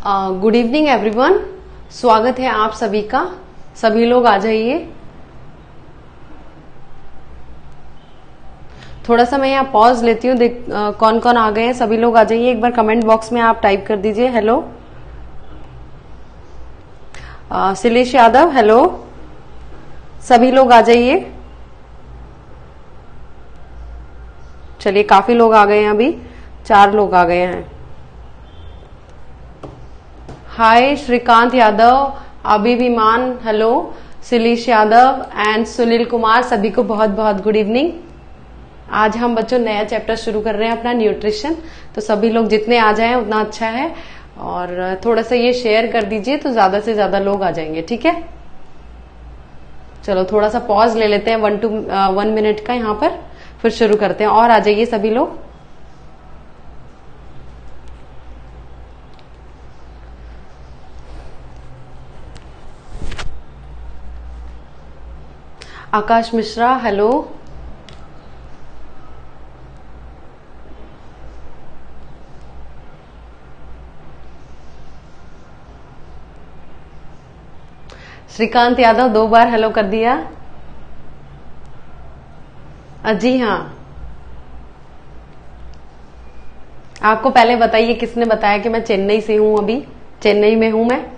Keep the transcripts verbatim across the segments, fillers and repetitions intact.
Good evening everyone, स्वागत है आप सभी का। सभी लोग आ जाइए। थोड़ा सा मैं यहाँ पॉज लेती हूँ, देख आ, कौन कौन आ गए हैं। सभी लोग आ जाइए, एक बार कमेंट बॉक्स में आप टाइप कर दीजिए हेलो। शिलेश यादव हेलो। सभी लोग आ जाइए। चलिए, काफी लोग आ गए हैं, अभी चार लोग आ गए हैं। हाय श्रीकांत यादव, अभी विमान हेलो, शिलेश यादव एंड सुनील कुमार, सभी को बहुत बहुत गुड इवनिंग। आज हम बच्चों नया चैप्टर शुरू कर रहे हैं अपना न्यूट्रिशन, तो सभी लोग जितने आ जाएं उतना अच्छा है। और थोड़ा सा ये शेयर कर दीजिए तो ज्यादा से ज्यादा लोग आ जाएंगे, ठीक है। चलो थोड़ा सा पॉज ले लेते हैं, वन टू वन मिनट का यहाँ पर, फिर शुरू करते हैं। और आ जाइए सभी लोग। आकाश मिश्रा हेलो। श्रीकांत यादव दो बार हेलो कर दिया। जी हाँ, आपको पहले बताइए किसने बताया कि मैं चेन्नई से हूं। अभी चेन्नई में हूं मैं।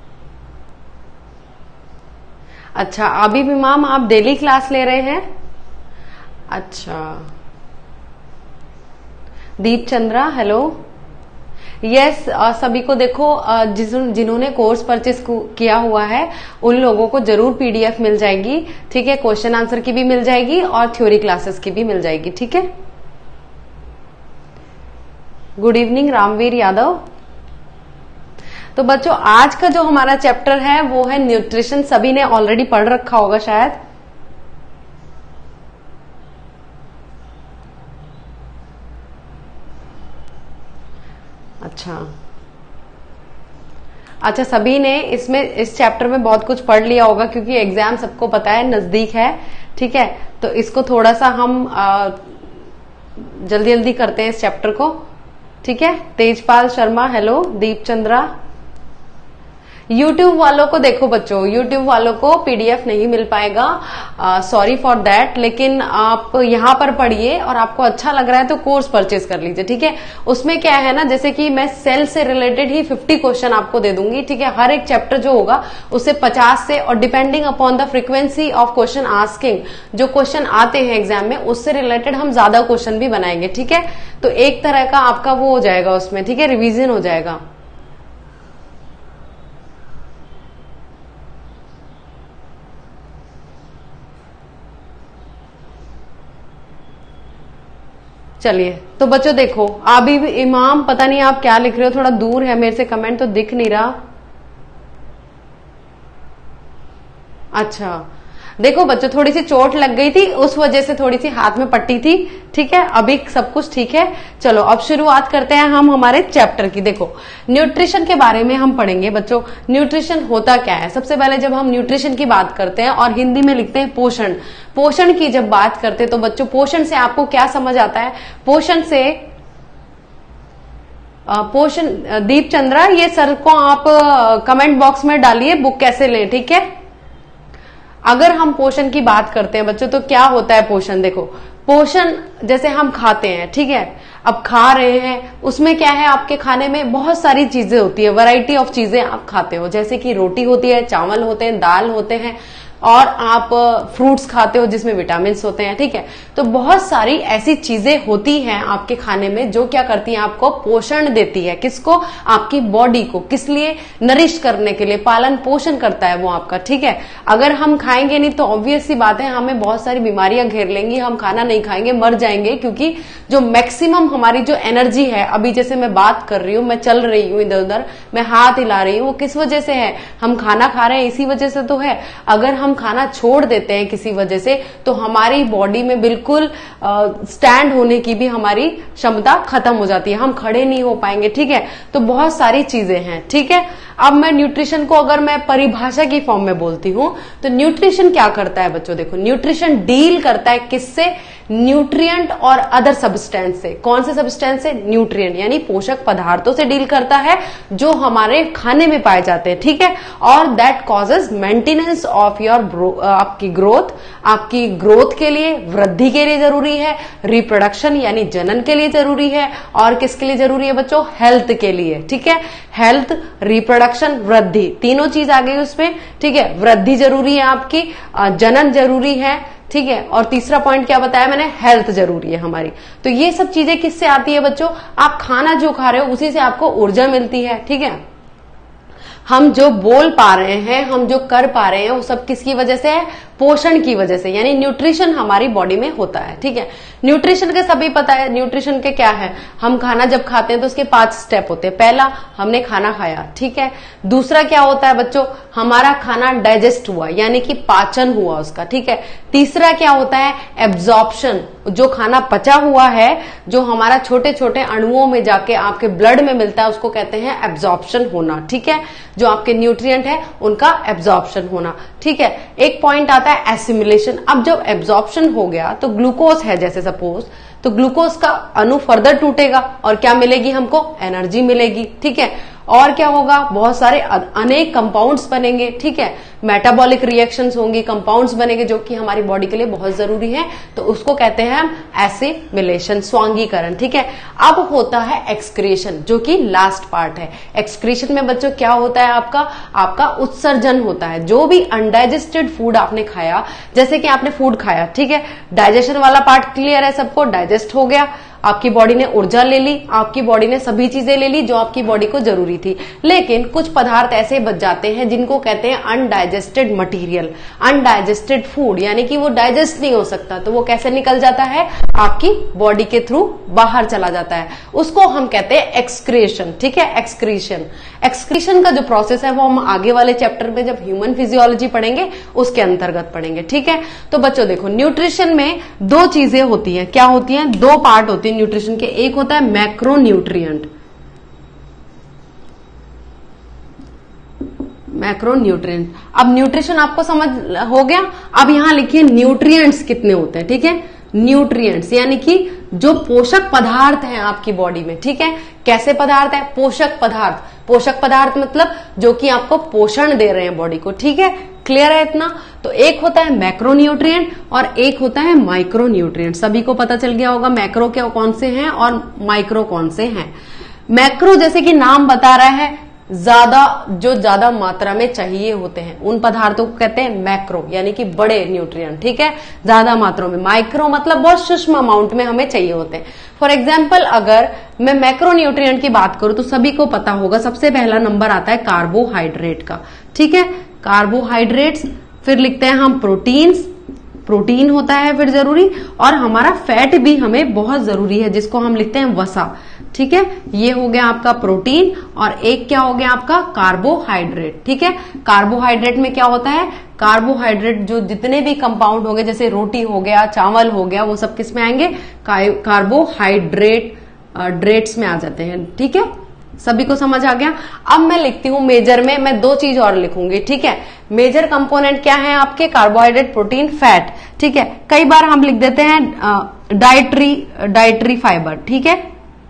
अच्छा, अभी भी मैम आप डेली क्लास ले रहे हैं? अच्छा, दीप चंद्रा हेलो। यस, सभी को देखो, जिस जिन्होंने कोर्स परचेस किया हुआ है उन लोगों को जरूर पीडीएफ मिल जाएगी, ठीक है। क्वेश्चन आंसर की भी मिल जाएगी और थ्योरी क्लासेस की भी मिल जाएगी, ठीक है। Good evening Ramvir Yadav. तो बच्चों, आज का जो हमारा चैप्टर है वो है न्यूट्रिशन। सभी ने ऑलरेडी पढ़ रखा होगा शायद। अच्छा अच्छा, सभी ने इसमें इस चैप्टर में बहुत कुछ पढ़ लिया होगा, क्योंकि एग्जाम सबको पता है नजदीक है, ठीक है। तो इसको थोड़ा सा हम आ, जल्दी जल्दी करते हैं इस चैप्टर को, ठीक है। तेजपाल शर्मा हेलो। दीप चंद्रा। YouTube वालों को देखो बच्चों, YouTube वालों को पीडीएफ नहीं मिल पाएगा, सॉरी फॉर दैट। लेकिन आप यहाँ पर पढ़िए और आपको अच्छा लग रहा है तो कोर्स परचेज कर लीजिए, ठीक है। उसमें क्या है ना, जैसे कि मैं सेल से रिलेटेड ही फिफ्टी क्वेश्चन आपको दे दूंगी, ठीक है। हर एक चैप्टर जो होगा उससे पचास से, और depending upon the frequency of question asking, जो क्वेश्चन आते हैं एग्जाम में उससे रिलेटेड हम ज्यादा क्वेश्चन भी बनाएंगे, ठीक है। तो एक तरह का आपका वो हो जाएगा उसमें, ठीक है, रिविजन हो जाएगा। चलिए, तो बच्चों देखो, अभी भी इमाम पता नहीं आप क्या लिख रहे हो, थोड़ा दूर है मेरे से, कमेंट तो दिख नहीं रहा। अच्छा देखो बच्चों, थोड़ी सी चोट लग गई थी, उस वजह से थोड़ी सी हाथ में पट्टी थी, ठीक है। अभी सब कुछ ठीक है। चलो अब शुरुआत करते हैं हम हमारे चैप्टर की। देखो, न्यूट्रिशन के बारे में हम पढ़ेंगे बच्चों। न्यूट्रिशन होता क्या है? सबसे पहले जब हम न्यूट्रिशन की बात करते हैं और हिंदी में लिखते हैं पोषण, पोषण की जब बात करते हैं तो बच्चों पोषण से आपको क्या समझ आता है? पोषण से पोषण, दीप चंद्रा ये सर को आप कमेंट बॉक्स में डालिए बुक कैसे लें, ठीक है। अगर हम पोषण की बात करते हैं बच्चों तो क्या होता है पोषण? देखो, पोषण जैसे हम खाते हैं, ठीक है। अब खा रहे हैं, उसमें क्या है, आपके खाने में बहुत सारी चीजें होती है, वैरायटी ऑफ चीजें आप खाते हो, जैसे कि रोटी होती है, चावल होते हैं, दाल होते हैं, और आप फ्रूट्स खाते हो जिसमें विटामिन होते हैं, ठीक है। तो बहुत सारी ऐसी चीजें होती हैं आपके खाने में जो क्या करती हैं, आपको पोषण देती है। किसको? आपकी बॉडी को। किस लिए? नरिश करने के लिए, पालन पोषण करता है वो आपका, ठीक है। अगर हम खाएंगे नहीं तो ऑब्वियस सी बात है हमें बहुत सारी बीमारियां घेर लेंगी, हम खाना नहीं खाएंगे मर जाएंगे। क्योंकि जो मैक्सिमम हमारी जो एनर्जी है, अभी जैसे मैं बात कर रही हूँ, मैं चल रही हूँ इधर उधर, मैं हाथ हिला रही हूँ, वो किस वजह से है? हम खाना खा रहे हैं, इसी वजह से तो है। अगर हम खाना छोड़ देते हैं किसी वजह से तो हमारी बॉडी में बिल्कुल स्टैंड होने की भी हमारी क्षमता खत्म हो जाती है, हम खड़े नहीं हो पाएंगे, ठीक है। तो बहुत सारी चीजें हैं, ठीक है। अब मैं न्यूट्रिशन को अगर मैं परिभाषा की फॉर्म में बोलती हूं तो न्यूट्रिशन क्या करता है बच्चों, देखो न्यूट्रिशन डील करता है किससे, न्यूट्रिएंट और अदर सब्सटेंस से। कौन से सब्सटेंस से, न्यूट्रिएंट यानी पोषक पदार्थों से डील करता है जो हमारे खाने में पाए जाते हैं, ठीक है। और that causes maintenance of your आपकी ग्रोथ, आपकी ग्रोथ के लिए, वृद्धि के लिए जरूरी है, रिप्रोडक्शन यानी जनन के लिए जरूरी है, और किसके लिए जरूरी है बच्चों, हेल्थ के लिए, ठीक है। हेल्थ, रिप्रोडक्शन, वृद्धि, तीनों चीज आ गई उसमें, ठीक है। वृद्धि जरूरी है आपकी, जनन जरूरी है, ठीक है। और तीसरा पॉइंट क्या बताया मैंने, हेल्थ जरूरी है हमारी। तो ये सब चीजें किससे आती है बच्चों, आप खाना जो खा रहे हो उसी से आपको ऊर्जा मिलती है, ठीक है। हम जो बोल पा रहे हैं, हम जो कर पा रहे हैं, वो सब किसकी वजह से है, पोषण की वजह से, यानी न्यूट्रिशन हमारी बॉडी में होता है, ठीक है। न्यूट्रिशन के सभी पता है, न्यूट्रिशन के क्या है, हम खाना जब खाते हैं तो उसके पांच स्टेप होते हैं। पहला, हमने खाना खाया, ठीक है। दूसरा क्या होता है बच्चों, हमारा खाना डाइजेस्ट हुआ यानी कि पाचन हुआ उसका, ठीक है। तीसरा क्या होता है, एब्जॉर्प्शन, जो खाना पचा हुआ है, जो हमारा छोटे छोटे अणुओं में जाके आपके ब्लड में मिलता है, उसको कहते हैं एब्जॉर्प्शन होना, ठीक है। जो आपके न्यूट्रिएंट है उनका एब्जॉर्प्शन होना, ठीक है। एक पॉइंट आता है एसिमिलेशन। अब जब एब्जॉर्प्शन हो गया तो ग्लूकोज है जैसे सपोज, तो ग्लूकोज का अणु फर्दर टूटेगा और क्या मिलेगी हमको, एनर्जी मिलेगी, ठीक है। और क्या होगा, बहुत सारे अनेक कंपाउंड्स बनेंगे, ठीक है। मेटाबॉलिक रिएक्शंस होंगी, कंपाउंड्स बनेंगे जो कि हमारी बॉडी के लिए बहुत जरूरी है, तो उसको कहते हैं हम एसिमिलेशन, स्वांगीकरण, ठीक है। अब होता है एक्सक्रीशन, जो कि लास्ट पार्ट है। एक्सक्रीशन में बच्चों क्या होता है, आपका आपका उत्सर्जन होता है। जो भी अनडाइजेस्टेड फूड आपने खाया, जैसे कि आपने फूड खाया, ठीक है, डाइजेशन वाला पार्ट क्लियर है सबको, डाइजेस्ट हो गया, आपकी बॉडी ने ऊर्जा ले ली, आपकी बॉडी ने सभी चीजें ले ली जो आपकी बॉडी को जरूरी थी। लेकिन कुछ पदार्थ ऐसे बच जाते हैं जिनको कहते हैं अनडाइजेस्टेड मटेरियल, अनडाइजेस्टेड फूड, यानी कि वो डाइजेस्ट नहीं हो सकता, तो वो कैसे निकल जाता है, आपकी बॉडी के थ्रू बाहर चला जाता है। उसको हम कहते हैं एक्सक्रीशन, ठीक है, एक्सक्रीशन। एक्सक्रीशन का जो प्रोसेस है वो हम आगे वाले चैप्टर में जब ह्यूमन फिजियोलॉजी पढ़ेंगे उसके अंतर्गत पढ़ेंगे, ठीक है। तो बच्चों देखो, न्यूट्रिशन में दो चीजें होती हैं, क्या होती हैं, दो पार्ट होती है न्यूट्रिशन के। एक होता है मैक्रोन्यूट्रिएंट, मैक्रोन्यूट्रिएंट। अब न्यूट्रिशन आपको समझ हो गया। अब यहां लिखिए न्यूट्रिएंट्स कितने होते हैं, ठीक है। न्यूट्रिएंट्स यानी कि जो पोषक पदार्थ हैं आपकी बॉडी में, ठीक है। कैसे पदार्थ है, पोषक पदार्थ। पोषक पदार्थ मतलब जो कि आपको पोषण दे रहे हैं बॉडी को, ठीक है। क्लियर है इतना। तो एक होता है मैक्रोन्यूट्रिएंट और एक होता है माइक्रोन्यूट्रिएंट। सभी को पता चल गया होगा मैक्रो क्या कौन से हैं और माइक्रो कौन से हैं। मैक्रो जैसे कि नाम बता रहा है, ज्यादा, जो ज्यादा मात्रा में चाहिए होते हैं उन पदार्थों को कहते हैं मैक्रो, यानी कि बड़े न्यूट्रिएंट, ठीक है, ज्यादा मात्रा में। माइक्रो मतलब बहुत सूक्ष्म अमाउंट में हमें चाहिए होते हैं। फॉर एग्जाम्पल अगर मैं मैक्रो न्यूट्रिएंट की बात करूं तो सभी को पता होगा, सबसे पहला नंबर आता है कार्बोहाइड्रेट का, ठीक है। कार्बोहाइड्रेट्स, फिर लिखते हैं हम प्रोटीन्स, प्रोटीन होता है फिर जरूरी, और हमारा फैट भी हमें बहुत जरूरी है जिसको हम लिखते हैं वसा, ठीक है। ये हो गया आपका प्रोटीन और एक क्या हो गया आपका कार्बोहाइड्रेट, ठीक है। कार्बोहाइड्रेट में क्या होता है, कार्बोहाइड्रेट जो जितने भी कंपाउंड हो गए, जैसे रोटी हो गया, चावल हो गया, वो सब किस में आएंगे, कार्बोहाइड्रेट ड्रेट्स में आ जाते हैं, ठीक है। सभी को समझ आ गया। अब मैं लिखती हूं मेजर में, मैं दो चीज और लिखूंगी, ठीक है। मेजर कंपोनेंट क्या है आपके, कार्बोहाइड्रेट, प्रोटीन, फैट, ठीक है। कई बार हम लिख देते हैं डाइटरी डाइटरी फाइबर, ठीक है,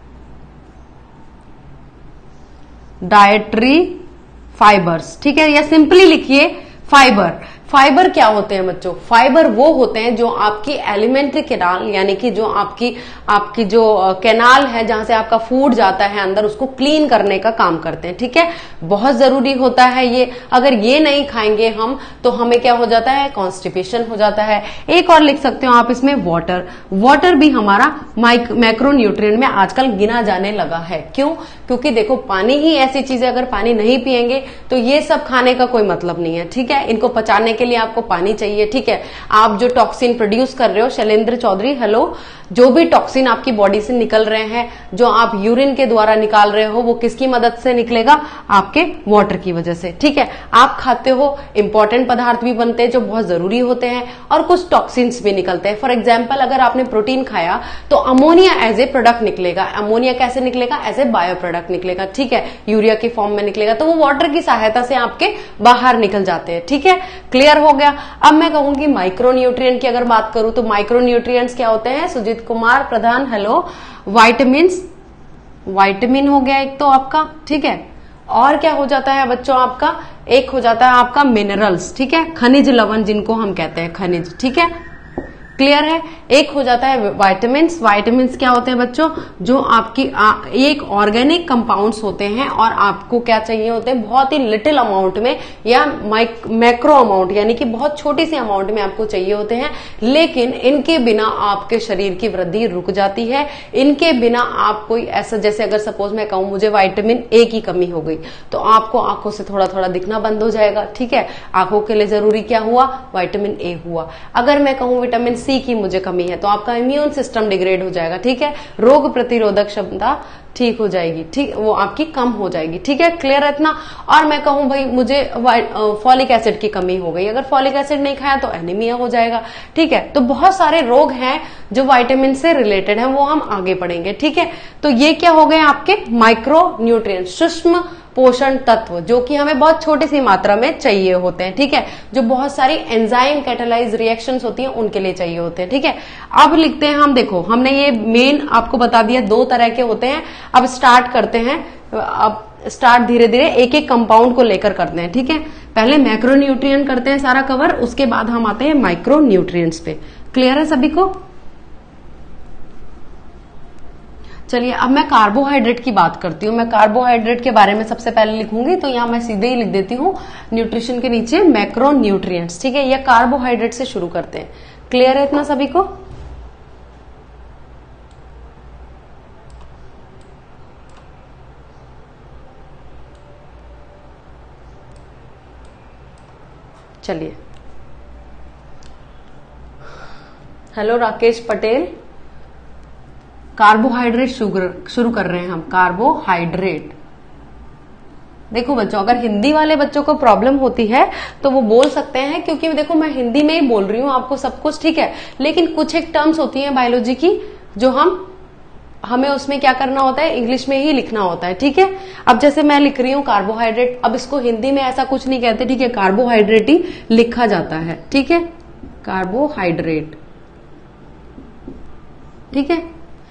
डाइटरी फाइबर्स, ठीक है, या सिंपली लिखिए फाइबर। फाइबर क्या होते हैं बच्चों, फाइबर वो होते हैं जो आपकी एलिमेंट्री कैनाल, यानी कि जो आपकी आपकी जो कैनाल है जहां से आपका फूड जाता है अंदर, उसको क्लीन करने का काम करते हैं, ठीक है। बहुत जरूरी होता है ये, अगर ये नहीं खाएंगे हम तो हमें क्या हो जाता है, कॉन्स्टिपेशन हो जाता है। एक और लिख सकते हो आप इसमें वाटर, वाटर भी हमारा मैक्रोन्यूट्रिएंट में आजकल गिना जाने लगा है। क्यों, क्योंकि देखो पानी ही ऐसी चीज है, अगर पानी नहीं पिएंगे तो ये सब खाने का कोई मतलब नहीं है, ठीक है। इनको पचाने के लिए आपको पानी चाहिए, ठीक है। आप जो टॉक्सिन प्रोड्यूस कर रहे हो, शैलेंद्र चौधरी हेलो, जो भी टॉक्सिन आपकी बॉडी से निकल रहे हैं, जो आप यूरिन के द्वारा निकाल रहे हो, वो किसकी मदद से निकलेगा? आपके वाटर की वजह से, ठीक है। आप खाते हो, इंपॉर्टेंट पदार्थ भी बनते हैं जो बहुत जरूरी होते हैं, और कुछ टॉक्सिन्स भी निकलते हैं। फॉर एग्जाम्पल, अगर आपने प्रोटीन खाया तो अमोनिया एज ए प्रोडक्ट निकलेगा। अमोनिया कैसे निकलेगा? एज ए बायो प्रोडक्ट निकलेगा, ठीक है, यूरिया के फॉर्म में निकलेगा। तो वो वाटर की सहायता से आपके बाहर निकल जाते हैं, ठीक है। क्लियर हो गया। अब मैं कहूंगी माइक्रो न्यूट्रिएंट की अगर बात करूं तो माइक्रो न्यूट्रिएंट्स क्या होते हैं? Sujit Kumar Pradhan hello. Vitamin, vitamin हो गया एक तो आपका, ठीक है। और क्या हो जाता है बच्चों आपका? एक हो जाता है आपका मिनरल्स, ठीक है, खनिज लवण जिनको हम कहते हैं, खनिज, ठीक है। क्लियर है। एक हो जाता है वाइटामिन्स। वाइटामिन्स क्या होते हैं बच्चों? जो आपकी आ, एक ऑर्गेनिक कंपाउंड्स होते हैं और आपको क्या चाहिए होते हैं? बहुत ही लिटिल अमाउंट में या मैक्रो अमाउंट, यानी कि बहुत छोटी सी अमाउंट में आपको चाहिए होते हैं, लेकिन इनके बिना आपके शरीर की वृद्धि रुक जाती है। इनके बिना आप कोई ऐसा, जैसे अगर सपोज मैं कहूं मुझे वाइटामिन ए की कमी हो गई तो आपको आंखों से थोड़ा थोड़ा दिखना बंद हो जाएगा, ठीक है। आंखों के लिए जरूरी क्या हुआ? वाइटामिन ए हुआ। अगर मैं कहूं विटामिन सी की मुझे कमी है तो आपका इम्यून सिस्टम डिग्रेड हो जाएगा, ठीक है। रोग प्रतिरोधक क्षमता ठीक हो जाएगी, ठीक, वो आपकी कम हो जाएगी, ठीक है। क्लियर है इतना। और मैं कहूं भाई मुझे फॉलिक एसिड की कमी हो गई, अगर फॉलिक एसिड नहीं खाया तो एनीमिया हो जाएगा, ठीक है। तो बहुत सारे रोग हैं जो विटामिन से रिलेटेड हैं, वो हम आगे पढ़ेंगे, ठीक है। तो ये क्या हो गए आपके माइक्रो न्यूट्रिएंट, सूक्ष्म पोषण तत्व, जो कि हमें बहुत छोटी सी मात्रा में चाहिए होते हैं, ठीक है। जो बहुत सारी एंजाइम कैटालाइज रिएक्शंस होती हैं उनके लिए चाहिए होते हैं, ठीक है। अब लिखते हैं हम, देखो हमने ये मेन आपको बता दिया, दो तरह के होते हैं। अब स्टार्ट करते हैं, अब स्टार्ट धीरे धीरे एक एक कंपाउंड को लेकर करते हैं, ठीक है। पहले मैक्रो न्यूट्रिएंट करते हैं सारा कवर, उसके बाद हम आते हैं माइक्रो न्यूट्रिएंट्स पे। क्लियर है सभी को? चलिए अब मैं कार्बोहाइड्रेट की बात करती हूँ। मैं कार्बोहाइड्रेट के बारे में सबसे पहले लिखूंगी, तो यहां मैं सीधे ही लिख देती हूँ न्यूट्रिशन के नीचे मैक्रो न्यूट्रिएंट्स, ठीक है। या कार्बोहाइड्रेट से शुरू करते हैं। क्लियर है इतना सभी को? चलिए, हेलो राकेश पटेल। कार्बोहाइड्रेट शुरू कर रहे हैं हम। कार्बोहाइड्रेट, देखो बच्चों, अगर हिंदी वाले बच्चों को प्रॉब्लम होती है तो वो बोल सकते हैं, क्योंकि देखो मैं हिंदी में ही बोल रही हूँ आपको सब कुछ, ठीक है। लेकिन कुछ एक टर्म्स होती हैं बायोलॉजी की जो हम हमें उसमें क्या करना होता है? इंग्लिश में ही लिखना होता है, ठीक है। अब जैसे मैं लिख रही हूँ कार्बोहाइड्रेट, अब इसको हिंदी में ऐसा कुछ नहीं कहते, ठीक है, कार्बोहाइड्रेट ही लिखा जाता है, ठीक है। कार्बोहाइड्रेट, ठीक है,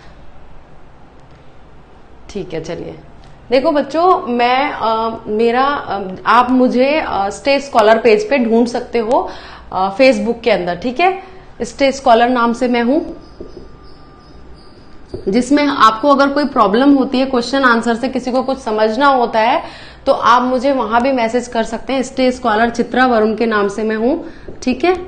ठीक है। चलिए देखो बच्चों, मैं आ, मेरा आ, आप मुझे स्टे स्कॉलर पेज पे ढूंढ सकते हो फेसबुक के अंदर, ठीक है। स्टे स्कॉलर नाम से मैं हूं, जिसमें आपको अगर कोई प्रॉब्लम होती है क्वेश्चन आंसर से, किसी को कुछ समझना होता है, तो आप मुझे वहां भी मैसेज कर सकते हैं। स्टे स्कॉलर चित्रा वरुण के नाम से मैं हूं, ठीक है।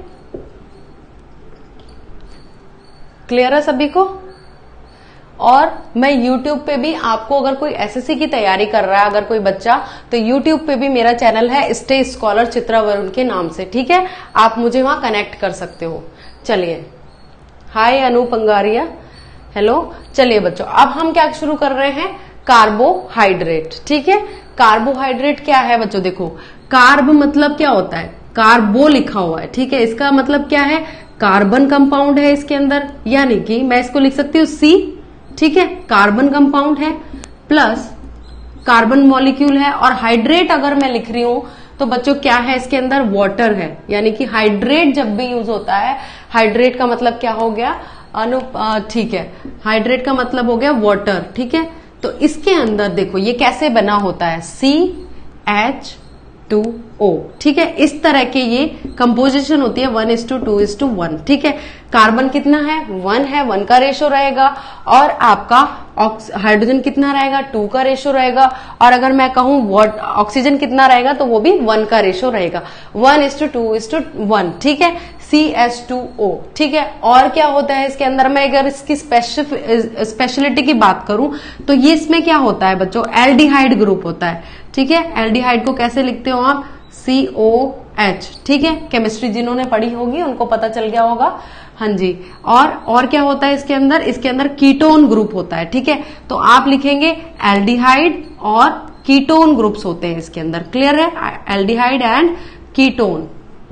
क्लियर है सभी को? और मैं YouTube पे भी, आपको अगर कोई एसएससी की तैयारी कर रहा है अगर कोई बच्चा, तो YouTube पे भी मेरा चैनल है स्टे स्कॉलर चित्रा वरुण के नाम से, ठीक है। आप मुझे वहां कनेक्ट कर सकते हो। चलिए, हाय अनूप अंगारिया, हेलो। चलिए बच्चों, अब हम क्या शुरू कर रहे हैं? कार्बोहाइड्रेट, ठीक है। कार्बोहाइड्रेट क्या है बच्चों? देखो, कार्ब मतलब क्या होता है? कार्बो लिखा हुआ है, ठीक है। इसका मतलब क्या है? कार्बन कंपाउंड है इसके अंदर, यानी कि मैं इसको लिख सकती हूँ सी, ठीक है, कार्बन कंपाउंड है प्लस कार्बन मॉलिक्यूल है। और हाइड्रेट अगर मैं लिख रही हूं तो बच्चों क्या है इसके अंदर? वाटर है। यानी कि हाइड्रेट जब भी यूज होता है, हाइड्रेट का मतलब क्या हो गया? अनु, ठीक है, हाइड्रेट का मतलब हो गया वाटर, ठीक है। तो इसके अंदर देखो ये कैसे बना होता है, सी एच टू ओ, ठीक है। इस तरह के ये कंपोजिशन होती है, one is to two two is to, ठीक है। कार्बन कितना है? वन है, वन का रेशो रहेगा। और आपका हाइड्रोजन कितना रहेगा? टू का रेशो रहेगा। और अगर मैं कहूं ऑक्सीजन कितना रहेगा, तो वो भी वन का रेशो रहेगा, one is to two two is to, ठीक है। सी एच टू ओ, ठीक है। और क्या होता है इसके अंदर? मैं अगर इसकी स्पेशलिटी की बात करूं तो ये इसमें क्या होता है बच्चों? एल्डिहाइड ग्रुप होता है, ठीक है। एल्डिहाइड को कैसे लिखते हो आप? सी ओ एच, ठीक है। केमिस्ट्री जिन्होंने पढ़ी होगी उनको पता चल गया होगा। हाँ जी। और और क्या होता है इसके अंदर? इसके अंदर कीटोन ग्रुप होता है, ठीक है। तो आप लिखेंगे एल्डिहाइड और कीटोन ग्रुप्स होते हैं इसके अंदर। क्लियर है? Aldehyde and ketone,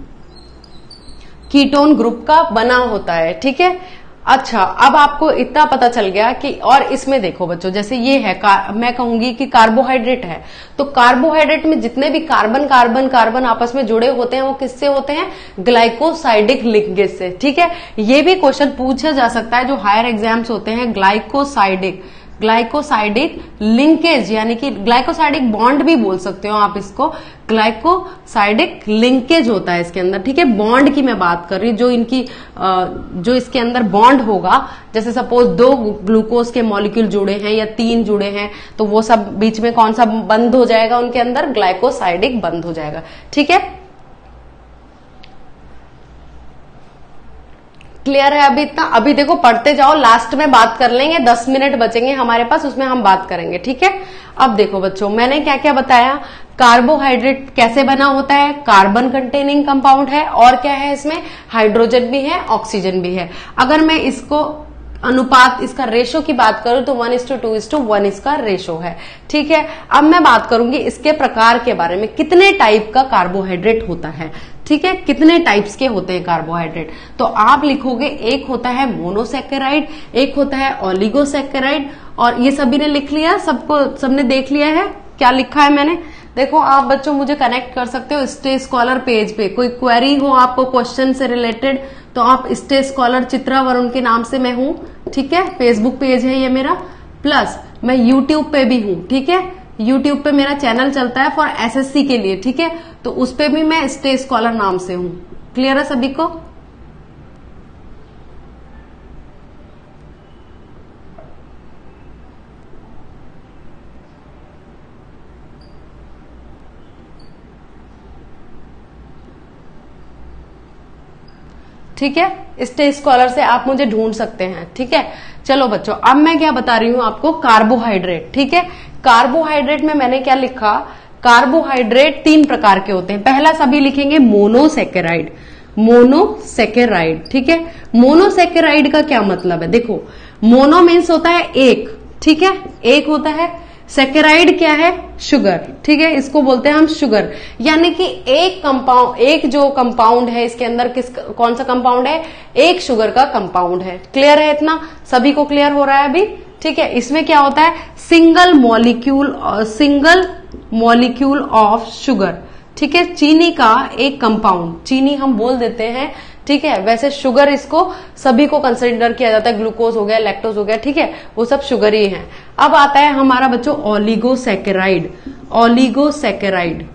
ketone group का बना होता है, ठीक है। अच्छा, अब आपको इतना पता चल गया कि, और इसमें देखो बच्चों, जैसे ये है, मैं कहूंगी कि कार्बोहाइड्रेट है, तो कार्बोहाइड्रेट में जितने भी कार्बन कार्बन कार्बन आपस में जुड़े होते हैं वो किससे होते हैं? ग्लाइकोसाइडिक लिंकेज से, ठीक है। ये भी क्वेश्चन पूछा जा सकता है जो हायर एग्जाम्स होते हैं, ग्लाइकोसाइडिक ग्लाइकोसाइडिक लिंकेज, यानी कि ग्लाइकोसाइडिक बॉन्ड भी बोल सकते हो आप इसको। ग्लाइकोसाइडिक लिंकेज होता है इसके अंदर, ठीक है। बॉन्ड की मैं बात कर रही हूं, जो इनकी जो इसके अंदर बॉन्ड होगा, जैसे सपोज दो ग्लूकोज के मॉलिक्यूल जुड़े हैं या तीन जुड़े हैं, तो वो सब बीच में कौन सा बंद हो जाएगा उनके अंदर? ग्लाइकोसाइडिक बंद हो जाएगा, ठीक है। क्लियर है अभी इतना? अभी देखो पढ़ते जाओ, लास्ट में बात कर लेंगे, दस मिनट बचेंगे हमारे पास, उसमें हम बात करेंगे, ठीक है। अब देखो बच्चों, मैंने क्या क्या बताया। कार्बोहाइड्रेट कैसे बना होता है? कार्बन कंटेनिंग कंपाउंड है, और क्या है इसमें? हाइड्रोजन भी है, ऑक्सीजन भी है। अगर मैं इसको अनुपात, इसका रेशो की बात करूं तो one is to two two is to इसका रेशो है, ठीक है। अब मैं बात करूंगी इसके प्रकार के बारे में, कितने टाइप का कार्बोहाइड्रेट होता है, ठीक है। कितने टाइप्स के होते हैं कार्बोहाइड्रेट? तो आप लिखोगे, एक होता है मोनोसैकेराइड, एक होता है ओलिगोसैकेराइड, और ये सभी ने लिख लिया, सबको सबने देख लिया है क्या लिखा है मैंने? देखो आप बच्चों मुझे कनेक्ट कर सकते हो स्टे स्कॉलर पेज पे, कोई क्वेरी हो आपको क्वेश्चन से रिलेटेड तो आप स्टे स्कॉलर चित्रा वरुण के नाम से मैं हूं, ठीक है। फेसबुक पेज है ये मेरा, प्लस मैं यूट्यूब पे भी हूं, ठीक है। यूट्यूब पे मेरा चैनल चलता है फॉर एसएससी के लिए, ठीक है। तो उस पे भी मैं स्टे स्कॉलर नाम से हूं। क्लियर है सभी को? ठीक है, स्टे स्कॉलर से आप मुझे ढूंढ सकते हैं, ठीक है। चलो बच्चों, अब मैं क्या बता रही हूं आपको? कार्बोहाइड्रेट, ठीक है। कार्बोहाइड्रेट में मैंने क्या लिखा? कार्बोहाइड्रेट तीन प्रकार के होते हैं। पहला सभी लिखेंगे मोनोसैकेराइड, मोनोसैकेराइड, ठीक है। मोनोसैकेराइड का क्या मतलब है? देखो, मोनो मीन्स होता है एक, ठीक है, एक होता है। सैकेराइड क्या है? शुगर, ठीक है, इसको बोलते हैं हम शुगर, यानी कि एक कंपाउंड, एक जो कंपाउंड है इसके अंदर किस, कौन सा कंपाउंड है? एक शुगर का कंपाउंड है। क्लियर है इतना? सभी को क्लियर हो रहा है अभी? ठीक है। इसमें क्या होता है? Single molecule, single molecule of sugar, ठीक है। चीनी का एक कंपाउंड, चीनी हम बोल देते हैं, ठीक है। वैसे शुगर इसको सभी को कंसिडर किया जाता है, ग्लूकोज हो गया, लैक्टोज हो गया, ठीक है, वो सब शुगर ही है। अब आता है हमारा बच्चों ओलिगोसैकेराइड, ओलिगोसैकेराइड।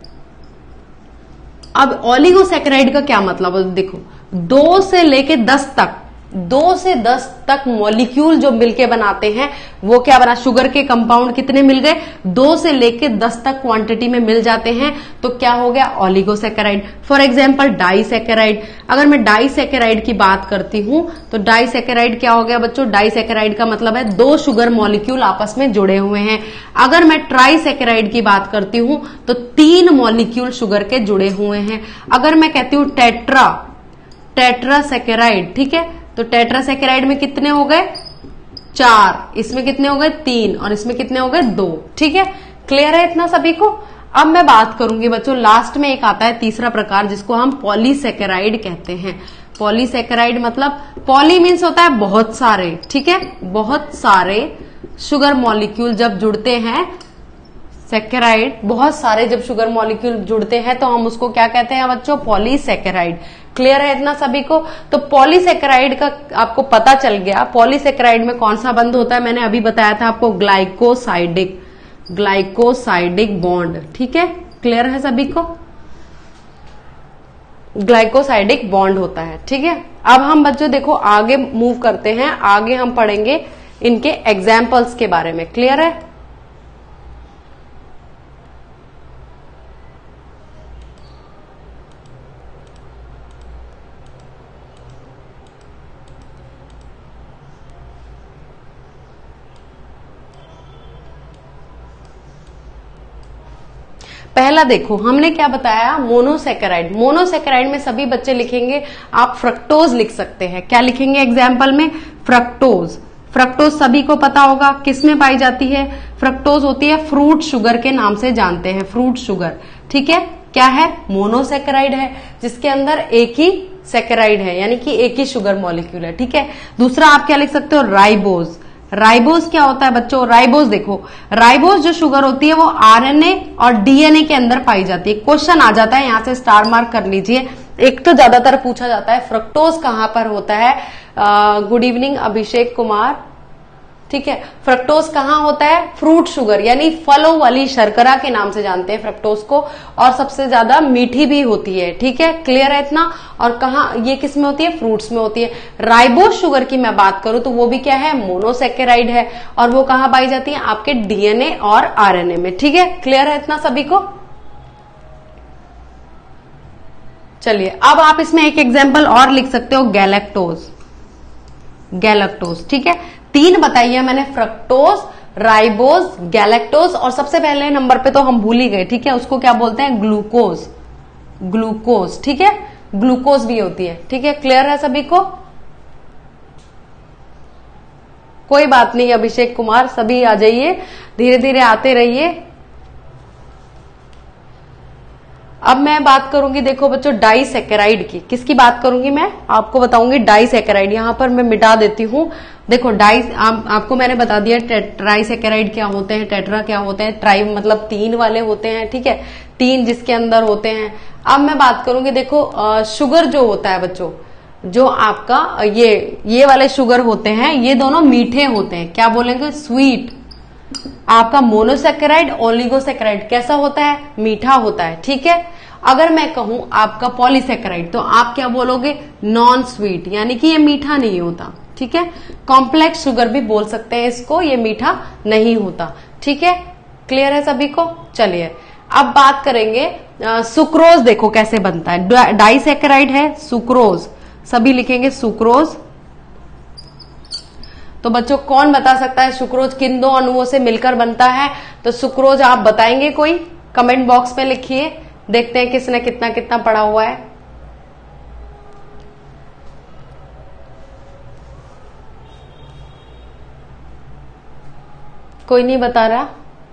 अब ओलिगोसैकेराइड का क्या मतलब है? देखो, दो से लेके दस तक, दो से दस तक मॉलिक्यूल जो मिलके बनाते हैं वो क्या बना? शुगर के कंपाउंड कितने मिल गए? दो से लेके दस तक क्वांटिटी में मिल जाते हैं, तो क्या हो गया? ओलिगोसैकेराइड। For example disaccharide. अगर मैं डाइसैकेराइड की बात करती हूं तो डाइसैकेराइड क्या हो गया बच्चों? डाइसैकेराइड का मतलब है दो शुगर मॉलिक्यूल आपस में जुड़े हुए हैं। अगर मैं ट्राइसैकेराइड की बात करती हूं तो तीन मॉलिक्यूल शुगर के जुड़े हुए हैं। अगर मैं कहती हूं टेट्रा, टेट्रासैकेराइड, ठीक है, तो टेट्रासैकेराइड में कितने हो गए? चार। इसमें कितने हो गए? तीन। और इसमें कितने हो गए? दो। ठीक है, क्लियर है इतना सभी को? अब मैं बात करूंगी बच्चों, लास्ट में एक आता है तीसरा प्रकार जिसको हम पॉलीसैकेराइड कहते हैं। पॉलीसैकेराइड मतलब, पॉली मीन्स होता है बहुत सारे, ठीक है, बहुत सारे शुगर मॉलिक्यूल जब जुड़ते हैं, सैकेराइड, बहुत सारे जब शुगर मॉलिक्यूल जुड़ते हैं तो हम उसको क्या कहते हैं बच्चों? पॉलीसैकेराइड। क्लियर है इतना सभी को? तो पॉलीसैकेराइड का आपको पता चल गया, पॉलीसैकेराइड में कौन सा बंध होता है? मैंने अभी बताया था आपको, ग्लाइकोसाइडिक, ग्लाइकोसाइडिक बॉन्ड, ठीक है, क्लियर है सभी को? ग्लाइकोसाइडिक बॉन्ड होता है, ठीक है। अब हम बच्चों देखो आगे मूव करते हैं, आगे हम पढ़ेंगे इनके एग्जाम्पल्स के बारे में। क्लियर है? पहला देखो हमने क्या बताया, मोनोसेकेराइड। मोनोसेकेराइड में सभी बच्चे लिखेंगे, आप फ्रक्टोज लिख सकते हैं। क्या लिखेंगे एग्जाम्पल में, फ्रक्टोज। फ्रक्टोज सभी को पता होगा किस में पाई जाती है, फ्रक्टोज होती है फ्रूट शुगर के नाम से जानते हैं, फ्रूट शुगर। ठीक है, क्या है, मोनोसेकेराइड है, जिसके अंदर एक ही सेकेराइड है, यानी कि एक ही शुगर मॉलिक्यूल है। ठीक है, दूसरा आप क्या लिख सकते हो, राइबोज। राइबोज क्या होता है बच्चों, राइबोज देखो, राइबोज जो शुगर होती है वो आरएनए और डीएनए के अंदर पाई जाती है। क्वेश्चन आ जाता है, यहां से स्टार मार्क कर लीजिए। एक तो ज्यादातर पूछा जाता है फ्रक्टोज कहां पर होता है। Good evening Abhishek Kumar. ठीक है, फ्रक्टोज कहां होता है, फ्रूट शुगर यानी फलों वाली शर्करा के नाम से जानते हैं फ्रक्टोज को, और सबसे ज्यादा मीठी भी होती है। ठीक है, क्लियर है इतना। और कहा ये किस में होती है, फ्रूट्स में होती है। राइबोज शुगर की मैं बात करूं तो वो भी क्या है, मोनोसेकेराइड है, और वो कहां पाई जाती है, आपके डीएनए और आरएनए में। ठीक है, क्लियर है इतना सभी को। चलिए अब आप इसमें एक एग्जाम्पल और लिख सकते हो, गैलेक्टोज। गैलेक्टोज, ठीक है, तीन बताइए मैंने, फ्रक्टोज, राइबोज, गैलेक्टोज, और सबसे पहले नंबर पे तो हम भूल ही गए। ठीक है, उसको क्या बोलते हैं, ग्लूकोज। ग्लूकोज, ठीक है, ग्लूकोज भी होती है। ठीक है, क्लियर है सभी को। कोई बात नहीं अभिषेक कुमार, सभी आ जाइए, धीरे धीरे आते रहिए। अब मैं बात करूंगी, देखो बच्चों, डाइसेकेराइड की। किसकी बात करूंगी मैं, आपको बताऊंगी डाइसेकेराइड। यहां पर मैं मिटा देती हूं। देखो डाई आप, आपको मैंने बता दिया ट्राइसेकेराइड क्या होते हैं, टेट्रा क्या होते हैं। ट्राई मतलब तीन वाले होते हैं। ठीक है, तीन जिसके अंदर होते हैं। अब मैं बात करूंगी, देखो आ, शुगर जो होता है बच्चों, जो आपका ये ये वाले शुगर होते हैं, ये दोनों मीठे होते हैं। क्या बोलेंगे, स्वीट। आपका मोनोसेकेराइड, ओलिगोसेकेराइड कैसा होता है, मीठा होता है। ठीक है, अगर मैं कहूं आपका पॉलीसेकेराइड तो आप क्या बोलोगे, नॉन स्वीट, यानी कि ये मीठा नहीं होता। ठीक है, कॉम्प्लेक्स शुगर भी बोल सकते हैं इसको, ये मीठा नहीं होता। ठीक है, क्लियर है सभी को। चलिए अब बात करेंगे सुक्रोज। देखो कैसे बनता है, डाइसेकेराइड है, सुक्रोज, सभी लिखेंगे सुक्रोज। तो बच्चों कौन बता सकता है सुक्रोज किन दो अणुओं से मिलकर बनता है, तो सुक्रोज आप बताएंगे कोई, कमेंट बॉक्स में लिखिए, देखते हैं किसने कितना कितना पढ़ा हुआ है। कोई नहीं बता रहा,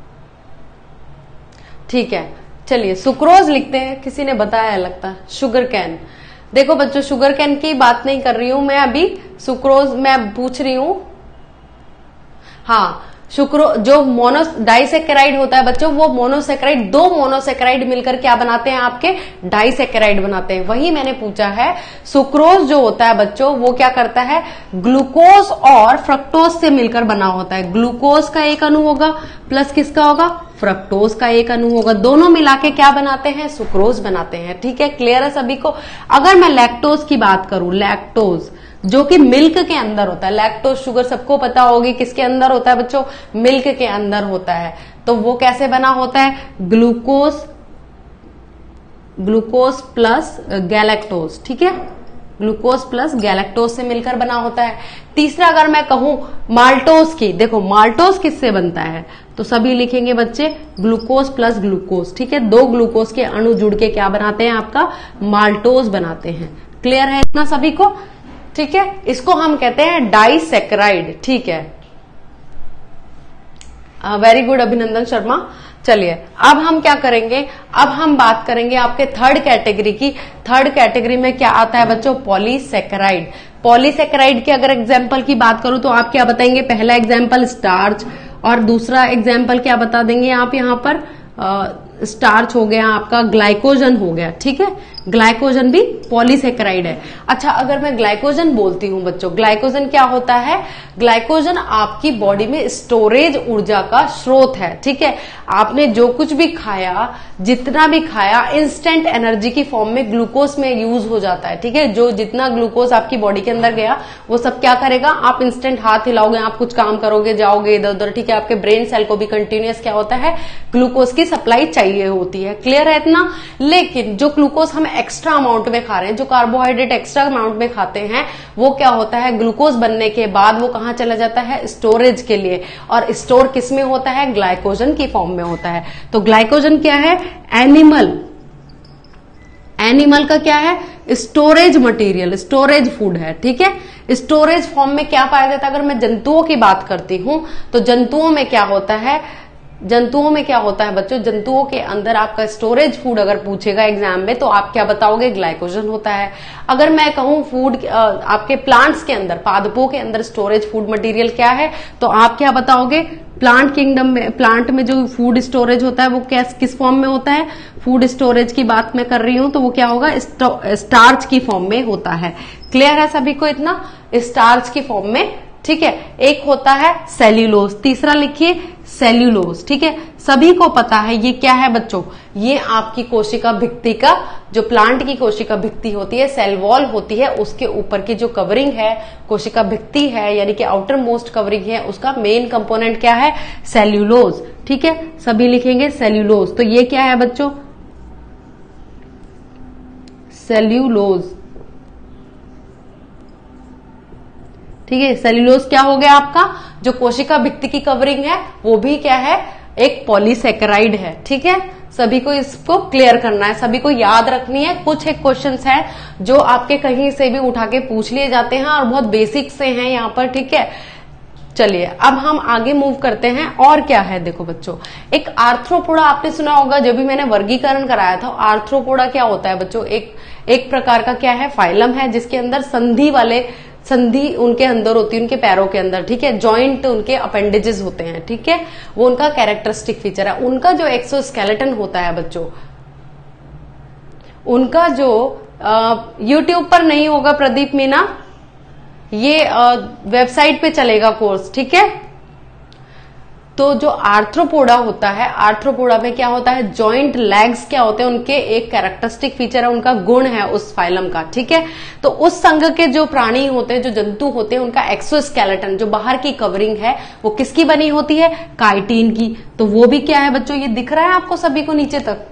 ठीक है, चलिए सुक्रोज लिखते हैं। किसी ने बताया लगता है, शुगर कैन। देखो बच्चों, शुगर कैन की बात नहीं कर रही हूं मैं अभी, सुक्रोज मैं पूछ रही हूं। हाँ, शुक्रो जो मोनो डाइसेकेराइड होता है बच्चों, वो मोनोसेकेराइड, दो मोनोसेकेराइड मिलकर क्या बनाते हैं, आपके डाइसेकेराइड बनाते हैं। वही मैंने पूछा है, सुक्रोज जो होता है बच्चों, वो क्या करता है, ग्लूकोज और फ्रक्टोज से मिलकर बना होता है। ग्लूकोज का एक अणु होगा प्लस किसका होगा, फ्रक्टोज का एक अणु होगा, दोनों मिला के क्या बनाते हैं, सुक्रोज बनाते हैं। ठीक है, क्लियर है सभी को। अगर मैं लैक्टोज की बात करूं, लैक्टोज जो कि मिल्क के अंदर होता है, लैक्टोज शुगर सबको पता होगी किसके अंदर होता है बच्चों, मिल्क के अंदर होता है। तो वो कैसे बना होता है, ग्लूकोज, ग्लूकोज प्लस गैलेक्टोज। ठीक है, ग्लूकोज प्लस गैलेक्टोज से मिलकर बना होता है। तीसरा अगर मैं कहूं माल्टोज की, देखो माल्टोज किससे बनता है, तो सभी लिखेंगे बच्चे ग्लूकोज प्लस ग्लूकोज। ठीक है, दो ग्लूकोज के अणु जुड़ के क्या बनाते हैं, आपका माल्टोज बनाते हैं। क्लियर है इतना सभी को। ठीक है, इसको हम कहते हैं डाइसेकेराइड। ठीक है, वेरी गुड अभिनंदन शर्मा। चलिए अब हम क्या करेंगे, अब हम बात करेंगे आपके थर्ड कैटेगरी की। थर्ड कैटेगरी में क्या आता है बच्चों, पॉलीसेकेराइड। पॉलीसेकेराइड के अगर एग्जाम्पल की बात करूं तो आप क्या बताएंगे, पहला एग्जाम्पल स्टार्च, और दूसरा एग्जाम्पल क्या बता देंगे आप यहां पर, आ, स्टार्च हो गया, आपका ग्लाइकोजन हो गया। ठीक है, ग्लाइकोजन भी पॉलीसेकेराइड है। अच्छा, अगर मैं ग्लाइकोजन बोलती हूं बच्चों, ग्लाइकोजन क्या होता है, ग्लाइकोजन आपकी बॉडी में स्टोरेज ऊर्जा का स्रोत है। ठीक है, आपने जो कुछ भी खाया, जितना भी खाया, इंस्टेंट एनर्जी की फॉर्म में ग्लूकोज में यूज हो जाता है। ठीक है, जो जितना ग्लूकोज आपकी बॉडी के अंदर गया वो सब क्या करेगा, आप इंस्टेंट हाथ हिलाओगे, आप कुछ काम करोगे, जाओगे इधर उधर। ठीक है, आपके ब्रेन सेल को भी कंटिन्यूअस क्या होता है, ग्लूकोज की सप्लाई चाहिए होती है। क्लियर है इतना। लेकिन जो ग्लूकोज हम एक्स्ट्रा अमाउंट में खा रहे हैं, जो कार्बोहाइड्रेट एक्स्ट्रा अमाउंट में खाते हैं वो क्या होता है, ग्लूकोज बनने के बाद वो कहाँ चला जाता है, स्टोरेज के लिए। और स्टोर किस में होता है, ग्लाइकोजन की फॉर्म में होता है। तो ग्लाइकोजन क्या है, एनिमल एनिमल का क्या है, स्टोरेज मटेरियल, स्टोरेज फूड है। ठीक है, स्टोरेज फॉर्म में क्या पाया जाता है। अगर मैं जंतुओं की बात करती हूं तो जंतुओं में क्या होता है, जंतुओं में क्या होता है बच्चों, जंतुओं के अंदर आपका स्टोरेज फूड अगर पूछेगा एग्जाम में तो आप क्या बताओगे, ग्लाइकोजन होता है। अगर मैं कहूं फूड आपके प्लांट्स के अंदर, पादपों के अंदर स्टोरेज फूड मटेरियल क्या है, तो आप क्या बताओगे, प्लांट किंगडम में, प्लांट में जो फूड स्टोरेज होता है वो क्या किस फॉर्म में होता है, फूड स्टोरेज की बात मैं कर रही हूं तो वो क्या होगा, स्टार्च की फॉर्म में होता है। क्लियर है सभी को इतना, स्टार्च की फॉर्म में। ठीक है, एक होता है सेल्यूलोज, तीसरा लिखिए सेल्यूलोज। ठीक है, सभी को पता है ये क्या है बच्चों, ये आपकी कोशिका भित्ति का, जो प्लांट की कोशिका भित्ति होती है, सेल वॉल होती है, उसके ऊपर की जो कवरिंग है, कोशिका भित्ति है यानी कि आउटर मोस्ट कवरिंग है, उसका मेन कंपोनेंट क्या है, सेल्यूलोज। ठीक है, सभी लिखेंगे सेल्यूलोज। तो ये क्या है बच्चों, सेल्यूलोज। ठीक है, सेल्यूलोज क्या हो गया आपका, जो कोशिका भित्ति की कवरिंग है वो भी क्या है, एक पॉलीसेकेराइड है। ठीक है, सभी को इसको क्लियर करना है, सभी को याद रखनी है। कुछ एक क्वेश्चंस है जो आपके कहीं से भी उठा के पूछ लिए जाते हैं और बहुत बेसिक से हैं यहाँ पर। ठीक है, चलिए अब हम आगे मूव करते हैं। और क्या है देखो बच्चों, एक आर्थ्रोपोडा आपने सुना होगा, जब भी मैंने वर्गीकरण कराया था। आर्थ्रोपोडा क्या होता है बच्चों, एक एक प्रकार का क्या है, फाइलम है जिसके अंदर संधि वाले, संधि उनके अंदर होती है, उनके पैरों के अंदर। ठीक है, जॉइंट उनके अपेंडेजेस होते हैं। ठीक है, वो उनका कैरेक्टरिस्टिक फीचर है। उनका जो एक्सोस्केलेटन होता है बच्चों, उनका जो यूट्यूब पर नहीं होगा प्रदीप मीना, ये वेबसाइट पे चलेगा कोर्स। ठीक है, तो जो आर्थ्रोपोडा होता है, आर्थ्रोपोडा में क्या होता है, जॉइंट लेग्स क्या होते हैं, उनके एक कैरेक्टरिस्टिक फीचर है, उनका गुण है उस फाइलम का। ठीक है, तो उस संघ के जो प्राणी होते हैं, जो जंतु होते हैं, उनका एक्सोस्केलेटन, जो बाहर की कवरिंग है, वो किसकी बनी होती है, काइटिन की। तो वो भी क्या है बच्चों, ये दिख रहा है आपको सभी को नीचे तक।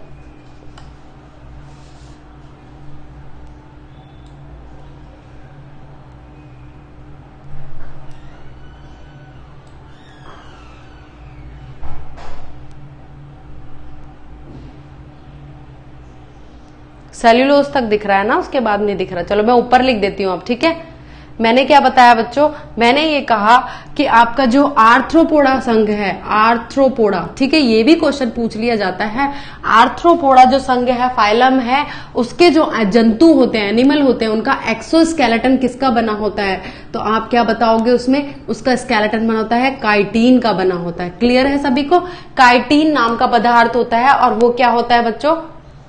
सेल्यूलोज तक दिख रहा है ना, उसके बाद नहीं दिख रहा। चलो मैं ऊपर लिख देती हूँ अब। ठीक है, मैंने क्या बताया बच्चों, मैंने ये कहा कि आपका जो आर्थ्रोपोडा संघ है, आर्थ्रोपोडा, ठीक है, ये भी क्वेश्चन पूछ लिया जाता है। आर्थ्रोपोडा जो संघ है, फाइलम है, उसके जो जंतु होते हैं, एनिमल होते हैं, उनका एक्सोस्केलेटन किसका बना होता है, तो आप क्या बताओगे उसमें, उसका स्केलेटन बना होता है, काइटिन का बना होता है। क्लियर है सभी को, काइटिन नाम का पदार्थ होता है और वो क्या होता है बच्चों,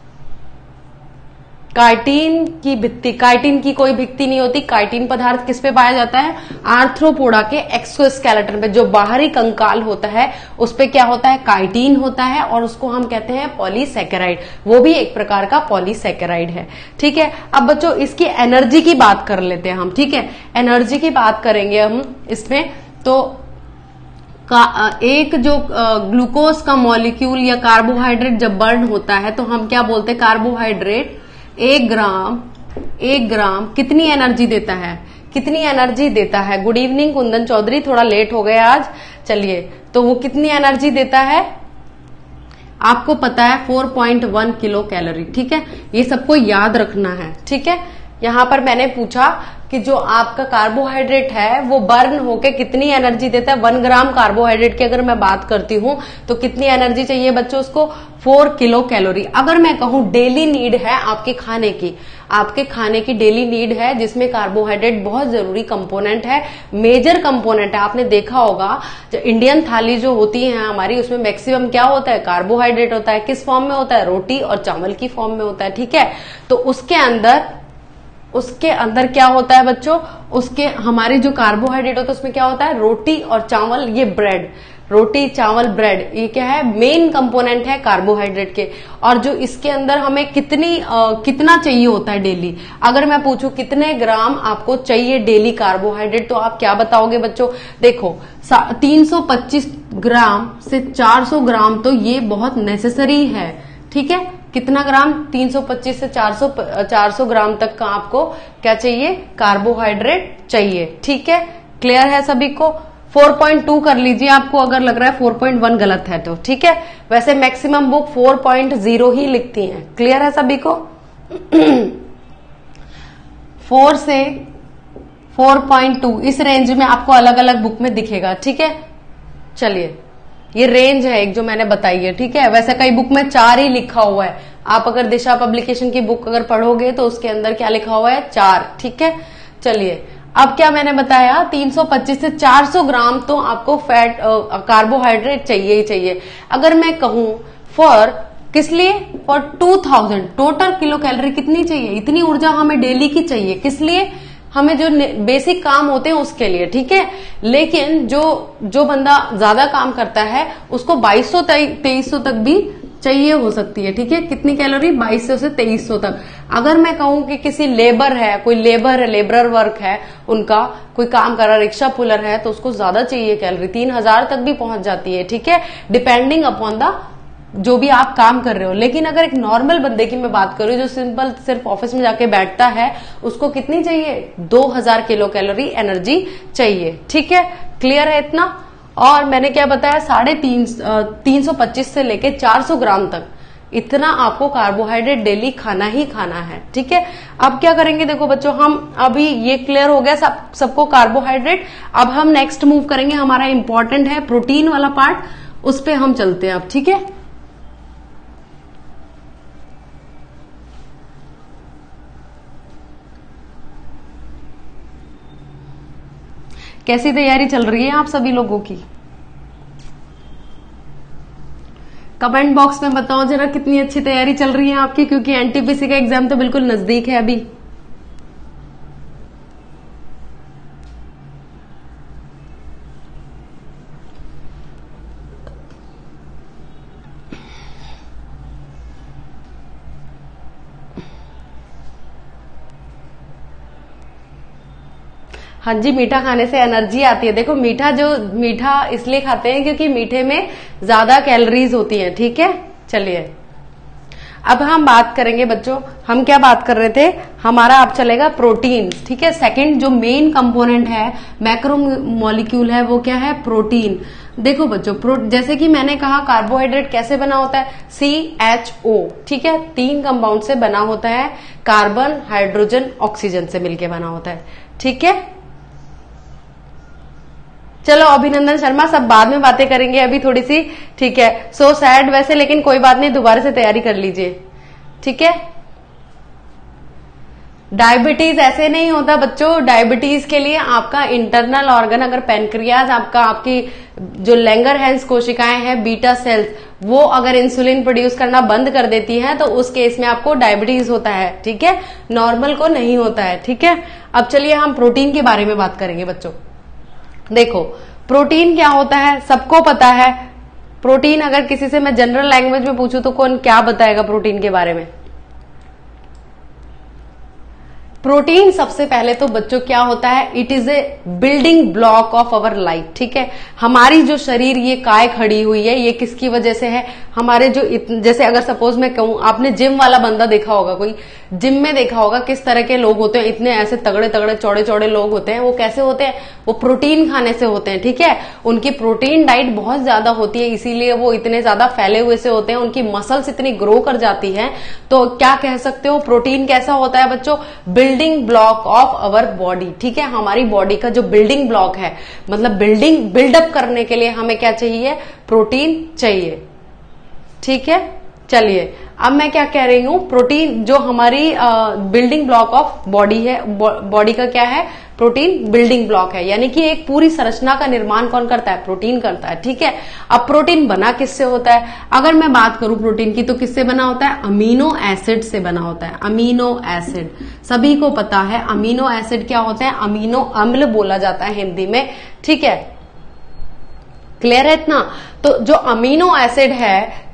काइटिन की भित्ति, काइटिन की कोई भित्ति नहीं होती। काइटिन पदार्थ किस पे पाया जाता है, आर्थ्रोपोडा के एक्सोस्केलेटन पे, जो बाहरी कंकाल होता है उस पे क्या होता है, काइटिन होता है और उसको हम कहते हैं पॉलीसेकेराइड। वो भी एक प्रकार का पॉलीसेकेराइड है। ठीक है, अब बच्चों इसकी एनर्जी की बात कर लेते हैं हम। ठीक है, एनर्जी की बात करेंगे हम इसमें, तो का, एक जो ग्लूकोज का मॉलिक्यूल या कार्बोहाइड्रेट जब बर्न होता है तो हम क्या बोलते हैं, कार्बोहाइड्रेट एक ग्राम एक ग्राम कितनी एनर्जी देता है, कितनी एनर्जी देता है। गुड इवनिंग कुंदन चौधरी, थोड़ा लेट हो गया आज। चलिए, तो वो कितनी एनर्जी देता है आपको पता है, चार पॉइंट एक किलो कैलोरी। ठीक है, ये सबको याद रखना है। ठीक है, यहां पर मैंने पूछा कि जो आपका कार्बोहाइड्रेट है वो बर्न होके कितनी एनर्जी देता है। वन ग्राम कार्बोहाइड्रेट की अगर मैं बात करती हूं तो कितनी एनर्जी चाहिए बच्चों उसको, फोर किलो कैलोरी। अगर मैं कहूं डेली नीड है आपके खाने की, आपके खाने की डेली नीड है जिसमें कार्बोहाइड्रेट बहुत जरूरी कंपोनेंट है, मेजर कंपोनेंट है। आपने देखा होगा जो इंडियन थाली जो होती है हमारी, उसमें मैक्सिमम क्या होता है, कार्बोहाइड्रेट होता है। किस फॉर्म में होता है, रोटी और चावल की फॉर्म में होता है। ठीक है, तो उसके अंदर उसके अंदर क्या होता है बच्चों, उसके हमारे जो कार्बोहाइड्रेट होता है उसमें क्या होता है, रोटी और चावल, ये ब्रेड, रोटी चावल ब्रेड, ये क्या है, मेन कंपोनेंट है कार्बोहाइड्रेट के। और जो इसके अंदर हमें कितनी आ, कितना चाहिए होता है डेली, अगर मैं पूछूं कितने ग्राम आपको चाहिए डेली कार्बोहाइड्रेट, तो आप क्या बताओगे बच्चों। देखो तीन सौ पच्चीस ग्राम से चार सौ ग्राम तो ये बहुत नेसेसरी है। ठीक है, कितना ग्राम, तीन सौ पच्चीस से चार सौ चार सौ ग्राम तक का आपको क्या चाहिए, कार्बोहाइड्रेट चाहिए। ठीक है, क्लियर है सभी को। चार पॉइंट दो कर लीजिए आपको अगर लग रहा है चार पॉइंट एक गलत है तो। ठीक है, वैसे मैक्सिमम बुक चार पॉइंट शून्य ही लिखती हैं। क्लियर है सभी को। चार से चार पॉइंट दो इस रेंज में आपको अलग अलग बुक में दिखेगा। ठीक है, चलिए ये रेंज है एक जो मैंने बताई है। ठीक है, वैसे कई बुक में चार ही लिखा हुआ है। आप अगर दिशा पब्लिकेशन की बुक अगर पढ़ोगे तो उसके अंदर क्या लिखा हुआ है, चार। ठीक है, चलिए अब क्या मैंने बताया, तीन सौ पच्चीस से चार सौ ग्राम तो आपको फैट कार्बोहाइड्रेट चाहिए ही चाहिए। अगर मैं कहूं फॉर किस लिए, for two thousand total kilo calorie कितनी चाहिए, इतनी ऊर्जा हमें डेली की चाहिए। किस लिए, हमें जो बेसिक काम होते हैं उसके लिए। ठीक है, लेकिन जो जो बंदा ज्यादा काम करता है उसको बाईस सौ तेईस सौ तक भी चाहिए हो सकती है। ठीक है, कितनी कैलोरी, बाईस सौ से तेईस सौ तक। अगर मैं कहूं कि किसी लेबर है, कोई लेबर है, लेबरर वर्क है, उनका कोई काम कर रहा, रिक्शा पुलर है, तो उसको ज्यादा चाहिए कैलोरी, तीन हजार तक भी पहुंच जाती है। ठीक है, डिपेंडिंग अपॉन द जो भी आप काम कर रहे हो। लेकिन अगर एक नॉर्मल बंदे की मैं बात करूं जो सिंपल सिर्फ ऑफिस में जाके बैठता है, उसको कितनी चाहिए, दो हजार किलो कैलोरी एनर्जी चाहिए। ठीक है, क्लियर है इतना। और मैंने क्या बताया, साढ़े तीन तीन सौ पच्चीस से लेके चार सौ ग्राम तक इतना आपको कार्बोहाइड्रेट डेली खाना ही खाना है। ठीक है, अब क्या करेंगे, देखो बच्चों, हम अभी ये क्लियर हो गया सब सबको कार्बोहाइड्रेट। अब हम नेक्स्ट मूव करेंगे, हमारा इंपॉर्टेंट है प्रोटीन वाला पार्ट, उस पर हम चलते हैं अब। ठीक है, कैसी तैयारी चल रही है आप सभी लोगों की, कमेंट बॉक्स में बताओ जरा कितनी अच्छी तैयारी चल रही है आपकी, क्योंकि एनटीपीसी का एग्जाम तो बिल्कुल नजदीक है अभी। हाँ जी, मीठा खाने से एनर्जी आती है। देखो मीठा जो मीठा इसलिए खाते हैं क्योंकि मीठे में ज्यादा कैलोरीज होती हैं। ठीक है, चलिए अब हम बात करेंगे बच्चों, हम क्या बात कर रहे थे, हमारा अब चलेगा प्रोटीन। ठीक है, सेकंड जो मेन कंपोनेंट है, मैक्रो मॉलिक्यूल है, वो क्या है, प्रोटीन। देखो बच्चों, प्रो जैसे कि मैंने कहा कार्बोहाइड्रेट कैसे बना होता है, सी एच ओ। ठीक है, तीन कंपाउंड से बना होता है, कार्बन, हाइड्रोजन, ऑक्सीजन से मिलकर बना होता है। ठीक है, चलो अभिनंदन शर्मा, सब बाद में बातें करेंगे अभी थोड़ी सी। ठीक है, सो सैड वैसे, लेकिन कोई बात नहीं, दोबारा से तैयारी कर लीजिए। ठीक है, डायबिटीज ऐसे नहीं होता बच्चों। डायबिटीज के लिए आपका इंटरनल ऑर्गन, अगर पेनक्रियाज आपका, आपकी जो लैंगरहैंस कोशिकाएं हैं, बीटा सेल्स, वो अगर इंसुलिन प्रोड्यूस करना बंद कर देती हैं तो उस केस में आपको डायबिटीज होता है। ठीक है, नॉर्मल को नहीं होता है। ठीक है, अब चलिए हम प्रोटीन के बारे में बात करेंगे बच्चों। देखो प्रोटीन क्या होता है, सबको पता है। प्रोटीन अगर किसी से मैं जनरल लैंग्वेज में पूछूं तो कौन क्या बताएगा प्रोटीन के बारे में। प्रोटीन सबसे पहले तो बच्चों क्या होता है, it is a building block of our life. ठीक है, हमारी जो शरीर ये काय खड़ी हुई है, ये किसकी वजह से है, हमारे जो जैसे अगर सपोज मैं कहूं, आपने जिम वाला बंदा देखा होगा, कोई जिम में देखा होगा किस तरह के लोग होते हैं, इतने ऐसे तगड़े तगड़े चौड़े चौड़े लोग होते हैं। वो कैसे होते हैं, वो प्रोटीन खाने से होते हैं। ठीक है, उनकी प्रोटीन डाइट बहुत ज्यादा होती है, इसीलिए वो इतने ज्यादा फैले हुए से होते हैं, उनकी मसल्स इतनी ग्रो कर जाती है। तो क्या कह सकते हो, प्रोटीन कैसा होता है बच्चों, building block of our body. ठीक है, हमारी बॉडी का जो बिल्डिंग ब्लॉक है, मतलब बिल्डिंग बिल्डअप करने के लिए हमें क्या चाहिए, प्रोटीन चाहिए। ठीक है, चलिए अब मैं क्या कह रही हूं, प्रोटीन जो हमारी बिल्डिंग ब्लॉक ऑफ बॉडी है, बॉडी का क्या है, प्रोटीन बिल्डिंग ब्लॉक है, यानी कि एक पूरी संरचना का निर्माण कौन करता है, प्रोटीन करता है। ठीक है, अब प्रोटीन बना किससे होता है, अगर मैं बात करूं प्रोटीन की तो किससे बना होता है, अमीनो एसिड से बना होता है। अमीनो एसिड सभी को पता है, अमीनो एसिड क्या होते हैं, अमीनो अम्ल बोला जाता है हिंदी में। ठीक है, क्लियर है इतना। तो जो अमीनो एसिड है,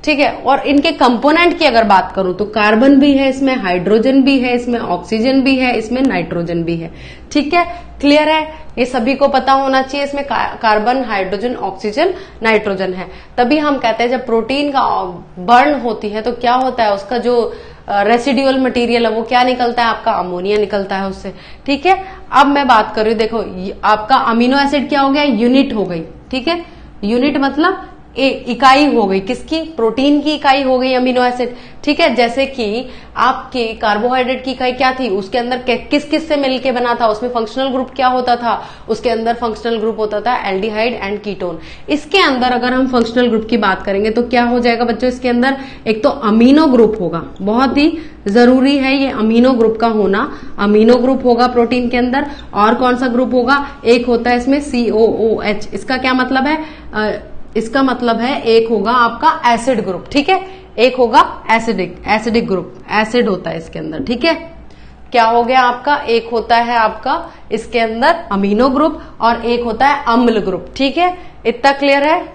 ठीक है। और इनके कंपोनेंट की अगर बात करूं तो कार्बन भी है इसमें, हाइड्रोजन भी है इसमें, ऑक्सीजन भी है इसमें, नाइट्रोजन भी है। ठीक है, क्लियर है, ये सभी को पता होना चाहिए। इसमें कार्बन, हाइड्रोजन, ऑक्सीजन, नाइट्रोजन है। तभी हम कहते हैं जब प्रोटीन का बर्न होती है तो क्या होता है, उसका जो रेसिड्यूअल मटेरियल है वो क्या निकलता है, आपका अमोनिया निकलता है उससे। ठीक है, अब मैं बात कर रही हूं, देखो आपका अमीनो एसिड क्या हो गया, यूनिट हो गई। ठीक है, यूनिट मतलब एक इकाई हो गई, किसकी, प्रोटीन की इकाई हो गई अमीनो एसिड। ठीक है, जैसे कि आपके कार्बोहाइड्रेट की इकाई क्या थी, उसके अंदर किस किस से मिलके बना था, उसमें फंक्शनल ग्रुप क्या होता था, उसके अंदर फंक्शनल ग्रुप होता था एल्डिहाइड एंड कीटोन। इसके अंदर अगर हम फंक्शनल ग्रुप की बात करेंगे तो क्या हो जाएगा बच्चों, इसके अंदर एक तो अमीनो ग्रुप होगा, बहुत ही जरूरी है ये अमीनो ग्रुप का होना। अमीनो ग्रुप होगा प्रोटीन के अंदर, और कौन सा ग्रुप होगा, एक होता है इसमें सी ओ ओ एच। इसका क्या मतलब है, आ, इसका मतलब है एक होगा आपका एसिड ग्रुप। ठीक है, एक होगा एसिडिक, एसिडिक ग्रुप, एसिड होता है इसके अंदर। ठीक है, क्या हो गया आपका, एक होता है आपका इसके अंदर अमीनो ग्रुप और एक होता है अम्ल ग्रुप। ठीक है, इतना क्लियर है।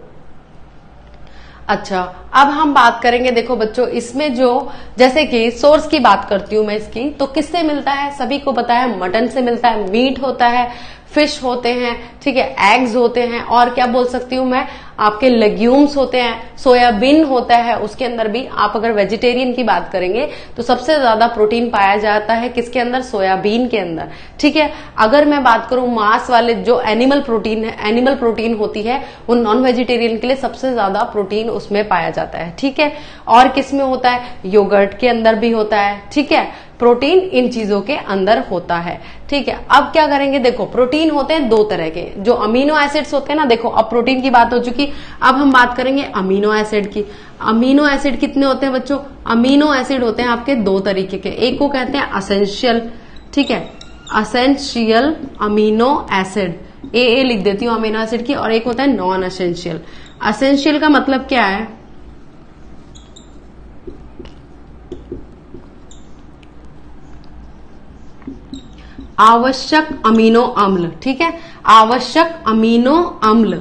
अच्छा, अब हम बात करेंगे, देखो बच्चों इसमें जो, जैसे कि सोर्स की बात करती हूं मैं इसकी, तो किससे मिलता है, सभी को पता है मटन से मिलता है, मीट होता है, फिश होते हैं, ठीक है, एग्स होते हैं, और क्या बोल सकती हूं मैं, आपके लेग्यूम्स होते हैं, सोयाबीन होता है उसके अंदर भी। आप अगर वेजिटेरियन की बात करेंगे तो सबसे ज्यादा प्रोटीन पाया जाता है किसके अंदर, सोयाबीन के अंदर। ठीक है, अगर मैं बात करूं मांस वाले जो एनिमल प्रोटीन है, एनिमल प्रोटीन होती है, वो नॉन वेजिटेरियन के लिए सबसे ज्यादा प्रोटीन उसमें पाया जाता है। ठीक है, और किसमें होता है, योगर्ट के अंदर भी होता है। ठीक है, प्रोटीन इन चीजों के अंदर होता है। ठीक है, अब क्या करेंगे, देखो प्रोटीन होते हैं दो तरह के, जो अमीनो एसिड्स होते हैं ना, देखो अब प्रोटीन की बात हो चुकी, अब हम बात करेंगे अमीनो एसिड की। अमीनो एसिड कितने होते हैं बच्चों, अमीनो एसिड होते हैं आपके दो तरीके के, एक को कहते हैं असेंशियल, ठीक है, essential amino acid, A A लिख देती हूँ अमीनो एसिड की, और एक होता है नॉन असेंशियल। असेंशियल का मतलब क्या है, आवश्यक अमीनो अम्ल। ठीक है, आवश्यक अमीनो अम्ल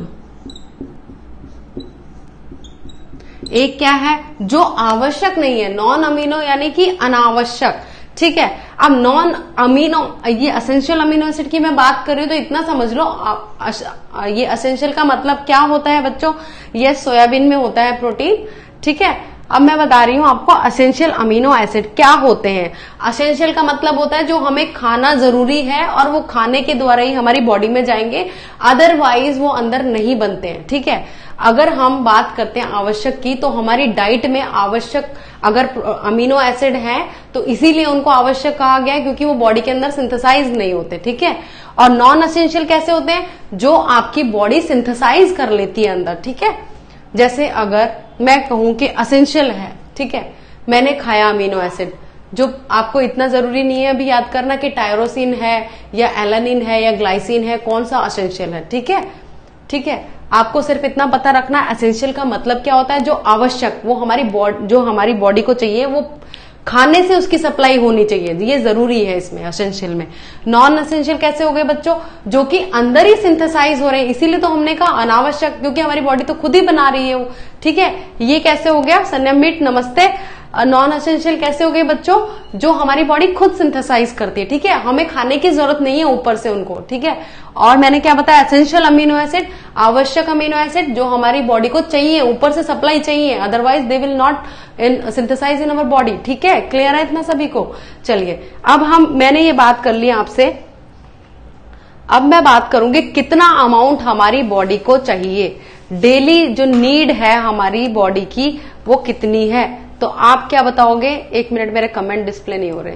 एक क्या है, जो आवश्यक नहीं है, नॉन अमीनो यानी कि अनावश्यक। ठीक है, अब नॉन अमीनो, ये असेंशियल अमीनो एसिड की मैं बात कर रही हूं तो इतना समझ लो, ये असेंशियल का मतलब क्या होता है बच्चों, ये सोयाबीन में होता है प्रोटीन। ठीक है, अब मैं बता रही हूं आपको असेंशियल अमीनो एसिड क्या होते हैं। असेंशियल का मतलब होता है जो हमें खाना जरूरी है और वो खाने के द्वारा ही हमारी बॉडी में जाएंगे, अदरवाइज वो अंदर नहीं बनते हैं। ठीक है, अगर हम बात करते हैं आवश्यक की, तो हमारी डाइट में आवश्यक अगर अमीनो एसिड है तो इसीलिए उनको आवश्यक कहा गया है, क्योंकि वो बॉडी के अंदर सिंथेसाइज नहीं होते। ठीक है, और नॉन असेंशियल कैसे होते हैं, जो आपकी बॉडी सिंथेसाइज कर लेती है अंदर। ठीक है, जैसे अगर मैं कहूं कि असेंशियल है, ठीक है, मैंने खाया अमीनो एसिड, जो आपको इतना जरूरी नहीं है अभी याद करना कि टायरोसिन है या एलानिन है या ग्लाइसिन है, कौन सा असेंशियल है। ठीक है, ठीक है, आपको सिर्फ इतना पता रखना है असेंशियल का मतलब क्या होता है, जो आवश्यक, वो हमारी बॉडी, जो हमारी बॉडी को चाहिए, वो खाने से उसकी सप्लाई होनी चाहिए, ये जरूरी है इसमें असेंशियल में। नॉन असेंशियल कैसे हो गए बच्चों, जो कि अंदर ही सिंथेसाइज हो रहे हैं, इसीलिए तो हमने कहा अनावश्यक, क्योंकि हमारी बॉडी तो खुद ही बना रही है वो। ठीक है, ये कैसे हो गया, सन्यामीट नमस्ते। नॉन असेंशियल कैसे हो गए बच्चों, जो हमारी बॉडी खुद सिंथेसाइज करती है। ठीक है, हमें खाने की जरूरत नहीं है ऊपर से उनको। ठीक है, और मैंने क्या बताया, एसेंशियल अमीनो एसिड, आवश्यक अमीनो एसिड, जो हमारी बॉडी को चाहिए, ऊपर से सप्लाई चाहिए, otherwise they will not in synthesize in our body. ठीक है, क्लियर है इतना सभी को। चलिए, अब हम, मैंने ये बात कर ली आपसे, अब मैं बात करूंगी कितना अमाउंट हमारी बॉडी को चाहिए, डेली जो नीड है हमारी बॉडी की वो कितनी है। तो आप क्या बताओगे, एक मिनट, मेरे कमेंट डिस्प्ले नहीं हो रहे।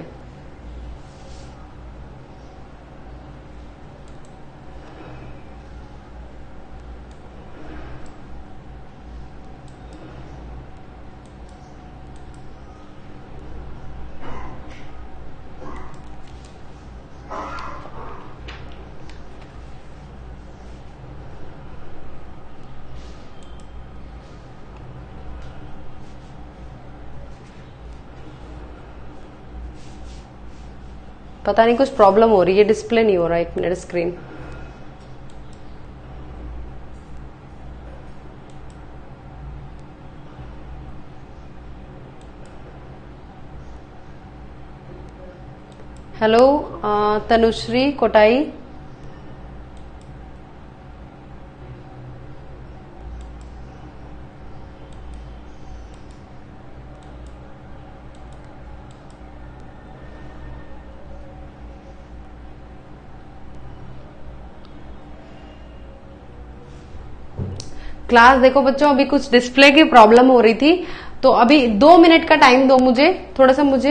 पता नहीं कुछ प्रॉब्लम हो रही है, डिस्प्ले नहीं हो रहा, एक minute screen. Hello Tanushree Kotai, class देखो बच्चों, अभी कुछ डिस्प्ले की प्रॉब्लम हो रही थी, तो अभी दो मिनट का टाइम दो मुझे, थोड़ा सा मुझे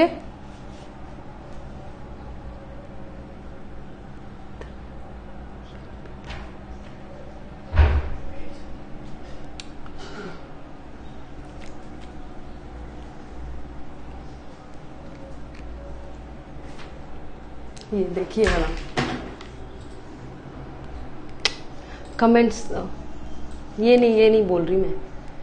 ये देखिए वाला कमेंट्स, ये नहीं ये नहीं बोल रही मैं।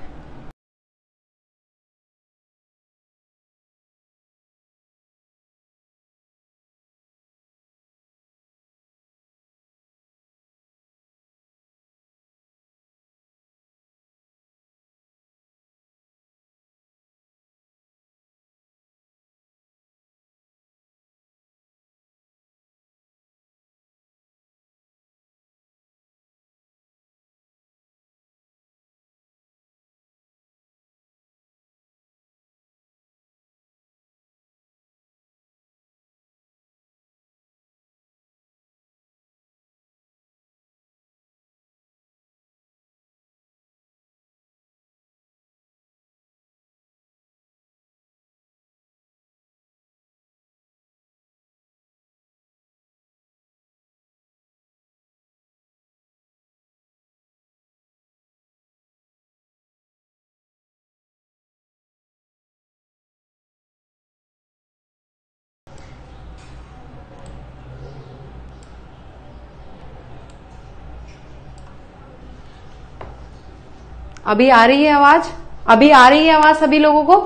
अभी आ रही है आवाज? अभी आ रही है आवाज सभी लोगों को?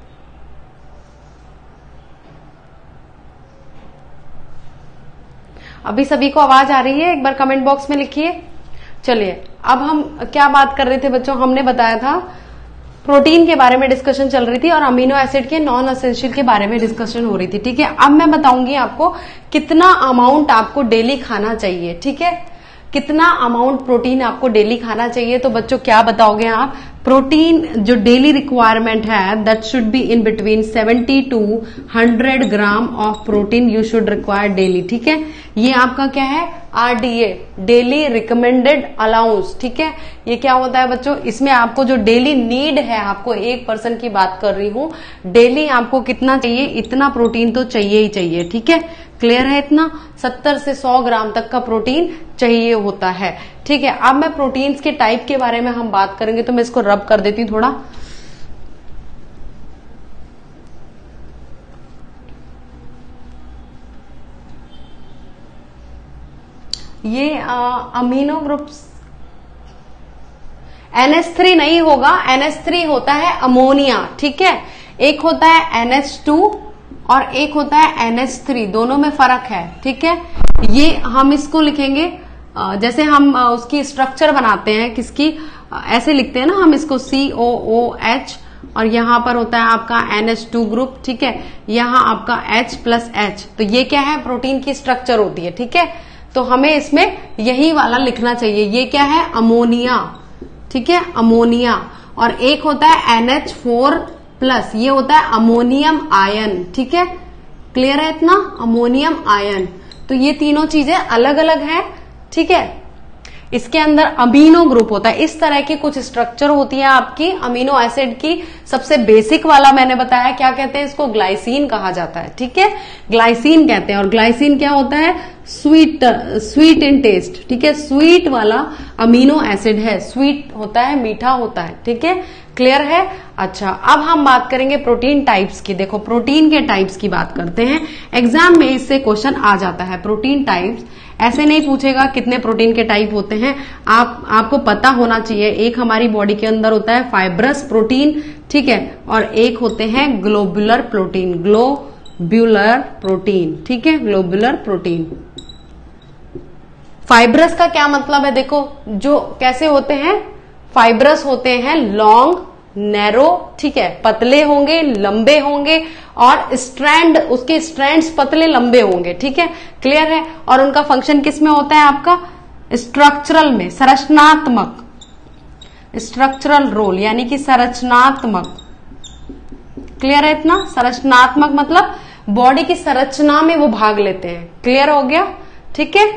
अभी सभी को आवाज आ रही है? एक बार कमेंट बॉक्स में लिखिए। चलिए, अब हम क्या बात कर रहे थे बच्चों? हमने बताया था प्रोटीन के बारे में डिस्कशन चल रही थी और अमीनो एसिड के नॉन एसेंशियल के बारे में डिस्कशन हो रही थी। ठीक है, अब मैं बताऊंगी आपको कितना अमाउंट आपको डेली खाना चाहिए। ठीक है, कितना अमाउंट प्रोटीन आपको डेली खाना चाहिए। तो बच्चों क्या बताओगे आप? प्रोटीन जो डेली रिक्वायरमेंट है that should be in between seventy to hundred gram of protein you should require daily. ठीक है, ये आपका क्या है? RDA, daily recommended allowance. ठीक है, ये क्या होता है बच्चों? इसमें आपको जो डेली नीड है, आपको एक पर्सन की बात कर रही हूं, डेली आपको कितना चाहिए? इतना प्रोटीन तो चाहिए ही चाहिए। ठीक है, क्लियर है? इतना सत्तर से सौ ग्राम तक का प्रोटीन चाहिए होता है। ठीक है, अब मैं प्रोटीन्स के टाइप के बारे में हम बात करेंगे, तो मैं इसको रब कर देती हूं थोड़ा। ये amino groups N H three नहीं होगा, एन एच थ्री होता है अमोनिया। ठीक है, एक होता है एन एच टू और एक होता है एन एच थ्री, दोनों में फर्क है। ठीक है, ये हम इसको लिखेंगे जैसे हम उसकी स्ट्रक्चर बनाते हैं, किसकी ऐसे लिखते हैं ना हम इसको, सी ओ ओ एच, और यहां पर होता है आपका एन एच टू ग्रुप। ठीक है, यहां आपका H प्लस एच, तो ये क्या है? प्रोटीन की स्ट्रक्चर होती है। ठीक है, तो हमें इसमें यही वाला लिखना चाहिए। ये क्या है? अमोनिया। ठीक है, अमोनिया। और एक होता है एन एच फोर प्लस, ये होता है अमोनियम आयन। ठीक है, क्लियर है इतना? Ammonium ion. तो ये तीनों चीजें अलग अलग हैं। ठीक है, इसके अंदर अमीनो ग्रुप होता है। इस तरह की कुछ स्ट्रक्चर होती है आपकी अमीनो एसिड की। सबसे बेसिक वाला मैंने बताया, क्या कहते हैं इसको? ग्लाइसिन कहा जाता है। ठीक है, ग्लाइसिन कहते हैं। और ग्लाइसिन क्या होता है? Sweet, sweet in taste. ठीक है, स्वीट वाला अमीनो एसिड है, स्वीट होता है, मीठा होता है। ठीक है, क्लियर है? अच्छा, अब हम बात करेंगे प्रोटीन टाइप्स की। देखो, प्रोटीन के टाइप्स की बात करते हैं। एग्जाम में इससे क्वेश्चन आ जाता है। प्रोटीन टाइप्स ऐसे नहीं पूछेगा कितने प्रोटीन के टाइप होते हैं, आप आपको पता होना चाहिए। एक हमारी बॉडी के अंदर होता है फाइब्रस प्रोटीन। ठीक है, और एक होते हैं ग्लोबुलर प्रोटीन, ग्लोब्यूलर प्रोटीन। ठीक है, ग्लोबुलर प्रोटीन। फाइब्रस का क्या मतलब है? देखो, जो कैसे होते हैं? फाइब्रस होते हैं लॉन्ग, नैरो, ठीक है, पतले होंगे, लंबे होंगे, और स्ट्रैंड, उसके स्ट्रैंड्स पतले लंबे होंगे, ठीक है, क्लियर है। और उनका फंक्शन किस में होता है आपका, स्ट्रक्चरल में, संरचनात्मक, स्ट्रक्चरल रोल यानी कि संरचनात्मक, क्लियर है इतना। संरचनात्मक मतलब बॉडी की संरचना में वो भाग लेते हैं, क्लियर हो गया, ठीक है,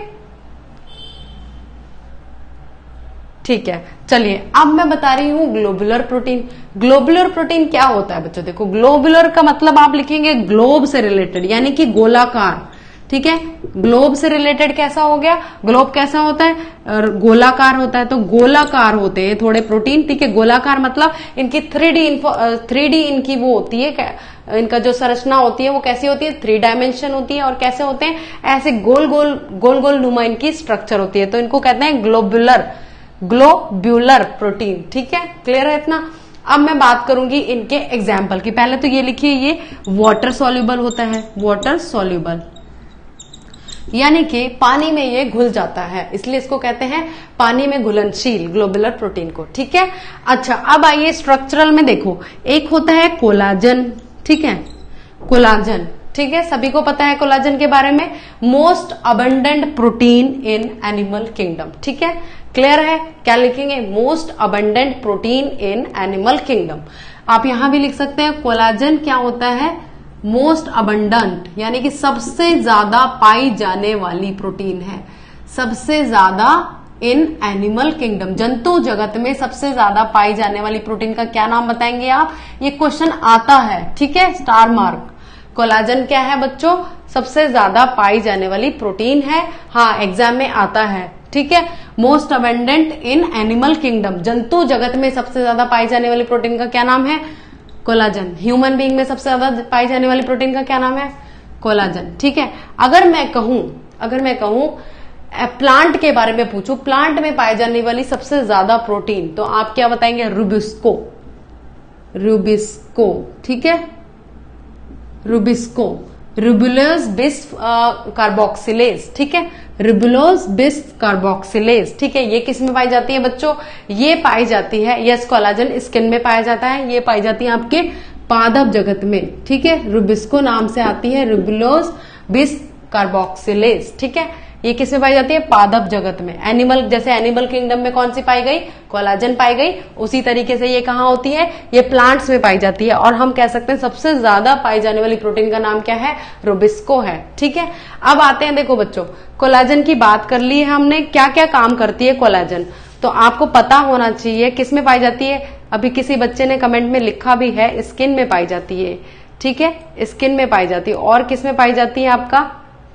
ठीक है। चलिए अब मैं बता रही हूं ग्लोबुलर प्रोटीन। ग्लोबुलर प्रोटीन क्या होता है बच्चों, देखो ग्लोबुलर का मतलब आप लिखेंगे ग्लोब से रिलेटेड यानी कि गोलाकार, ठीक है। ग्लोब से रिलेटेड कैसा हो गया, ग्लोब कैसा होता है, गोलाकार होता है, तो गोलाकार होते हैं थोड़े प्रोटीन, ठीक है। गोलाकार मतलब इनकी थ्री डी थ्री डी इनकी वो होती है, इनका जो संरचना होती है वो कैसी होती है, थ्री डायमेंशन होती है, और कैसे होते हैं, ऐसे गोल गोल गोल गोल नुमा इनकी स्ट्रक्चर होती है, तो इनको कहते हैं ग्लोबुलर, ग्लोब्यूलर प्रोटीन, ठीक है, क्लियर है इतना। अब मैं बात करूंगी इनके एग्जाम्पल की। पहले तो ये लिखिए, ये वाटर सॉल्युबल होता है, वाटर सॉल्युबल यानी कि पानी में ये घुल जाता है, इसलिए इसको कहते हैं पानी में घुलनशील, ग्लोबुलर प्रोटीन को, ठीक है। अच्छा अब आइए स्ट्रक्चरल में देखो, एक होता है कोलाजन, ठीक है, कोलाजन, ठीक है, सभी को पता है कोलाजन के बारे में, most abundant protein in animal kingdom, ठीक है, क्लियर है। क्या लिखेंगे, most abundant protein in animal kingdom. आप यहां भी लिख सकते हैं कोलाजन क्या होता है, मोस्ट अबंडेंट यानी कि सबसे ज्यादा पाई जाने वाली प्रोटीन है, सबसे ज्यादा इन एनिमल किंगडम, जंतु जगत में सबसे ज्यादा पाई जाने वाली प्रोटीन का क्या नाम बताएंगे आप, ये क्वेश्चन आता है, ठीक है, स्टार मार्क। कोलाजन क्या है बच्चों, सबसे ज्यादा पाई जाने वाली प्रोटीन है, हाँ एग्जाम में आता है, ठीक है। Most abundant in animal kingdom, जंतु जगत में सबसे ज्यादा पाई जाने वाली प्रोटीन का क्या नाम है, कोलाजन। ह्यूमन बीइंग में सबसे ज्यादा पाई जाने वाली प्रोटीन का क्या नाम है, कोलाजन, ठीक है। अगर मैं कहूं अगर मैं कहूं प्लांट के बारे में पूछूं, प्लांट में पाई जाने वाली सबसे ज्यादा प्रोटीन, तो आप क्या बताएंगे, रुबिस्को, रुबिस्को, ठीक है, रुबिस्को, रुबुलोज बिस कार्बोक्सिलेज, ठीक है, रुबुलोज बिस कार्बोक्सिलेज, ठीक है। ये किस में पाई जाती है बच्चों, ये पाई जाती है, यस कोलाजन स्किन में पाया जाता है, ये पाई जाती है आपके पादप जगत में, ठीक है, रुबिस्को नाम से आती है, रुबुलोज बिस कार्बोक्सिलेज, ठीक है। ये किसमें पाई जाती है, पादप जगत में। एनिमल, जैसे एनिमल किंगडम में कौन सी पाई गई, कोलाजन पाई गई, उसी तरीके से ये कहाँ होती है, ये प्लांट्स में पाई जाती है। और हम कह सकते हैं सबसे ज्यादा पाई जाने वाली प्रोटीन का नाम क्या है, रुबिस्को है, ठीक है। अब आते हैं, देखो बच्चों कोलाजन की बात कर ली है हमने, क्या क्या काम करती है कोलाजन, तो आपको पता होना चाहिए किस में पाई जाती है। अभी किसी बच्चे ने कमेंट में लिखा भी है, स्किन में पाई जाती है, ठीक है, स्किन में पाई जाती है। और किस में पाई जाती है आपका,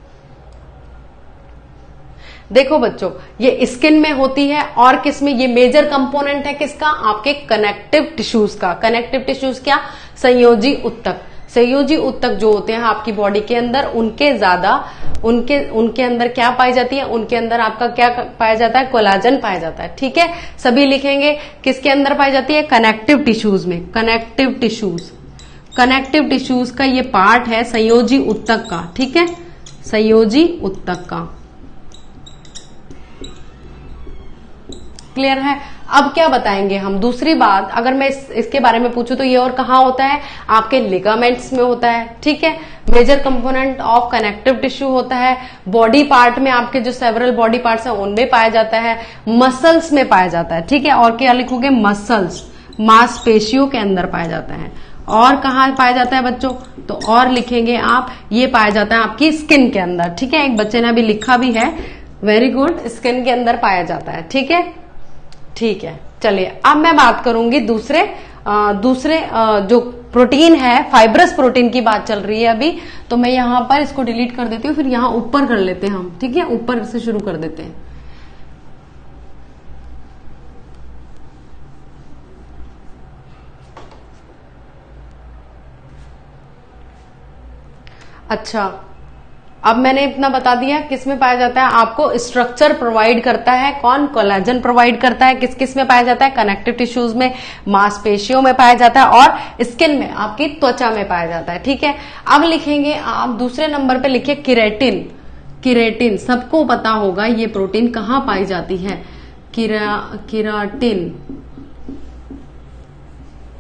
देखो बच्चों ये स्किन में होती है, और किसमें, ये मेजर कंपोनेंट है किसका, आपके कनेक्टिव टिश्यूज का। कनेक्टिव टिश्यूज क्या, संयोजी उत्तक, संयोजी उत्तक जो होते हैं आपकी बॉडी के अंदर, उनके ज्यादा उनके उनके अंदर क्या पाई जाती है, उनके अंदर आपका क्या पाया जाता है, कोलाजन पाया जाता है, ठीक है। सभी लिखेंगे किसके अंदर पाई जाती है, कनेक्टिव टिश्यूज में, कनेक्टिव टिश्यूज, कनेक्टिव टिश्यूज का ये पार्ट है संयोजी उत्तक का, ठीक है, संयोजी उत्तक का, क्लियर है। अब क्या बताएंगे हम, दूसरी बात अगर मैं इस, इसके बारे में पूछूं तो ये और कहाँ होता है, आपके लिगामेंट्स में होता है, ठीक है, major component of connective tissue होता है। बॉडी पार्ट में आपके जो सेवरल बॉडी पार्ट्स हैं उनमें पाया जाता है, मसल्स में पाया जाता है, ठीक है। और क्या लिखोगे, मसल्स, मांसपेशियों के अंदर पाया जाता है। और कहाँ पाया जाता है बच्चों, तो और लिखेंगे आप, ये पाया जाता है आपकी स्किन के अंदर, ठीक है। एक बच्चे ने अभी लिखा भी है, वेरी गुड, स्किन के अंदर पाया जाता है, ठीक है, ठीक है। चलिए अब मैं बात करूंगी दूसरे आ, दूसरे आ, जो प्रोटीन है, फाइब्रस प्रोटीन की बात चल रही है अभी, तो मैं यहां पर इसको डिलीट कर देती हूँ, फिर यहां ऊपर कर लेते हैं हम, ठीक है, ऊपर से शुरू कर देते हैं। अच्छा अब मैंने इतना बता दिया किस में पाया जाता है, आपको स्ट्रक्चर प्रोवाइड करता है कौन, कोलाजन प्रोवाइड करता है, किस किस में पाया जाता है, कनेक्टिव टिश्यूज में, मांसपेशियों में पाया जाता है, और स्किन में, आपकी त्वचा में पाया जाता है, ठीक है। अब लिखेंगे आप दूसरे नंबर पे लिखिए किरेटिन, किरेटिन सबको पता होगा ये प्रोटीन कहाँ पाई जाती है, किरा किराटिन,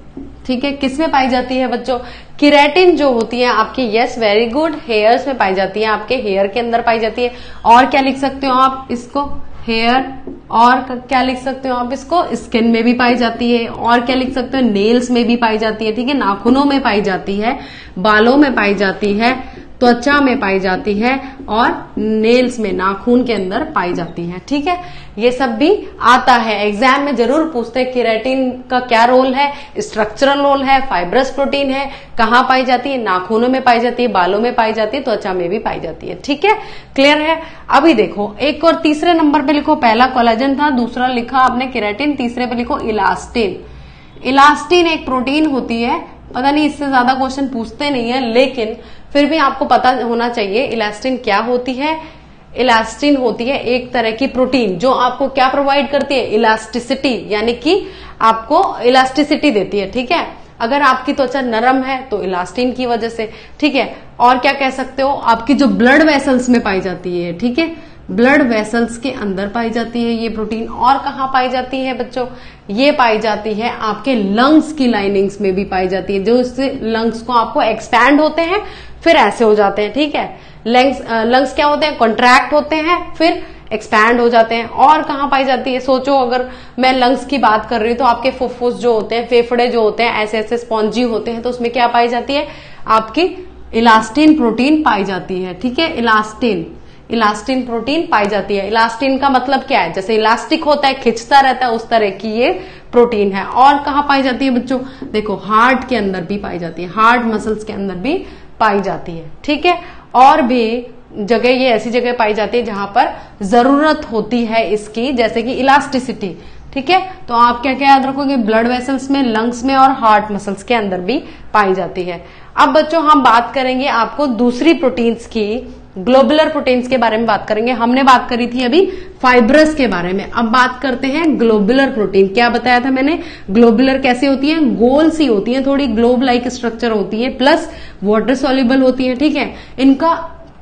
ठीक है, किसमें पाई जाती है बच्चों? केराटिन जो होती है आपकी, यस वेरी गुड, हेयर्स में पाई जाती है, आपके हेयर के अंदर पाई जाती है। और क्या लिख सकते हो आप इसको? हेयर। और क्या लिख सकते हो आप इसको? स्किन में भी पाई जाती है। और क्या लिख सकते हो? नेल्स में भी पाई जाती है, ठीक है, नाखूनों में पाई जाती है, बालों में पाई जाती है, त्वचा में पाई जाती है और नेल्स में, नाखून के अंदर पाई जाती है, ठीक है। ये सब भी आता है, एग्जाम में जरूर पूछते हैं केराटिन का क्या रोल है, स्ट्रक्चरल रोल है, फाइब्रस प्रोटीन है, कहाँ पाई जाती है? नाखूनों में पाई जाती है, बालों में पाई जाती है, त्वचा में भी पाई जाती है, ठीक है, क्लियर है। अभी देखो एक और तीसरे नंबर पे लिखो, पहला कोलेजन था, दूसरा लिखा आपने केराटिन, तीसरे पे लिखो इलास्टिन। इलास्टिन एक प्रोटीन होती है, पता नहीं इससे ज्यादा क्वेश्चन पूछते नहीं है, लेकिन फिर भी आपको पता होना चाहिए इलास्टिन क्या होती है। इलास्टिन होती है एक तरह की प्रोटीन जो आपको क्या प्रोवाइड करती है? इलास्टिसिटी, यानी कि आपको इलास्टिसिटी देती है, ठीक है। अगर आपकी त्वचा नरम है तो इलास्टिन की वजह से, ठीक है। और क्या कह सकते हो? आपकी जो ब्लड वेसल्स में पाई जाती है, ठीक है, ब्लड वेसल्स के अंदर पाई जाती है ये प्रोटीन। और कहाँ पाई जाती है बच्चों? ये पाई जाती है आपके लंग्स की लाइनिंग्स में भी पाई जाती है, जो इससे लंग्स को आपको एक्सपैंड होते हैं फिर ऐसे हो जाते हैं, ठीक है। लंग्स लंग्स क्या होते हैं? कॉन्ट्रैक्ट होते हैं फिर एक्सपैंड हो जाते हैं। और कहाँ पाई जाती है? सोचो, अगर मैं लंग्स की बात कर रही हूँ तो आपके फुफ्फुस जो होते हैं, फेफड़े जो होते हैं, ऐसे ऐसे स्पॉन्जी होते हैं, तो उसमें क्या पाई जाती है? आपकी इलास्टिन प्रोटीन पाई जाती है, ठीक है। इलास्टिन इलास्टिन प्रोटीन पाई जाती है। इलास्टिन का मतलब क्या है? जैसे इलास्टिक होता है, खिंचता रहता है, उस तरह की ये प्रोटीन है। और कहाँ पाई जाती है बच्चों? देखो हार्ट के अंदर भी पाई जाती है, हार्ट मसल्स के अंदर भी पाई जाती है, ठीक है। और भी जगह ये ऐसी जगह पाई जाती है जहां पर जरूरत होती है इसकी, जैसे कि इलास्टिसिटी, ठीक है। तो आप क्या क्या याद रखोगे? ब्लड वेसल्स में, लंग्स में और हार्ट मसल्स के अंदर भी पाई जाती है। अब बच्चों हम बात करेंगे आपको दूसरी प्रोटीन्स की, ग्लोबुलर प्रोटीन्स के बारे में बात करेंगे। हमने बात करी थी अभी फाइब्रस के बारे में, अब बात करते हैं ग्लोबुलर प्रोटीन। क्या बताया था मैंने? ग्लोबुलर कैसे होती है? गोल सी होती है, थोड़ी ग्लोब लाइक स्ट्रक्चर होती है, प्लस वाटर सॉल्युबल होती है, ठीक है। इनका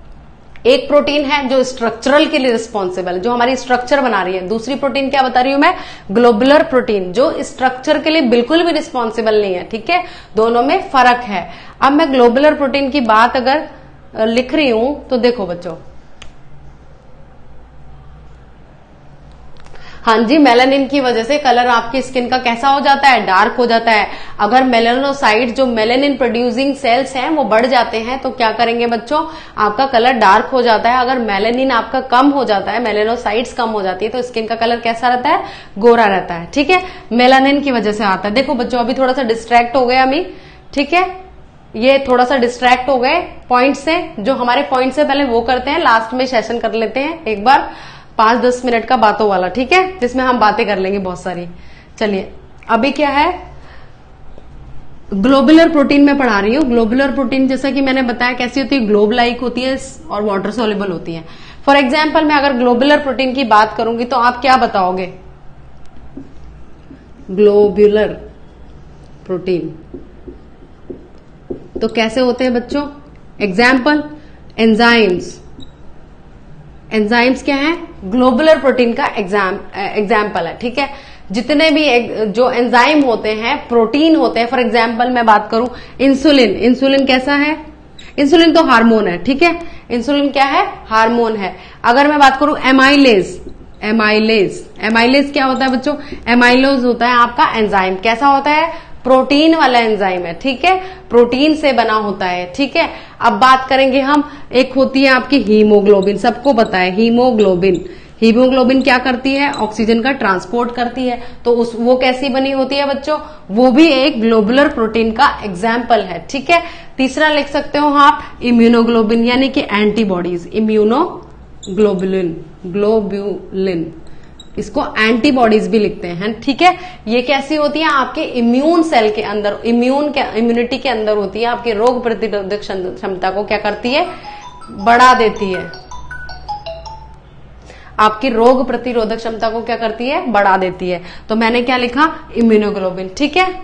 एक प्रोटीन है जो स्ट्रक्चरल के लिए रिस्पॉन्सिबल, जो हमारी स्ट्रक्चर बना रही है। दूसरी प्रोटीन क्या बता रही हूं मैं? ग्लोबुलर प्रोटीन, जो स्ट्रक्चर के लिए बिल्कुल भी रिस्पॉन्सिबल नहीं है, ठीक है। दोनों में फर्क है। अब मैं ग्लोबुलर प्रोटीन की बात अगर लिख रही हूं तो देखो बच्चों, हाँ जी, मेलानिन की वजह से कलर आपकी स्किन का कैसा हो जाता है? डार्क हो जाता है। अगर मेलानोसाइट, जो मेलानिन प्रोड्यूसिंग सेल्स हैं, वो बढ़ जाते हैं तो क्या करेंगे बच्चों? आपका कलर डार्क हो जाता है। अगर मेलानिन आपका कम हो जाता है, मेलानोसाइट्स कम हो जाती है, तो स्किन का कलर कैसा रहता है? गोरा रहता है, ठीक है। मेलानिन की वजह से आता है। देखो बच्चों, अभी थोड़ा सा डिस्ट्रैक्ट हो गए अभी, ठीक है, ये थोड़ा सा डिस्ट्रैक्ट हो गए पॉइंट से। जो हमारे पॉइंट से पहले वो करते हैं, लास्ट में सेशन कर लेते हैं एक बार, पांच दस मिनट का बातों वाला, ठीक है, जिसमें हम बातें कर लेंगे बहुत सारी। चलिए, अभी क्या है? ग्लोबुलर प्रोटीन में पढ़ा रही हूँ। ग्लोबुलर प्रोटीन जैसा कि मैंने बताया कैसी होती है? ग्लोब लाइक होती है और वाटर सॉल्युबल होती है। फॉर एग्जाम्पल, मैं अगर ग्लोबुलर प्रोटीन की बात करूंगी तो आप क्या बताओगे? ग्लोबुलर प्रोटीन तो कैसे होते हैं बच्चों? Example, enzymes. एंजाइम्स क्या है? ग्लोबुलर प्रोटीन का एग्जाम एग्जाम्पल है, ठीक है। जितने भी जो एंजाइम होते हैं, प्रोटीन होते हैं, फॉर एग्जाम्पल मैं बात करूं इंसुलिन। इंसुलिन कैसा है? इंसुलिन तो हार्मोन है, ठीक है। इंसुलिन क्या है? हार्मोन है। अगर मैं बात करूं एमाइलेज, एमाइलेज एमाइलेज क्या होता है बच्चों? एमाइलोज होता है आपका एंजाइम। कैसा होता है? प्रोटीन वाला एंजाइम है, ठीक है, प्रोटीन से बना होता है, ठीक है। अब बात करेंगे हम, एक होती है आपकी हीमोग्लोबिन, सबको पता है हीमोग्लोबिन। हीमोग्लोबिन क्या करती है? ऑक्सीजन का ट्रांसपोर्ट करती है। तो उस वो कैसी बनी होती है बच्चों? वो भी एक ग्लोबुलर प्रोटीन का एग्जाम्पल है, ठीक है। तीसरा लिख सकते हो आप इम्यूनोग्लोबिन, यानी कि एंटीबॉडीज। इम्यूनोग्लोबुलिन, ग्लोबुलिन, इसको एंटीबॉडीज भी लिखते हैं, ठीक है। ये कैसी होती है? आपके इम्यून सेल के अंदर, इम्यून के इम्यूनिटी के अंदर होती है। आपके रोग प्रतिरोधक क्षमता को क्या करती है? बढ़ा देती है। आपकी रोग प्रतिरोधक क्षमता को क्या करती है? बढ़ा देती है। तो मैंने क्या लिखा? इम्यूनोग्लोबिन, ठीक है।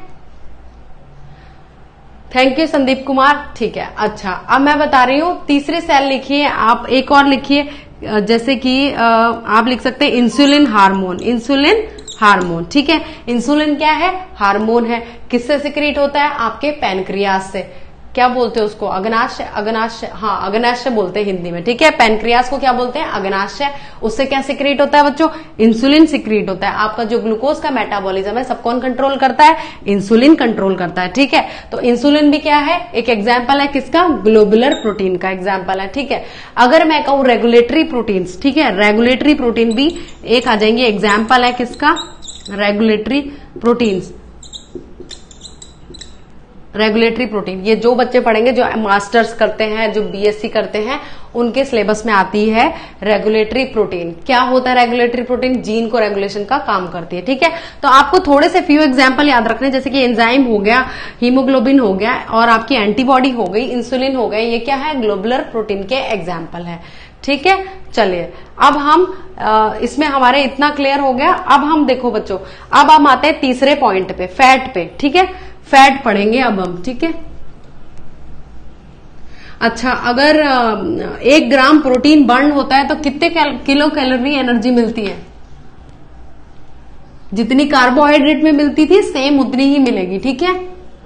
थैंक यू संदीप कुमार, ठीक है। अच्छा, अब मैं बता रही हूं, तीसरी सेल लिखिए आप, एक और लिखिए, जैसे कि आप लिख सकते हैं इंसुलिन हार्मोन। इंसुलिन हार्मोन, ठीक है। इंसुलिन क्या है? हार्मोन है। किससे सिक्रीट होता है? आपके पैनक्रियास से। क्या बोलते हैं उसको? अग्नाशय, अग्नाशय, हाँ अग्नाशय बोलते हैं हिंदी में, ठीक है। पैनक्रियास को क्या बोलते हैं? अग्नाशय। उससे क्या सिक्रीट होता है बच्चों? इंसुलिन सिक्रीट होता है। आपका जो ग्लूकोज का मेटाबॉलिज्म है सब कौन कंट्रोल करता है? इंसुलिन कंट्रोल करता है, ठीक है। तो इंसुलिन भी क्या है? एक एग्जाम्पल है किसका? ग्लोबुलर प्रोटीन का एग्जाम्पल है, ठीक है। अगर मैं कहूं रेगुलेटरी प्रोटीन, ठीक है, रेगुलेटरी प्रोटीन भी एक आ जाएंगे, एग्जाम्पल है किसका? Regulatory proteins. रेगुलेटरी प्रोटीन ये जो बच्चे पढ़ेंगे जो मास्टर्स करते हैं, जो बीएससी करते हैं, उनके सिलेबस में आती है रेगुलेटरी प्रोटीन। क्या होता है रेगुलेटरी प्रोटीन? जीन को रेगुलेशन का काम करती है, ठीक है। तो आपको थोड़े से फ्यू एग्जांपल याद रखने, जैसे कि एंजाइम हो गया, हीमोग्लोबिन हो गया और आपकी एंटीबॉडी हो गई, इंसुलिन हो गई, ये क्या है? ग्लोबुलर प्रोटीन के एग्जाम्पल है, ठीक है। चलिए अब हम आ, इसमें हमारे इतना क्लियर हो गया। अब हम देखो बच्चों, अब हम आते हैं तीसरे पॉइंट पे, फैट पे, ठीक है। फैट पढ़ेंगे अब हम, ठीक है। अच्छा, अगर एक ग्राम प्रोटीन बर्न होता है तो कितने किलो कैलोरी एनर्जी मिलती है? जितनी कार्बोहाइड्रेट में मिलती थी सेम उतनी ही मिलेगी, ठीक है।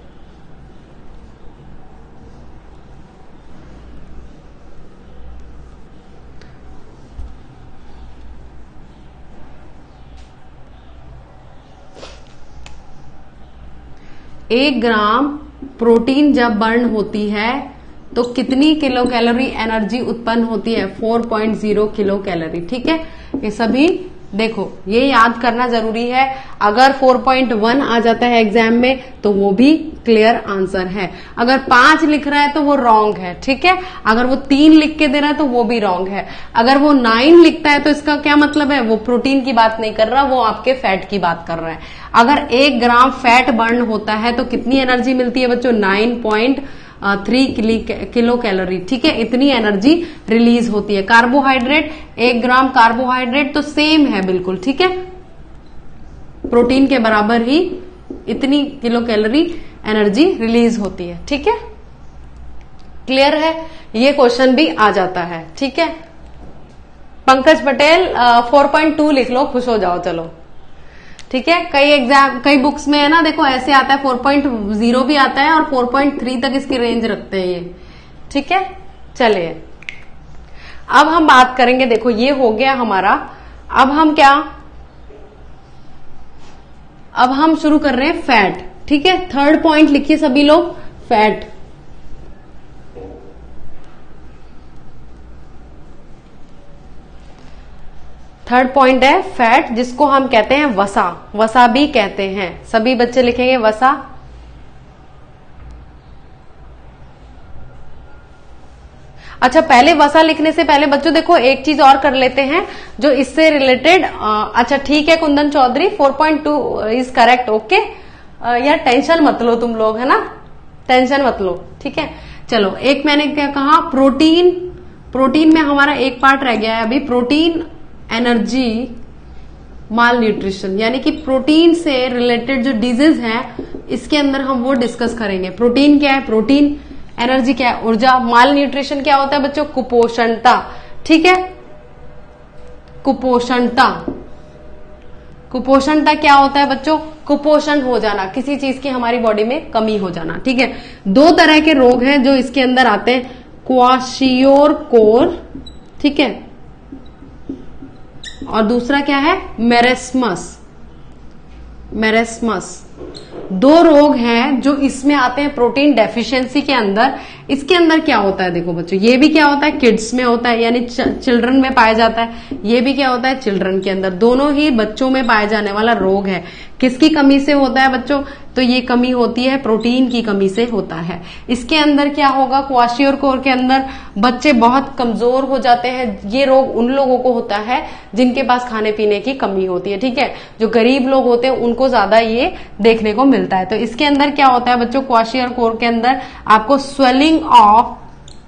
एक ग्राम प्रोटीन जब बर्न होती है तो कितनी किलो कैलोरी एनर्जी उत्पन्न होती है? चार पॉइंट ज़ीरो किलो कैलोरी, ठीक है। ये सभी देखो ये याद करना जरूरी है। अगर चार पॉइंट वन आ जाता है एग्जाम में तो वो भी क्लियर आंसर है। अगर पांच लिख रहा है तो वो रॉन्ग है, ठीक है। अगर वो तीन लिख के दे रहा है तो वो भी रॉन्ग है। अगर वो नाइन लिखता है तो इसका क्या मतलब है? वो प्रोटीन की बात नहीं कर रहा, वो आपके फैट की बात कर रहा है। अगर एक ग्राम फैट बर्न होता है तो कितनी एनर्जी मिलती है बच्चों? Nine point three kilo calorie, ठीक है। इतनी एनर्जी रिलीज होती है। कार्बोहाइड्रेट, एक ग्राम कार्बोहाइड्रेट तो सेम है बिल्कुल, ठीक है, प्रोटीन के बराबर ही इतनी किलो कैलोरी एनर्जी रिलीज होती है, ठीक है। क्लियर है? ये क्वेश्चन भी आ जाता है, ठीक है। Pankaj Patel four point two लिख लो, खुश हो जाओ, चलो, ठीक है। कई एग्जाम, कई बुक्स में है ना, देखो ऐसे आता है, फोर पॉइंट ज़ीरो भी आता है और फोर पॉइंट थ्री तक इसकी रेंज रखते हैं ये, ठीक है। चलिए अब हम बात करेंगे, देखो ये हो गया हमारा। अब हम क्या, अब हम शुरू कर रहे हैं फैट, ठीक है। थर्ड पॉइंट लिखिए सभी लोग, फैट। थर्ड पॉइंट है फैट, जिसको हम कहते हैं वसा, वसा भी कहते हैं। सभी बच्चे लिखेंगे वसा। अच्छा, पहले वसा लिखने से पहले बच्चों देखो एक चीज और कर लेते हैं जो इससे रिलेटेड। अच्छा ठीक है Kundan Chaudhary, four point two is correct, okay. यार टेंशन मत लो तुम लोग, है ना, टेंशन मत लो, ठीक है। चलो, एक मैंने क्या कहा, प्रोटीन, प्रोटीन में हमारा एक पार्ट रह गया है अभी, प्रोटीन एनर्जी माल न्यूट्रिशन, यानी कि प्रोटीन से रिलेटेड जो डिजीज है इसके अंदर हम वो डिस्कस करेंगे। प्रोटीन क्या है? प्रोटीन एनर्जी क्या है? ऊर्जा। माल न्यूट्रिशन क्या होता है बच्चों? कुपोषणता, ठीक है। कुपोषणता, कुपोषणता क्या होता है बच्चों? कुपोषण हो जाना, किसी चीज की हमारी बॉडी में कमी हो जाना, ठीक है। दो तरह के रोग हैं जो इसके अंदर आते हैं, क्वाशियोरकोर, ठीक है, और दूसरा क्या है? Marasmus, marasmus. दो रोग हैं जो इसमें आते हैं प्रोटीन डेफिशिएंसी के अंदर। इसके अंदर क्या होता है देखो बच्चों, ये भी क्या होता है? किड्स में होता है, यानी चिल्ड्रन में पाया जाता है। ये भी क्या होता है? चिल्ड्रन के अंदर। दोनों ही बच्चों में पाया जाने वाला रोग है। किसकी कमी से होता है बच्चों? तो ये कमी होती है प्रोटीन की कमी से होता है। इसके अंदर क्या होगा? क्वाशियोरकोर के अंदर बच्चे बहुत कमजोर हो जाते हैं। ये रोग उन लोगों को होता है जिनके पास खाने पीने की कमी होती है, ठीक है। जो गरीब लोग होते हैं उनको ज्यादा ये देखने को मिलता है। तो इसके अंदर क्या होता है बच्चों? क्वाशियोरकोर के अंदर आपको स्वेलिंग ऑफ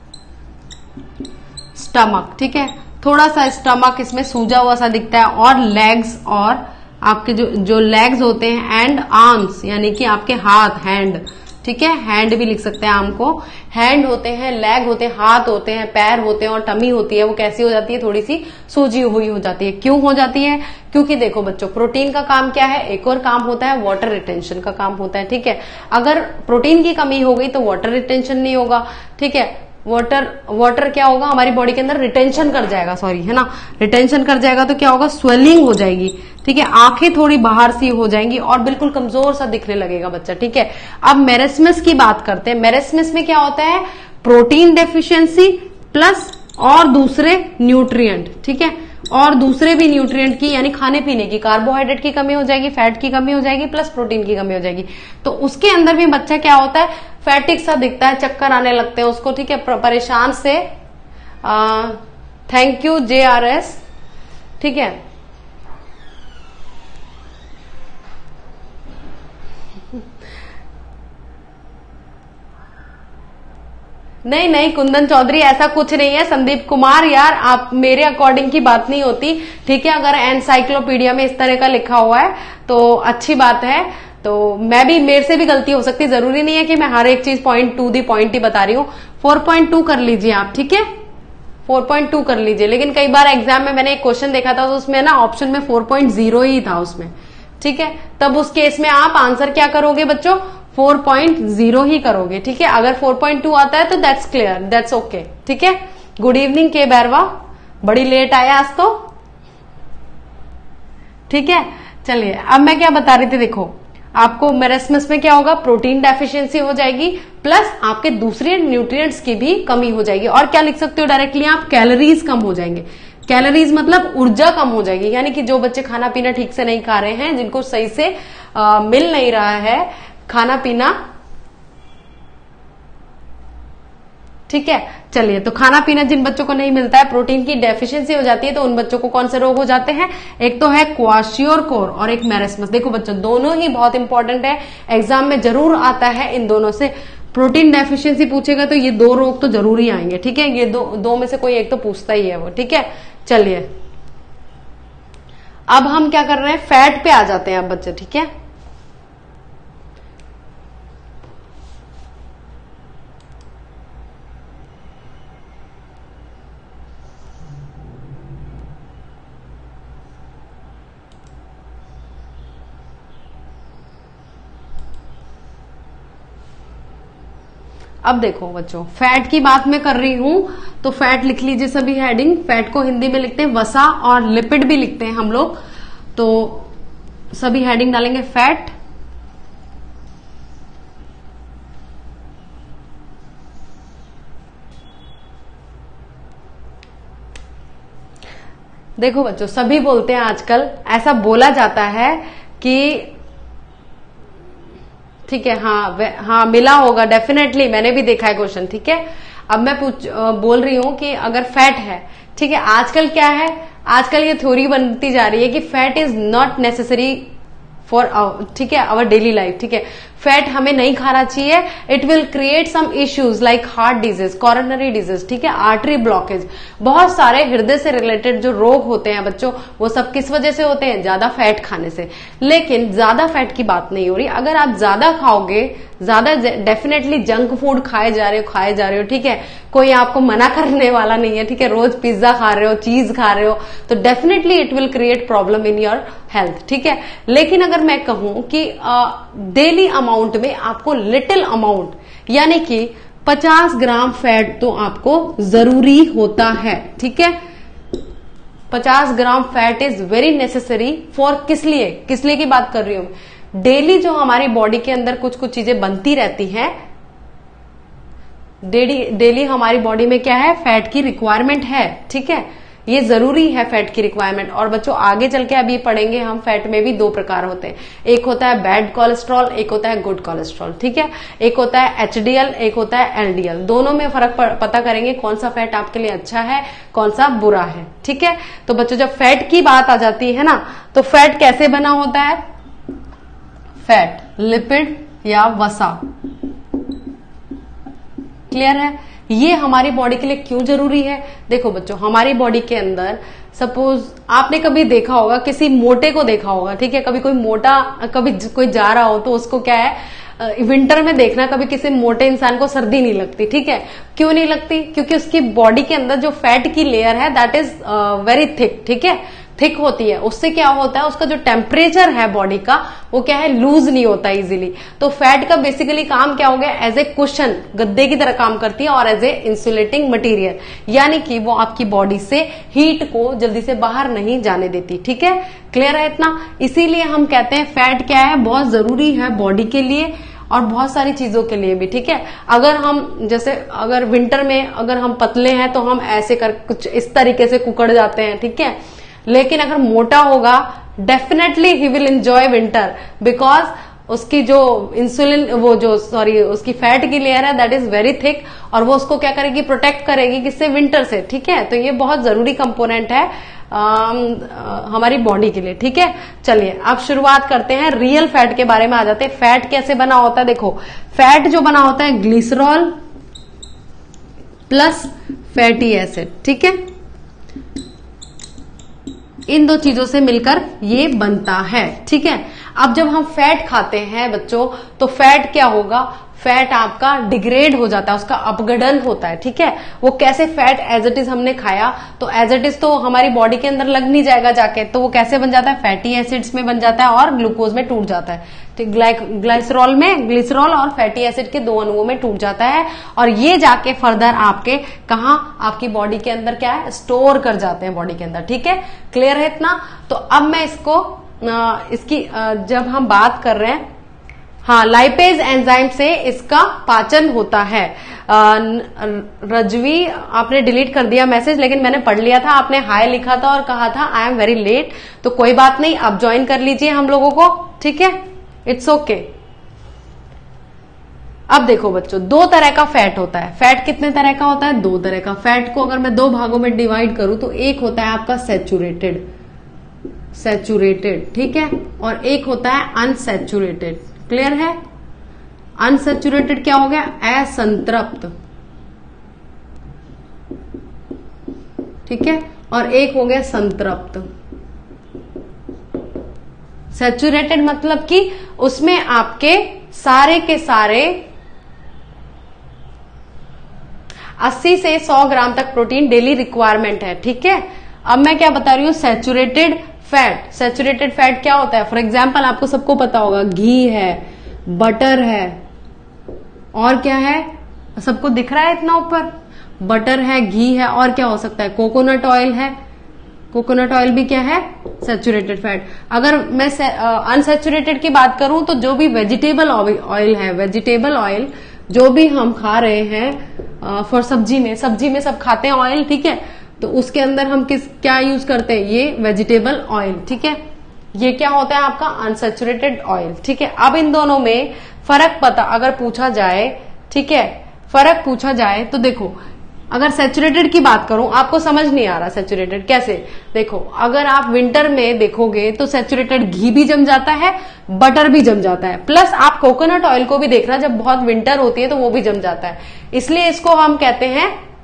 स्टमक, ठीक है, थोड़ा सा स्टमक इसमें सूजा हुआ सा दिखता है, और लेग्स, और आपके जो जो लेग्स होते हैं एंड आर्म्स, यानी कि आपके हाथ, हैंड, ठीक है। हैंड भी लिख सकते हैं आम को। हैंड होते हैं, लेग होते हैं, हाथ होते हैं, पैर होते हैं और टमी होती है। वो कैसी हो जाती है, थोड़ी सी सूजी हुई हो जाती है। क्यों हो जाती है? क्योंकि देखो बच्चों, प्रोटीन का काम क्या है, एक और काम होता है वाटर रिटेंशन का काम होता है। ठीक है, अगर प्रोटीन की कमी हो गई तो वाटर रिटेंशन नहीं होगा। ठीक है, वाटर वाटर क्या होगा, हमारी बॉडी के अंदर रिटेंशन कर जाएगा, सॉरी है ना, रिटेंशन कर जाएगा तो क्या होगा, स्वेलिंग हो जाएगी। ठीक है, आंखें थोड़ी बाहर सी हो जाएंगी और बिल्कुल कमजोर सा दिखने लगेगा बच्चा। ठीक है, अब मेरेस्मस की बात करते हैं। मेरेस्मस में क्या होता है, प्रोटीन डेफिशिएंसी प्लस और दूसरे न्यूट्रिएंट। ठीक है, और दूसरे भी न्यूट्रिएंट की, यानी खाने पीने की, कार्बोहाइड्रेट की कमी हो जाएगी, फैट की कमी हो जाएगी, प्लस प्रोटीन की कमी हो जाएगी। तो उसके अंदर भी बच्चा क्या होता है, फैटिक सा दिखता है, चक्कर आने लगते हैं उसको। ठीक है, परेशान से। Thank you J R S. ठीक है, नहीं नहीं कुंदन चौधरी, ऐसा कुछ नहीं है। संदीप कुमार, यार आप मेरे अकॉर्डिंग की बात नहीं होती। ठीक है, अगर एनसाइक्लोपीडिया में इस तरह का लिखा हुआ है तो अच्छी बात है। तो मैं भी, मेरे से भी गलती हो सकती है, जरूरी नहीं है कि मैं हर एक चीज पॉइंट टू दी पॉइंट ही बता रही हूँ। फोर पॉइंट टू कर लीजिए आप। ठीक है, फोर पॉइंट टू कर लीजिए। लेकिन कई बार एग्जाम में मैंने एक क्वेश्चन देखा था तो उसमें ना ऑप्शन में फोर पॉइंट जीरो ही था उसमें। ठीक है, तब उस केस में आप आंसर क्या करोगे बच्चों, फोर पॉइंट जीरो ही करोगे। ठीक है, अगर फोर पॉइंट टू आता है तो दैट्स क्लियर, दैट्स ओके। ठीक है, गुड इवनिंग के बैरवा, बड़ी लेट आया आज तो। ठीक है, चलिए अब मैं क्या बता रही थी, देखो आपको मेरेस्मस में क्या होगा, प्रोटीन डेफिशिएंसी हो जाएगी, प्लस आपके दूसरे न्यूट्रिएंट्स की भी कमी हो जाएगी। और क्या लिख सकते हो डायरेक्टली आप, कैलोरीज कम हो जाएंगे। कैलोरीज मतलब ऊर्जा कम हो जाएगी, यानी कि जो बच्चे खाना पीना ठीक से नहीं खा रहे हैं, जिनको सही से आ, मिल नहीं रहा है खाना पीना। ठीक है, चलिए, तो खाना पीना जिन बच्चों को नहीं मिलता है, प्रोटीन की डेफिशिएंसी हो जाती है, तो उन बच्चों को कौन से रोग हो जाते हैं, एक तो है क्वाशियोरकोर और एक मेरेस्मस। देखो बच्चों, दोनों ही बहुत इंपॉर्टेंट है, एग्जाम में जरूर आता है इन दोनों से। प्रोटीन डेफिशिएंसी पूछेगा तो ये दो रोग तो जरूर ही आएंगे। ठीक है, ये दो दो में से कोई एक तो पूछता ही है वो। ठीक है, चलिए अब हम क्या कर रहे हैं, फैट पे आ जाते हैं अब बच्चे। ठीक है, अब देखो बच्चों, फैट की बात मैं कर रही हूं तो फैट लिख लीजिए सभी हेडिंग। फैट को हिंदी में लिखते हैं वसा और लिपिड भी लिखते हैं हम लोग, तो सभी हेडिंग डालेंगे फैट। देखो बच्चों, सभी बोलते हैं आजकल, ऐसा बोला जाता है कि ठीक है, हाँ हाँ मिला होगा डेफिनेटली, मैंने भी देखा है क्वेश्चन। ठीक है, अब मैं पूछ बोल रही हूं कि अगर फैट है, ठीक है, आजकल क्या है, आजकल ये थ्योरी बनती जा रही है कि fat is not necessary for, ठीक है, आवर डेली लाइफ। ठीक है, फैट हमें नहीं खाना चाहिए, it will create some issues like heart disease, coronary disease, ठीक है, आर्टरी ब्लॉकेज, बहुत सारे हृदय से रिलेटेड जो रोग होते हैं बच्चों, वो सब किस वजह से होते हैं, ज्यादा फैट खाने से। लेकिन ज्यादा फैट की बात नहीं हो रही, अगर आप ज्यादा खाओगे, ज्यादा डेफिनेटली जंक फूड खाए जा रहे हो खाए जा रहे हो, ठीक है, कोई आपको मना करने वाला नहीं है, ठीक है, रोज पिज्जा खा रहे हो, चीज खा रहे हो, तो definitely it will create problem in your health. ठीक है, लेकिन अगर मैं कहूं कि डेली अमाउंट में आपको लिटिल अमाउंट, यानी कि पचास ग्राम फैट तो आपको जरूरी होता है। ठीक है, पचास gram fat is very necessary for, किस लिए, किस लिए की बात कर रही हूं, डेली जो हमारी बॉडी के अंदर कुछ कुछ चीजें बनती रहती हैं, डेली डेली हमारी बॉडी में क्या है, फैट की रिक्वायरमेंट है। ठीक है, ये जरूरी है फैट की रिक्वायरमेंट। और बच्चों आगे चल के अभी पढ़ेंगे हम, फैट में भी दो प्रकार होते हैं, एक होता है बैड कोलेस्ट्रॉल, एक होता है गुड कोलेस्ट्रॉल। ठीक है, एक होता है एचडीएल, एक होता है एलडीएल, दोनों में फर्क पता करेंगे कौन सा फैट आपके लिए अच्छा है, कौन सा बुरा है। ठीक है, तो बच्चों जब फैट की बात आ जाती है ना, तो फैट कैसे बना होता है, फैट लिपिड या वसा, क्लियर है, ये हमारी बॉडी के लिए क्यों जरूरी है। देखो बच्चों, हमारी बॉडी के अंदर सपोज आपने कभी देखा होगा, किसी मोटे को देखा होगा, ठीक है, कभी कोई मोटा, कभी कोई जा रहा हो तो उसको क्या है, विंटर में देखना कभी किसी मोटे इंसान को सर्दी नहीं लगती, ठीक है। क्यों नहीं लगती? क्योंकि उसकी बॉडी के अंदर जो फैट की लेयर है दैट इज वेरी थिक, ठीक है, थिक होती है। उससे क्या होता है, उसका जो टेम्परेचर है बॉडी का वो क्या है, लूज नहीं होता इजीली। तो फैट का बेसिकली काम क्या हो गया, एज ए कुशन, गद्दे की तरह काम करती है और एज ए इंसुलेटिंग मटेरियल, यानी कि वो आपकी बॉडी से हीट को जल्दी से बाहर नहीं जाने देती, ठीक है। क्लियर है इतना? इसीलिए हम कहते हैं फैट क्या है, बहुत जरूरी है बॉडी के लिए और बहुत सारी चीजों के लिए भी, ठीक है। अगर हम जैसे अगर विंटर में अगर हम पतले हैं तो हम ऐसे कर कुछ इस तरीके से कुकड़ जाते हैं, ठीक है। लेकिन अगर मोटा होगा definitely he will enjoy winter, because उसकी जो इंसुलिन वो जो सॉरी उसकी फैट की लेयर है दैट इज वेरी थिक और वो उसको क्या करेगी, प्रोटेक्ट करेगी किससे, विंटर से, ठीक है। तो ये बहुत जरूरी कंपोनेंट है आम, हमारी बॉडी के लिए, ठीक है। चलिए अब शुरुआत करते हैं, रियल फैट के बारे में आ जाते हैं। फैट कैसे बना होता है? देखो, फैट जो बना होता है ग्लिसरॉल प्लस फैटी एसिड, ठीक है। इन दो चीजों से मिलकर ये बनता है, ठीक है। अब जब हम फैट खाते हैं बच्चों तो फैट क्या होगा, फैट आपका डिग्रेड हो जाता है, उसका अपगलन होता है, ठीक है। वो कैसे, फैट एज इट इज हमने खाया तो एज इट इज तो हमारी बॉडी के अंदर लग नहीं जाएगा जाके, तो वो कैसे बन जाता है, फैटी एसिड्स में बन जाता है और ग्लूकोज में टूट जाता है, ठीक। ग्लाइसरॉल में, ग्लिसरॉल और फैटी एसिड के दो अणुओं में टूट जाता है और ये जाके फर्दर आपके कहा, आपकी बॉडी के अंदर क्या है, स्टोर कर जाते हैं बॉडी के अंदर, ठीक है। क्लियर है इतना? तो अब मैं इसको इसकी जब हम बात कर रहे हैं, हाँ, लाइपेज एंजाइम से इसका पाचन होता है। रजवी आपने डिलीट कर दिया मैसेज, लेकिन मैंने पढ़ लिया था, आपने हाय लिखा था और कहा था आई एम वेरी लेट, तो कोई बात नहीं, अब ज्वाइन कर लीजिए हम लोगों को, ठीक है, इट्स ओके okay. अब देखो बच्चों, दो तरह का फैट होता है। फैट कितने तरह का होता है? दो तरह का। फैट को अगर मैं दो भागों में डिवाइड करूं तो एक होता है आपका सैचुरेटेड, सैचुरेटेड, ठीक है, और एक होता है अनसैचुरेटेड। क्लियर है? अनसैचुरेटेड क्या हो गया, असंतृप्त, ठीक है, और एक हो गया संतृप्त। सैचुरेटेड मतलब कि उसमें आपके सारे के सारे अस्सी से सौ ग्राम तक प्रोटीन डेली रिक्वायरमेंट है, ठीक है। अब मैं क्या बता रही हूं, सैचुरेटेड फैट। सैचुरेटेड फैट क्या होता है? फॉर एग्जाम्पल आपको सबको पता होगा, घी है, बटर है, और क्या है, सबको दिख रहा है इतना ऊपर, बटर है, घी है, और क्या हो सकता है, कोकोनट ऑयल है। कोकोनट ऑयल भी क्या है, सैचुरेटेड फैट। अगर मैं अनसैचुरेटेड की बात करूं तो जो भी वेजिटेबल ऑयल है, वेजिटेबल ऑयल जो भी हम खा रहे हैं फॉर सब्जी में, सब्जी में सब खाते हैं ऑयल, ठीक है, तो उसके अंदर हम किस क्या यूज करते हैं, ये वेजिटेबल ऑयल, ठीक है। ये क्या होता है आपका अनसैचुरेटेड ऑयल, ठीक है। अब इन दोनों में फर्क पता अगर पूछा जाए, ठीक है, फर्क पूछा जाए तो देखो, अगर सैचुरेटेड की बात करूं, आपको समझ नहीं आ रहा सैचुरेटेड कैसे, देखो अगर आप विंटर में देखोगे तो सैचुरेटेड घी भी जम जाता है, बटर भी जम जाता है, प्लस आप कोकोनट ऑयल को भी देखना, जब बहुत विंटर होती है तो वो भी जम जाता है। इसलिए इसको हम कहते हैं,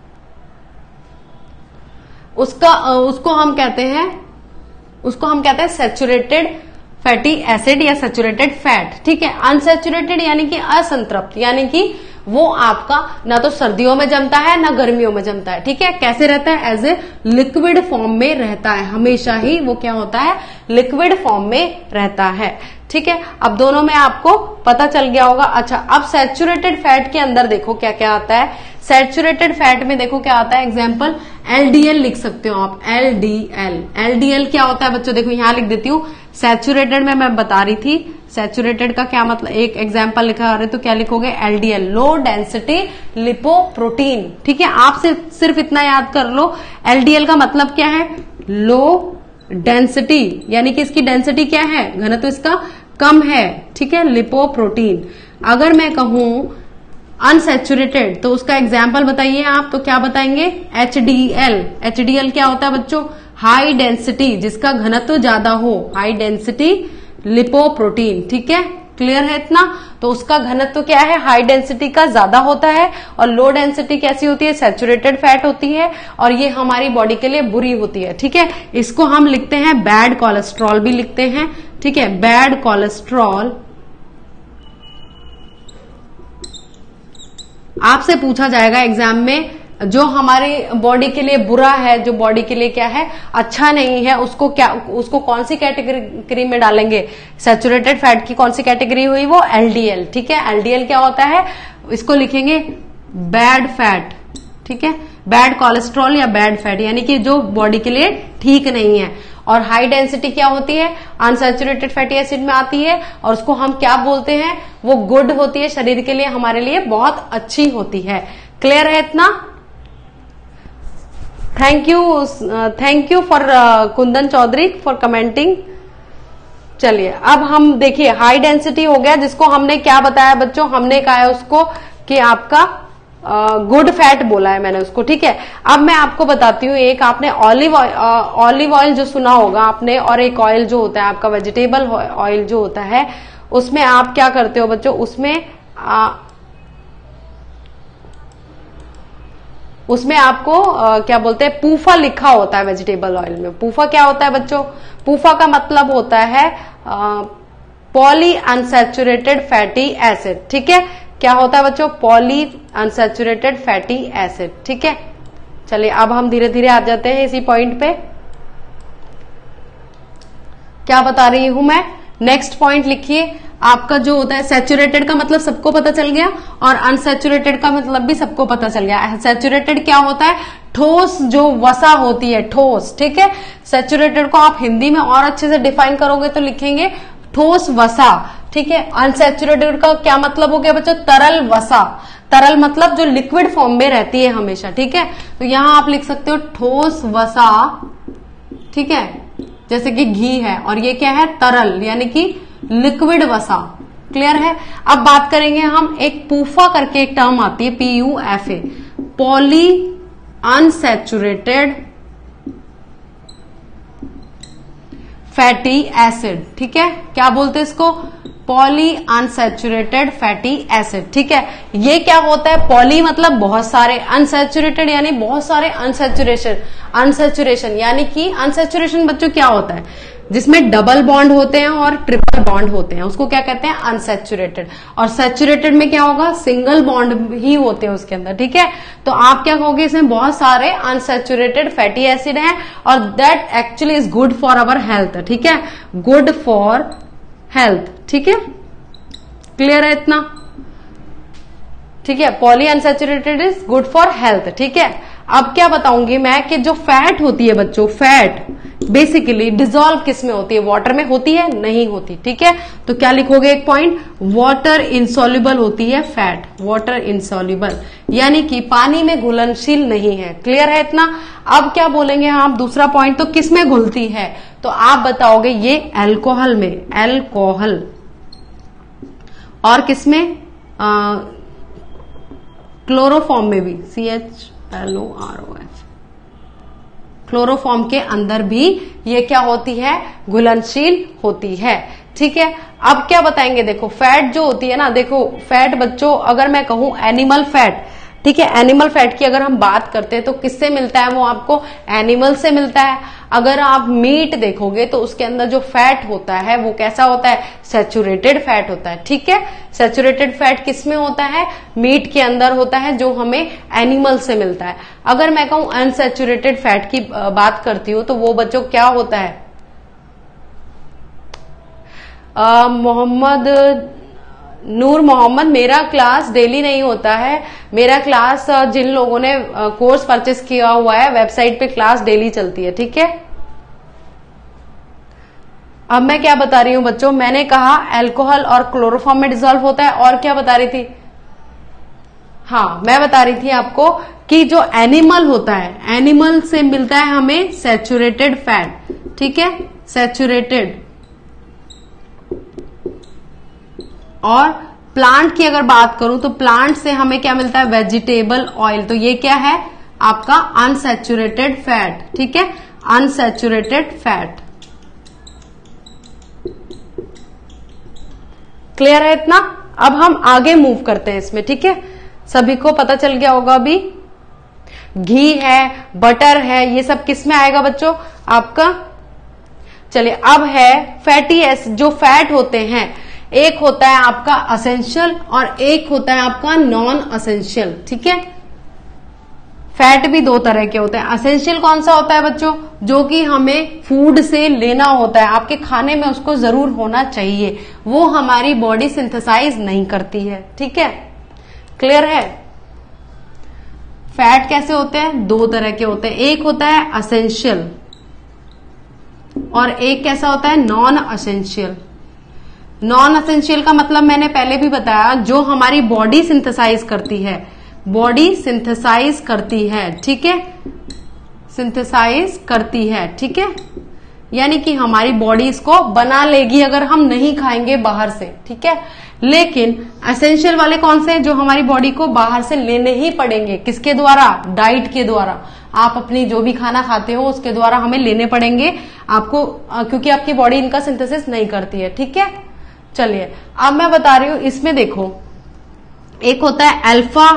उसका उसको हम कहते हैं उसको हम कहते हैं सैचुरेटेड फैटी एसिड या सैचुरेटेड फैट, ठीक है। अनसैचुरेटेड यानी कि असंतृप्त, यानी कि वो आपका ना तो सर्दियों में जमता है ना गर्मियों में जमता है, ठीक है। कैसे रहता है, एज ए लिक्विड फॉर्म में रहता है, हमेशा ही वो क्या होता है, लिक्विड फॉर्म में रहता है, ठीक है। अब दोनों में आपको पता चल गया होगा। अच्छा, अब सैचुरेटेड फैट के अंदर देखो क्या क्या आता है। सैचुरेटेड फैट में देखो क्या आता है, एग्जाम्पल एलडीएल लिख सकते हो आप, एलडीएल। एलडीएल क्या होता है बच्चों, देखो यहां लिख देती हूँ। सैचुरेटेड में मैं बता रही थी, सैचुरेटेड का क्या मतलब, एक एग्जाम्पल लिखा रहे तो क्या लिखोगे, एलडीएल, लो डेंसिटी लिपोप्रोटीन, ठीक है। आप सिर्फ सिर्फ इतना याद कर लो, एलडीएल का मतलब क्या है, लो डेंसिटी, यानी कि इसकी डेंसिटी क्या है, घनत्व तो इसका कम है, ठीक है, लिपोप्रोटीन। अगर मैं कहूं अनसैचुरेटेड तो उसका एग्जाम्पल बताइए आप, तो क्या बताएंगे, एचडीएल। एचडीएल क्या होता है बच्चों, हाई डेंसिटी, जिसका घनत्व तो ज्यादा हो, हाई डेंसिटी लिपोप्रोटीन, ठीक है। क्लियर है इतना? तो उसका घनत्व तो क्या है, हाई डेंसिटी का ज्यादा होता है, और लो डेंसिटी कैसी होती है, सैचुरेटेड फैट होती है, और ये हमारी बॉडी के लिए बुरी होती है, ठीक है। इसको हम लिखते हैं बैड कोलेस्ट्रॉल भी लिखते हैं, ठीक है, बैड कोलेस्ट्रॉल आपसे पूछा जाएगा एग्जाम में, जो हमारी बॉडी के लिए बुरा है, जो बॉडी के लिए क्या है अच्छा नहीं है, उसको क्या, उसको कौन सी कैटेगरी में डालेंगे? सैचुरेटेड फैट की कौन सी कैटेगरी हुई? वो एलडीएल। ठीक है, एलडीएल क्या होता है? इसको लिखेंगे बैड फैट। ठीक है, बैड कोलेस्ट्रॉल या बैड फैट, यानी कि जो बॉडी के लिए ठीक नहीं है। और हाई डेंसिटी क्या होती है? अनसैचुरेटेड फैटी एसिड में आती है, और उसको हम क्या बोलते हैं? वो गुड होती है, शरीर के लिए, हमारे लिए बहुत अच्छी होती है। क्लियर है इतना? Thank you, thank you for Kundan Chaudhary for commenting. चलिए अब हम देखिए, हाई डेंसिटी हो गया, जिसको हमने क्या बताया बच्चों? हमने कहा है उसको कि आपका गुड uh, फैट बोला है मैंने उसको। ठीक है, अब मैं आपको बताती हूँ, एक आपने ऑलिव ऑलिव ऑयल जो सुना होगा आपने, और एक ऑयल जो होता है आपका वेजिटेबल ऑयल जो होता है, उसमें आप क्या करते हो बच्चों? उसमें आ, उसमें आपको आ, क्या बोलते हैं? पूफा लिखा होता है वेजिटेबल ऑयल में। पूफा क्या होता है बच्चों? पूफा का मतलब होता है पॉली अनसैचुरेटेड फैटी एसिड। ठीक है, क्या होता है बच्चों? Poly unsaturated fatty acid. ठीक है, चलिए अब हम धीरे धीरे आ जाते हैं इसी पॉइंट पे। क्या बता रही हूं मैं? नेक्स्ट पॉइंट लिखिए, आपका जो होता है सैचुरेटेड का मतलब सबको पता चल गया, और अनसैचुरेटेड का मतलब भी सबको पता चल गया। सैचुरेटेड क्या होता है? ठोस जो वसा होती है, ठोस। ठीक है, सैचुरेटेड को आप हिंदी में और अच्छे से डिफाइन करोगे तो लिखेंगे ठोस वसा। ठीक है, अनसैचुरेटेड का क्या मतलब हो गया बच्चों? तरल वसा। तरल मतलब जो लिक्विड फॉर्म में रहती है हमेशा। ठीक है, तो यहां आप लिख सकते हो ठोस वसा। ठीक है, जैसे कि घी है, और ये क्या है? तरल, यानी कि लिक्विड वसा। क्लियर है? अब बात करेंगे हम, एक पूफा करके एक टर्म आती है, P U F A, poly unsaturated fatty acid. ठीक है, क्या बोलते हैं इसको? Poly unsaturated fatty acid. ठीक है, ये क्या होता है? पॉली मतलब बहुत सारे, अनसैचुरेटेड यानी बहुत सारे अनसैचुरेशन। अनसैचुरेशन यानी कि अनसैचुरेशन बच्चों क्या होता है? जिसमें डबल बॉन्ड होते हैं और ट्रिपल बॉन्ड होते हैं, उसको क्या कहते हैं? अनसैचुरेटेड। और सैचुरेटेड में क्या होगा? सिंगल बॉन्ड ही होते हैं उसके अंदर। ठीक है, तो आप क्या कहोगे? इसमें बहुत सारे अनसैचुरेटेड फैटी एसिड हैं, और that actually is good for our health. ठीक है, गुड फॉर हेल्थ। ठीक है, क्लियर है इतना? ठीक है, poly unsaturated is good for health. ठीक है, अब क्या बताऊंगी मैं कि जो फैट होती है बच्चों, फैट बेसिकली डिजोल्व किस में होती है? वाटर में होती है? नहीं होती। ठीक है, तो क्या लिखोगे एक पॉइंट? वाटर इनसॉल्युबल होती है फैट, वाटर इनसॉल्युबल, यानी कि पानी में घुलनशील नहीं है। क्लियर है इतना? अब क्या बोलेंगे हम दूसरा पॉइंट, तो किस में घुलती है? तो आप बताओगे ये अल्कोहल में, अल्कोहल, और किस में? क्लोरोफॉर्म में भी, C H L O R O F, chloroform के अंदर भी ये क्या होती है? घुलनशील होती है। ठीक है, अब क्या बताएंगे? देखो फैट जो होती है ना, देखो फैट बच्चों, अगर मैं कहूं एनिमल फैट, ठीक है, एनिमल फैट की अगर हम बात करते हैं तो किससे मिलता है? वो आपको एनिमल से मिलता है। अगर आप मीट देखोगे तो उसके अंदर जो फैट होता है वो कैसा होता है? सैचुरेटेड फैट होता है। ठीक है, सैचुरेटेड फैट किस में होता है? मीट के अंदर होता है, जो हमें एनिमल से मिलता है। अगर मैं कहूं अनसैचुरेटेड फैट की बात करती हूं तो वो बच्चों क्या होता है? मोहम्मद नूर मोहम्मद, मेरा क्लास डेली नहीं होता है। मेरा क्लास जिन लोगों ने कोर्स परचेस किया हुआ है, वेबसाइट पे क्लास डेली चलती है। ठीक है, अब मैं क्या बता रही हूं बच्चों? मैंने कहा अल्कोहल और क्लोरोफॉर्म में डिसॉल्व होता है, और क्या बता रही थी? हाँ, मैं बता रही थी आपको कि जो एनिमल होता है, एनिमल से मिलता है हमें सैचुरेटेड फैट। ठीक है, सैचुरेटेड। और प्लांट की अगर बात करूं तो प्लांट से हमें क्या मिलता है? Vegetable oil. तो ये क्या है? आपका अनसैचुरेटेड फैट। ठीक है, अनसैचुरेटेड फैट। क्लियर है इतना? अब हम आगे मूव करते हैं इसमें। ठीक है, सभी को पता चल गया होगा अभी। घी है, बटर है, ये सब किस में आएगा बच्चों? आपका, चलिए अब है फैटी एसिड। जो फैट होते हैं, एक होता है आपका असेंशियल और एक होता है आपका नॉन असेंशियल। ठीक है, फैट भी दो तरह के होते हैं। असेंशियल कौन सा होता है बच्चों? जो कि हमें फूड से लेना होता है, आपके खाने में उसको जरूर होना चाहिए, वो हमारी बॉडी सिंथेसाइज नहीं करती है। ठीक है, क्लियर है? फैट कैसे होते हैं? दो तरह के होते हैं, एक होता है असेंशियल और एक कैसा होता है? Non essential. नॉन असेंशियल का मतलब मैंने पहले भी बताया, जो हमारी बॉडी सिंथेसाइज करती है, बॉडी सिंथेसाइज करती है। ठीक है, सिंथेसाइज करती है। ठीक है, यानी कि हमारी बॉडी इसको बना लेगी अगर हम नहीं खाएंगे बाहर से। ठीक है, लेकिन एसेंशियल वाले कौन से? जो हमारी बॉडी को बाहर से लेने ही पड़ेंगे। किसके द्वारा? डाइट के द्वारा। आप अपनी जो भी खाना खाते हो उसके द्वारा हमें लेने पड़ेंगे आपको, क्योंकि आपकी बॉडी इनका सिंथेसिस नहीं करती है। ठीक है, चलिए अब मैं बता रही हूं, इसमें देखो एक होता है अल्फा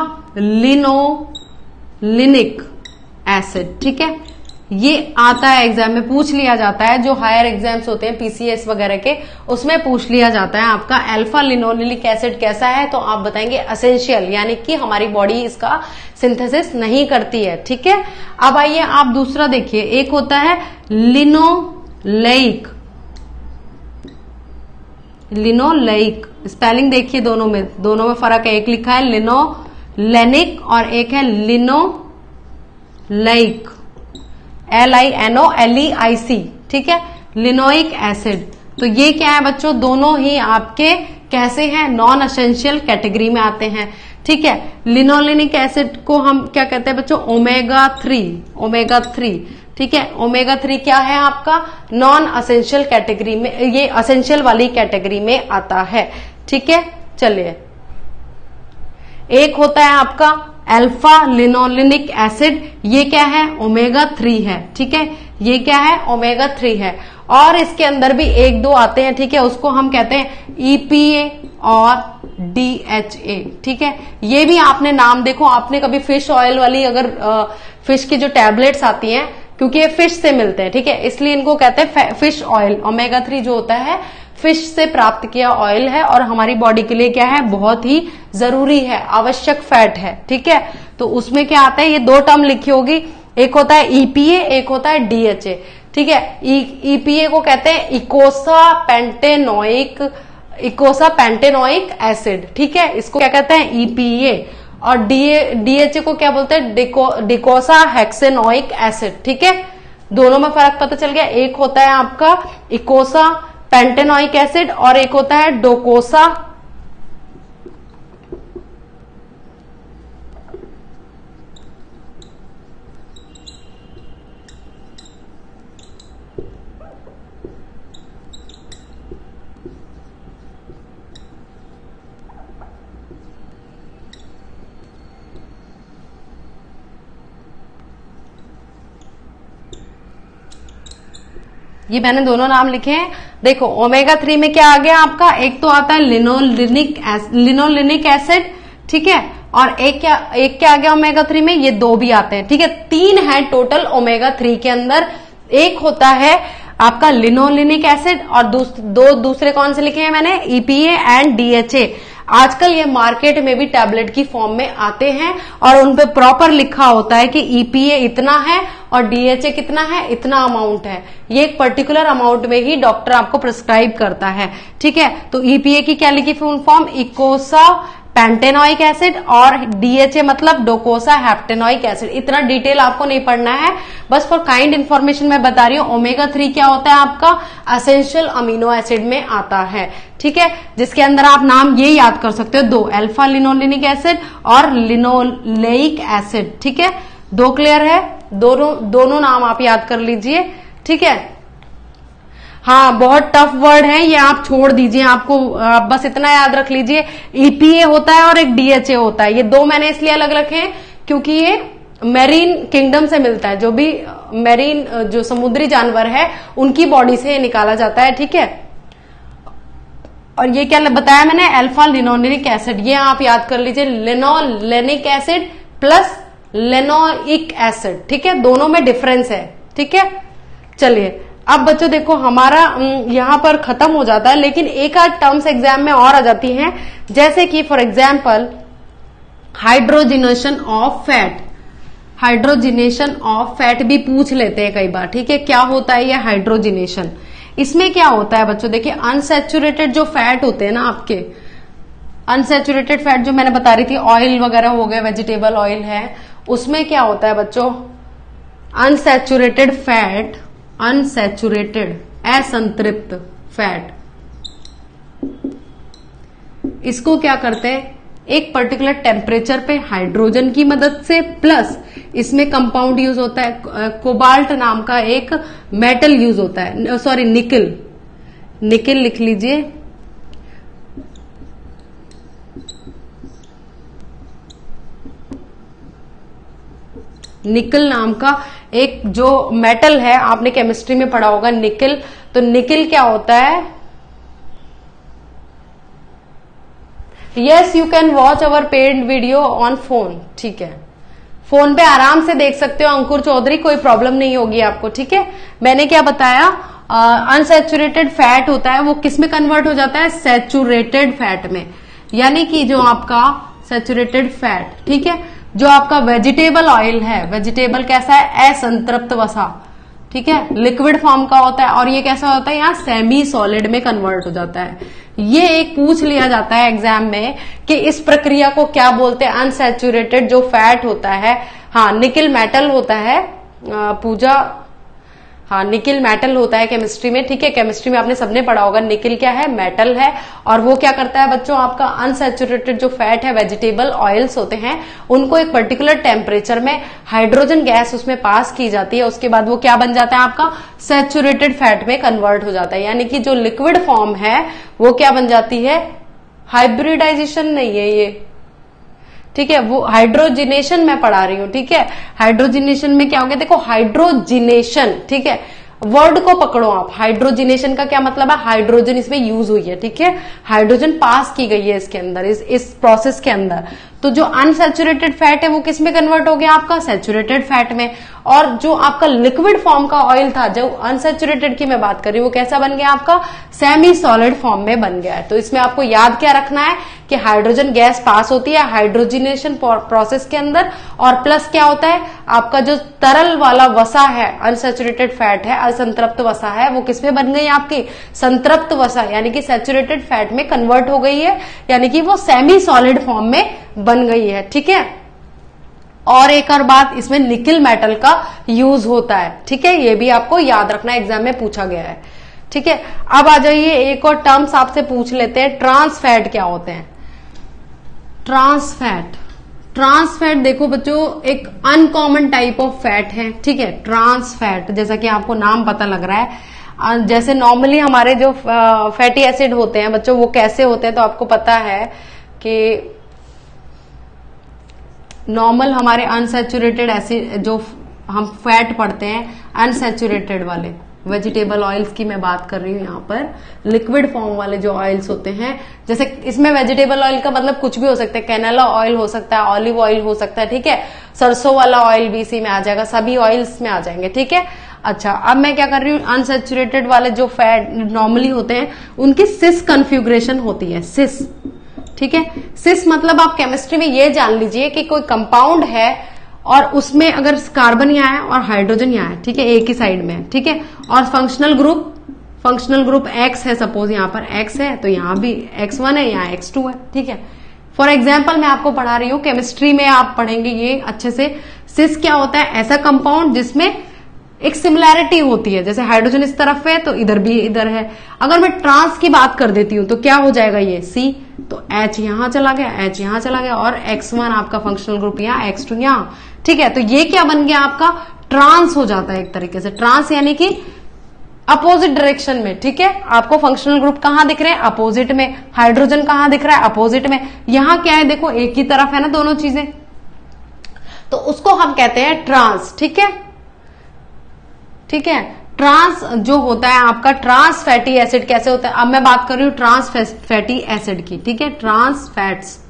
लिनोलिनिक एसिड। ठीक है, ये आता है एग्जाम में, पूछ लिया जाता है, जो हायर एग्जाम्स होते हैं पीसीएस वगैरह के, उसमें पूछ लिया जाता है आपका अल्फा लिनोलिनिक एसिड कैसा है, तो आप बताएंगे असेंशियल, यानी कि हमारी बॉडी इसका सिंथेसिस नहीं करती है। ठीक है, अब आइए आप दूसरा देखिए, एक होता है लिनोलेइक। लिनोलेइक स्पेलिंग देखिए, दोनों में दोनों में फर्क है, एक लिखा है लिनोलेनिक और एक है linoleic, L I N O L E I C. ठीक है, लिनोइक एसिड। तो ये क्या है बच्चों? दोनों ही आपके कैसे हैं? नॉन एसेंशियल कैटेगरी में आते हैं। ठीक है, लिनोलेनिक एसिड को हम क्या कहते हैं बच्चों? Omega three. ओमेगा थ्री, ठीक है, ओमेगा थ्री क्या है आपका? नॉन असेंशियल कैटेगरी में, ये असेंशियल वाली कैटेगरी में आता है। ठीक है, चलिए एक होता है आपका अल्फा लिनोलिनिक एसिड, ये क्या है? ओमेगा थ्री है। ठीक है, ये क्या है? ओमेगा थ्री है। और इसके अंदर भी एक दो आते हैं। ठीक है, उसको हम कहते हैं ईपीए और डीएचए। ठीक है, ये भी आपने नाम देखो, आपने कभी फिश ऑयल वाली, अगर आ, फिश की जो टैबलेट्स आती हैं, क्योंकि ये फिश से मिलते हैं, ठीक है, इसलिए इनको कहते हैं फिश ऑयल। ओमेगा थ्री जो होता है फिश से प्राप्त किया ऑयल है और हमारी बॉडी के लिए क्या है? बहुत ही जरूरी है, आवश्यक फैट है। ठीक है, तो उसमें क्या आता है? ये दो टर्म लिखी होगी, एक होता है ईपीए, एक होता है डीएचए। ठीक है, ईपीए को कहते हैं eicosapentaenoic, eicosapentaenoic acid. ठीक है, इसको क्या कहते हैं? ईपीए। और डीएचए को क्या बोलते हैं? Dico, docosahexaenoic acid. ठीक है, दोनों में फर्क पता चल गया। एक होता है आपका इकोसा पेंटेनोइक एसिड और एक होता है डोकोसा ये मैंने दोनों नाम लिखे हैं। देखो ओमेगा थ्री में क्या आ गया आपका? एक तो आता है लिनोलिनिक लिनोलिनिक एसिड। ठीक है, और एक क्या एक क्या आ गया ओमेगा थ्री में? ये दो भी आते हैं। ठीक है, तीन है टोटल ओमेगा थ्री के अंदर। एक होता है आपका लिनोलिनिक एसिड और दूस, दो दूसरे कौन से लिखे हैं मैंने? EPA and DHA. आजकल ये मार्केट में भी टैबलेट की फॉर्म में आते हैं और उन पे प्रॉपर लिखा होता है कि ईपीए इतना है और डीएचए कितना है, इतना अमाउंट है। ये एक पर्टिकुलर अमाउंट में ही डॉक्टर आपको प्रिस्क्राइब करता है। ठीक है, तो ईपीए की क्या लिखी full form? Eicosapentaenoic acid और डीएचए मतलब डोकोसा हेप्टेनोइक एसिड। इतना डिटेल आपको नहीं पढ़ना है, बस फॉर काइंड इन्फॉर्मेशन मैं बता रही हूँ। ओमेगा थ्री क्या होता है आपका? असेंशियल अमीनो एसिड में आता है। ठीक है, जिसके अंदर आप नाम ये याद कर सकते हो, दो, अल्फा लिनोलिनिक एसिड और लिनोलेइक एसिड। ठीक है, दो क्लियर है? दोनों दोनों नाम आप याद कर लीजिए। ठीक है, हाँ बहुत टफ वर्ड है ये, आप छोड़ दीजिए, आपको आप बस इतना याद रख लीजिए, ईपीए होता है और एक डीएचए होता है। ये दो मैंने इसलिए अलग रखे हैं क्योंकि ये मैरीन किंगडम से मिलता है, जो भी मैरीन जो समुद्री जानवर है उनकी बॉडी से निकाला जाता है। ठीक है, और ये क्या बताया मैंने? अल्फा लिनोलिनिक एसिड, ये आप याद कर लीजिए, linolenic acid plus linoic acid. ठीक है, दोनों में डिफरेंस है। ठीक है, चलिए अब बच्चों देखो हमारा यहां पर खत्म हो जाता है, लेकिन एक आध टर्म्स एग्जाम में और आ जाती हैं, जैसे कि for example hydrogenation of fat. Hydrogenation of fat भी पूछ लेते हैं कई बार, ठीक है। क्या होता है ये हाइड्रोजिनेशन? इसमें क्या होता है बच्चों, देखिए अनसैचुरेटेड जो फैट होते हैं ना आपके, अनसैचुरेटेड फैट जो मैंने बता रही थी, ऑयल वगैरह हो गए, वेजिटेबल ऑयल है, उसमें क्या होता है बच्चों, अनसैचुरेटेड फैट, अनसैचुरेटेड असंतृप्त फैट, इसको क्या करते हैं, एक पर्टिकुलर टेम्परेचर पे हाइड्रोजन की मदद से, प्लस इसमें कंपाउंड यूज होता है, कोबाल्ट नाम का एक मेटल यूज होता है, सॉरी निकल, निकल लिख लीजिए, निकल नाम का एक जो मेटल है, आपने केमिस्ट्री में पढ़ा होगा निकल। तो निकल क्या होता है, yes you can watch our paid video on phone, ठीक है, फोन पे आराम से देख सकते हो अंकुर चौधरी, कोई प्रॉब्लम नहीं होगी आपको, ठीक है। मैंने क्या बताया, अनसैचुरेटेड फैट होता है वो किस में कन्वर्ट हो जाता है, सैचुरेटेड फैट में, यानी कि जो आपका सैचुरेटेड फैट, ठीक है, जो आपका वेजिटेबल ऑयल है, वेजिटेबल कैसा है, असंतृप्त वसा, ठीक है, लिक्विड फॉर्म का होता है, और ये कैसा होता है, यहाँ सेमी सॉलिड में कन्वर्ट हो जाता है। ये एक पूछ लिया जाता है एग्जाम में कि इस प्रक्रिया को क्या बोलते हैं, अनसैचुरेटेड जो फैट होता है, हाँ निकल मेटल होता है, पूजा, हाँ निकल मेटल होता है केमिस्ट्री में, ठीक है, केमिस्ट्री में आपने सबने पढ़ा होगा, निकल क्या है, मेटल है, और वो क्या करता है बच्चों, आपका अनसैचुरेटेड जो फैट है, वेजिटेबल ऑयल्स होते हैं, उनको एक पर्टिकुलर टेम्परेचर में हाइड्रोजन गैस उसमें पास की जाती है, उसके बाद वो क्या बन जाता है आपका, सैचुरेटेड फैट में कन्वर्ट हो जाता है, यानी कि जो लिक्विड फॉर्म है वो क्या बन जाती है, हाइब्रिडाइजेशन नहीं है ये, ठीक है, वो हाइड्रोजिनेशन मैं पढ़ा रही हूं, ठीक है। हाइड्रोजिनेशन में क्या हो गया, देखो हाइड्रोजिनेशन, ठीक है, वर्ड को पकड़ो आप, हाइड्रोजिनेशन का क्या मतलब है, हाइड्रोजन इसमें यूज हुई है, ठीक है, हाइड्रोजन पास की गई है इसके अंदर, इस इस प्रोसेस के अंदर। तो जो अनसैचुरेटेड फैट है वो किस में कन्वर्ट हो गया आपका, सैचुरेटेड फैट में, और जो आपका लिक्विड फॉर्म का ऑयल था, जो अनसैचुरेटेड की मैं बात कर रही हूँ, वो कैसा बन गया आपका, सेमी सॉलिड फॉर्म में बन गया है। तो इसमें आपको याद क्या रखना है कि हाइड्रोजन गैस पास होती है हाइड्रोजिनेशन प्रोसेस के अंदर, और प्लस क्या होता है आपका जो तरल वाला वसा है, अनसैचुरेटेड फैट है, असंतृप्त वसा है, वो किसमें बन गई आपकी, संतृप्त वसा, यानी कि सैचुरेटेड फैट में कन्वर्ट हो गई है, यानी कि वो सेमी सॉलिड फॉर्म में बन गई है, ठीक है। और एक और बात, इसमें निकल मेटल का यूज होता है, ठीक है, ये भी आपको याद रखना, एग्जाम में पूछा गया है, ठीक है। अब आ जाइए, एक और टर्म्स आपसे पूछ लेते हैं, ट्रांस फैट क्या होते हैं, ट्रांस फैट। ट्रांस फैट देखो बच्चों एक अनकॉमन टाइप ऑफ फैट है, ठीक है, ट्रांस फैट, जैसा कि आपको नाम पता लग रहा है। जैसे नॉर्मली हमारे जो फैटी एसिड होते हैं बच्चों, वो कैसे होते हैं, तो आपको पता है कि नॉर्मल हमारे अनसैचुरेटेड एसिड जो हम फैट पढ़ते हैं, अनसैचुरेटेड वाले वेजिटेबल ऑयल्स की मैं बात कर रही हूँ यहाँ पर, लिक्विड फॉर्म वाले जो ऑयल्स होते हैं, जैसे इसमें वेजिटेबल ऑयल का मतलब कुछ भी हो सकता है, कैनेला ऑयल हो सकता है, ऑलिव ऑयल हो सकता है, ठीक है, सरसों वाला ऑयल भी इसी में आ जाएगा, सभी ऑयल्स में आ जाएंगे, ठीक है। अच्छा, अब मैं क्या कर रही हूँ, अनसैचुरेटेड वाले जो फैट नॉर्मली होते हैं उनकी सिस कन्फ्यूग्रेशन होती है, सिस, ठीक है। सिस मतलब आप केमिस्ट्री में ये जान लीजिए कि कोई कंपाउंड है और उसमें अगर कार्बन यहाँ है और हाइड्रोजन यहाँ है, ठीक है, एक ही साइड में, ठीक है, और functional group, functional group X है, सपोज यहाँ पर एक्स है, तो यहाँ भी एक्स वन है, यहाँ एक्स टू है, ठीक है। फॉर एग्जाम्पल मैं आपको पढ़ा रही हूँ, केमिस्ट्री में आप पढ़ेंगे ये अच्छे से। सिस क्या होता है, ऐसा कंपाउंड जिसमें एक सिमिलैरिटी होती है, जैसे हाइड्रोजन इस तरफ है तो इधर भी इधर है। अगर मैं ट्रांस की बात कर देती हूं तो क्या हो जाएगा, ये सी, तो H यहां चला गया, H यहां चला गया, और एक्स वन आपका फंक्शनल ग्रुप यहाँ, एक्स टू यहाँ, ठीक है। तो ये क्या बन गया आपका, ट्रांस हो जाता है एक तरीके से, ट्रांस यानी कि अपोजिट डायरेक्शन में, ठीक है। आपको फंक्शनल ग्रुप कहां दिख रहे हैं, अपोजिट में, हाइड्रोजन कहां दिख रहा है, अपोजिट में। यहां क्या है, देखो एक ही तरफ है ना दोनों चीजें, तो उसको हम कहते हैं ट्रांस, ठीक है, ठीक है। ट्रांस जो होता है आपका, ट्रांस फैटी एसिड कैसे होता है, अब मैं बात कर रही हूं ट्रांस फैटी एसिड की, ठीक है, ट्रांस फैट्स,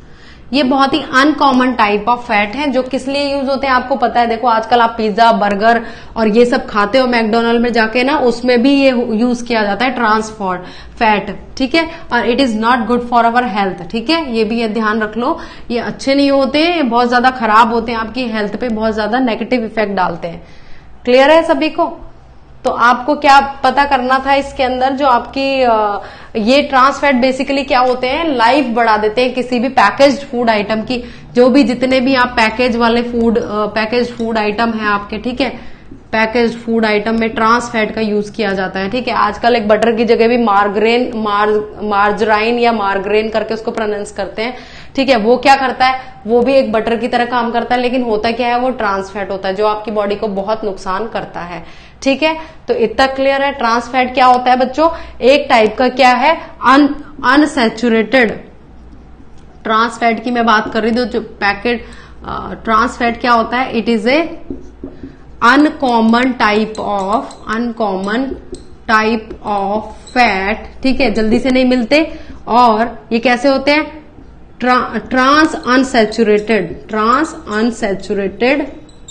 ये बहुत ही अनकॉमन टाइप ऑफ फैट है जो किस लिए यूज होते हैं आपको पता है। देखो आजकल आप पिज्जा बर्गर और ये सब खाते हो मैकडोनल्ड में जाके ना, उसमें भी ये यूज किया जाता है ट्रांस फैट, ठीक है। और it is not good for our health, ठीक है, ये भी ये ध्यान रख लो। ये अच्छे नहीं होते, ये बहुत ज्यादा खराब होते हैं, आपकी हेल्थ पे बहुत ज्यादा नेगेटिव इफेक्ट डालते हैं। क्लियर है सभी को? तो आपको क्या पता करना था इसके अंदर, जो आपकी ये ट्रांस फैट बेसिकली क्या होते हैं, लाइफ बढ़ा देते हैं किसी भी पैकेज्ड फूड आइटम की। जो भी जितने भी आप पैकेज वाले फूड पैकेज्ड फूड आइटम है आपके, ठीक है, पैकेज्ड फूड आइटम में ट्रांस फैट का यूज किया जाता है, ठीक है। आजकल एक बटर की जगह भी मार्गरेन मार, मार्जराइन या मार्गरेन करके उसको प्रोनाउंस करते हैं, ठीक है। वो क्या करता है, वो भी एक बटर की तरह काम करता है, लेकिन होता क्या है, वो ट्रांस फैट होता है जो आपकी बॉडी को बहुत नुकसान करता है, ठीक है। तो इतना क्लियर है। ट्रांस फैट क्या होता है बच्चों, एक टाइप का क्या है, अन अनसैचुरेटेड ट्रांस फैट की मैं बात कर रही हूँ। जो पैकेट ट्रांस फैट क्या होता है, it is a uncommon type of uncommon type of fat, ठीक है, जल्दी से नहीं मिलते। और ये कैसे होते हैं, ट्रा, trans unsaturated trans unsaturated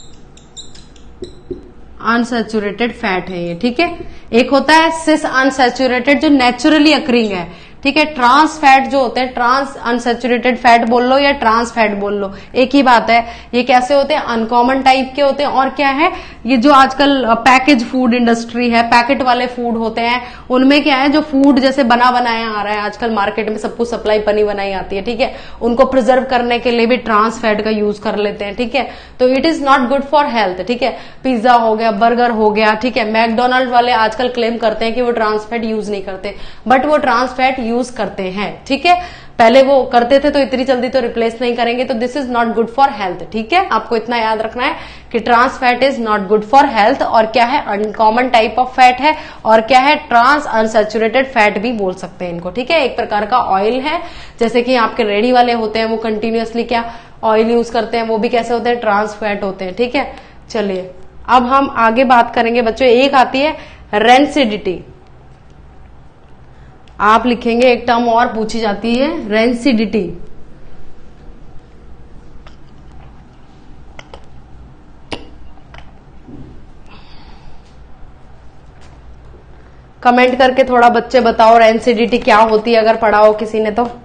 unsaturated fat है ये, ठीक है। एक होता है सिस अनसैचुरेटेड जो नेचुरली अकरिंग है, ठीक है। ट्रांस फैट जो होते हैं, ट्रांस अनसैचुरेटेड फैट बोल लो या ट्रांस फैट बोल लो, एक ही बात है। ये कैसे होते हैं, अनकॉमन टाइप के होते हैं। और क्या है, ये जो आजकल पैकेज फूड इंडस्ट्री है, पैकेट वाले फूड होते हैं, उनमें क्या है, जो फूड जैसे बना बनाया आ रहा है आजकल मार्केट में, सब कुछ सप्लाई बनी बनाई आती है, ठीक है, उनको प्रिजर्व करने के लिए भी ट्रांस फैट का यूज कर लेते हैं, ठीक है। तो it is not good for health, ठीक है। पिज्जा हो गया, बर्गर हो गया, ठीक है। मैकडोनल्ड वाले आजकल क्लेम करते हैं कि वो ट्रांस फैट यूज नहीं करते, बट वो ट्रांस फैट यूज करते हैं, ठीक है। पहले वो करते थे तो इतनी जल्दी तो रिप्लेस नहीं करेंगे, तो this is not good for health, ठीक है। आपको इतना याद रखना है कि trans fat is not good for health. और क्या है, अनकॉमन टाइप ऑफ फैट है। और क्या है, ट्रांस अनसैचुरेटेड फैट भी बोल सकते हैं इनको, ठीक है। एक प्रकार का ऑयल है, जैसे कि आपके रेडी वाले होते हैं, वो कंटिन्यूअसली क्या ऑयल यूज करते हैं, वो भी कैसे होते हैं, ट्रांस फैट होते हैं, ठीक है। चलिए अब हम आगे बात करेंगे बच्चों। एक आती है रेंसिडिटी, आप लिखेंगे, एक टर्म और पूछी जाती है, रेंसिडिटी। कमेंट करके थोड़ा बच्चे बताओ रेंसिडिटी क्या होती है, अगर पढ़ा हो किसी ने तो।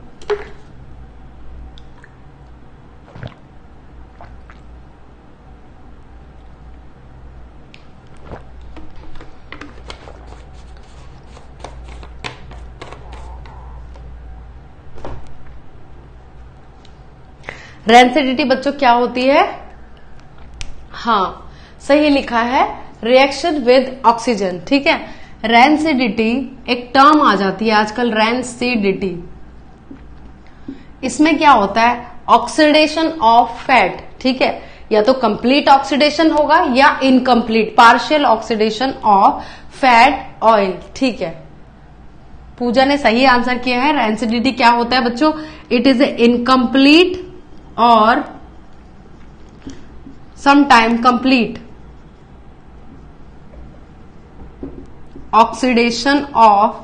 रेंसिडिटी बच्चों क्या होती है, हाँ सही लिखा है, रिएक्शन विद ऑक्सीजन, ठीक है। रेंसिडिटी एक टर्म आ जाती है आजकल, रेंसिडिटी। इसमें क्या होता है, ऑक्सीडेशन ऑफ फैट, ठीक है। या तो कंप्लीट ऑक्सीडेशन होगा या incomplete partial oxidation of fat oil, ठीक है। पूजा ने सही आंसर किया है। रेंसिडिटी क्या होता है बच्चों, इट इज ए इनकम्प्लीट और sometime complete oxidation of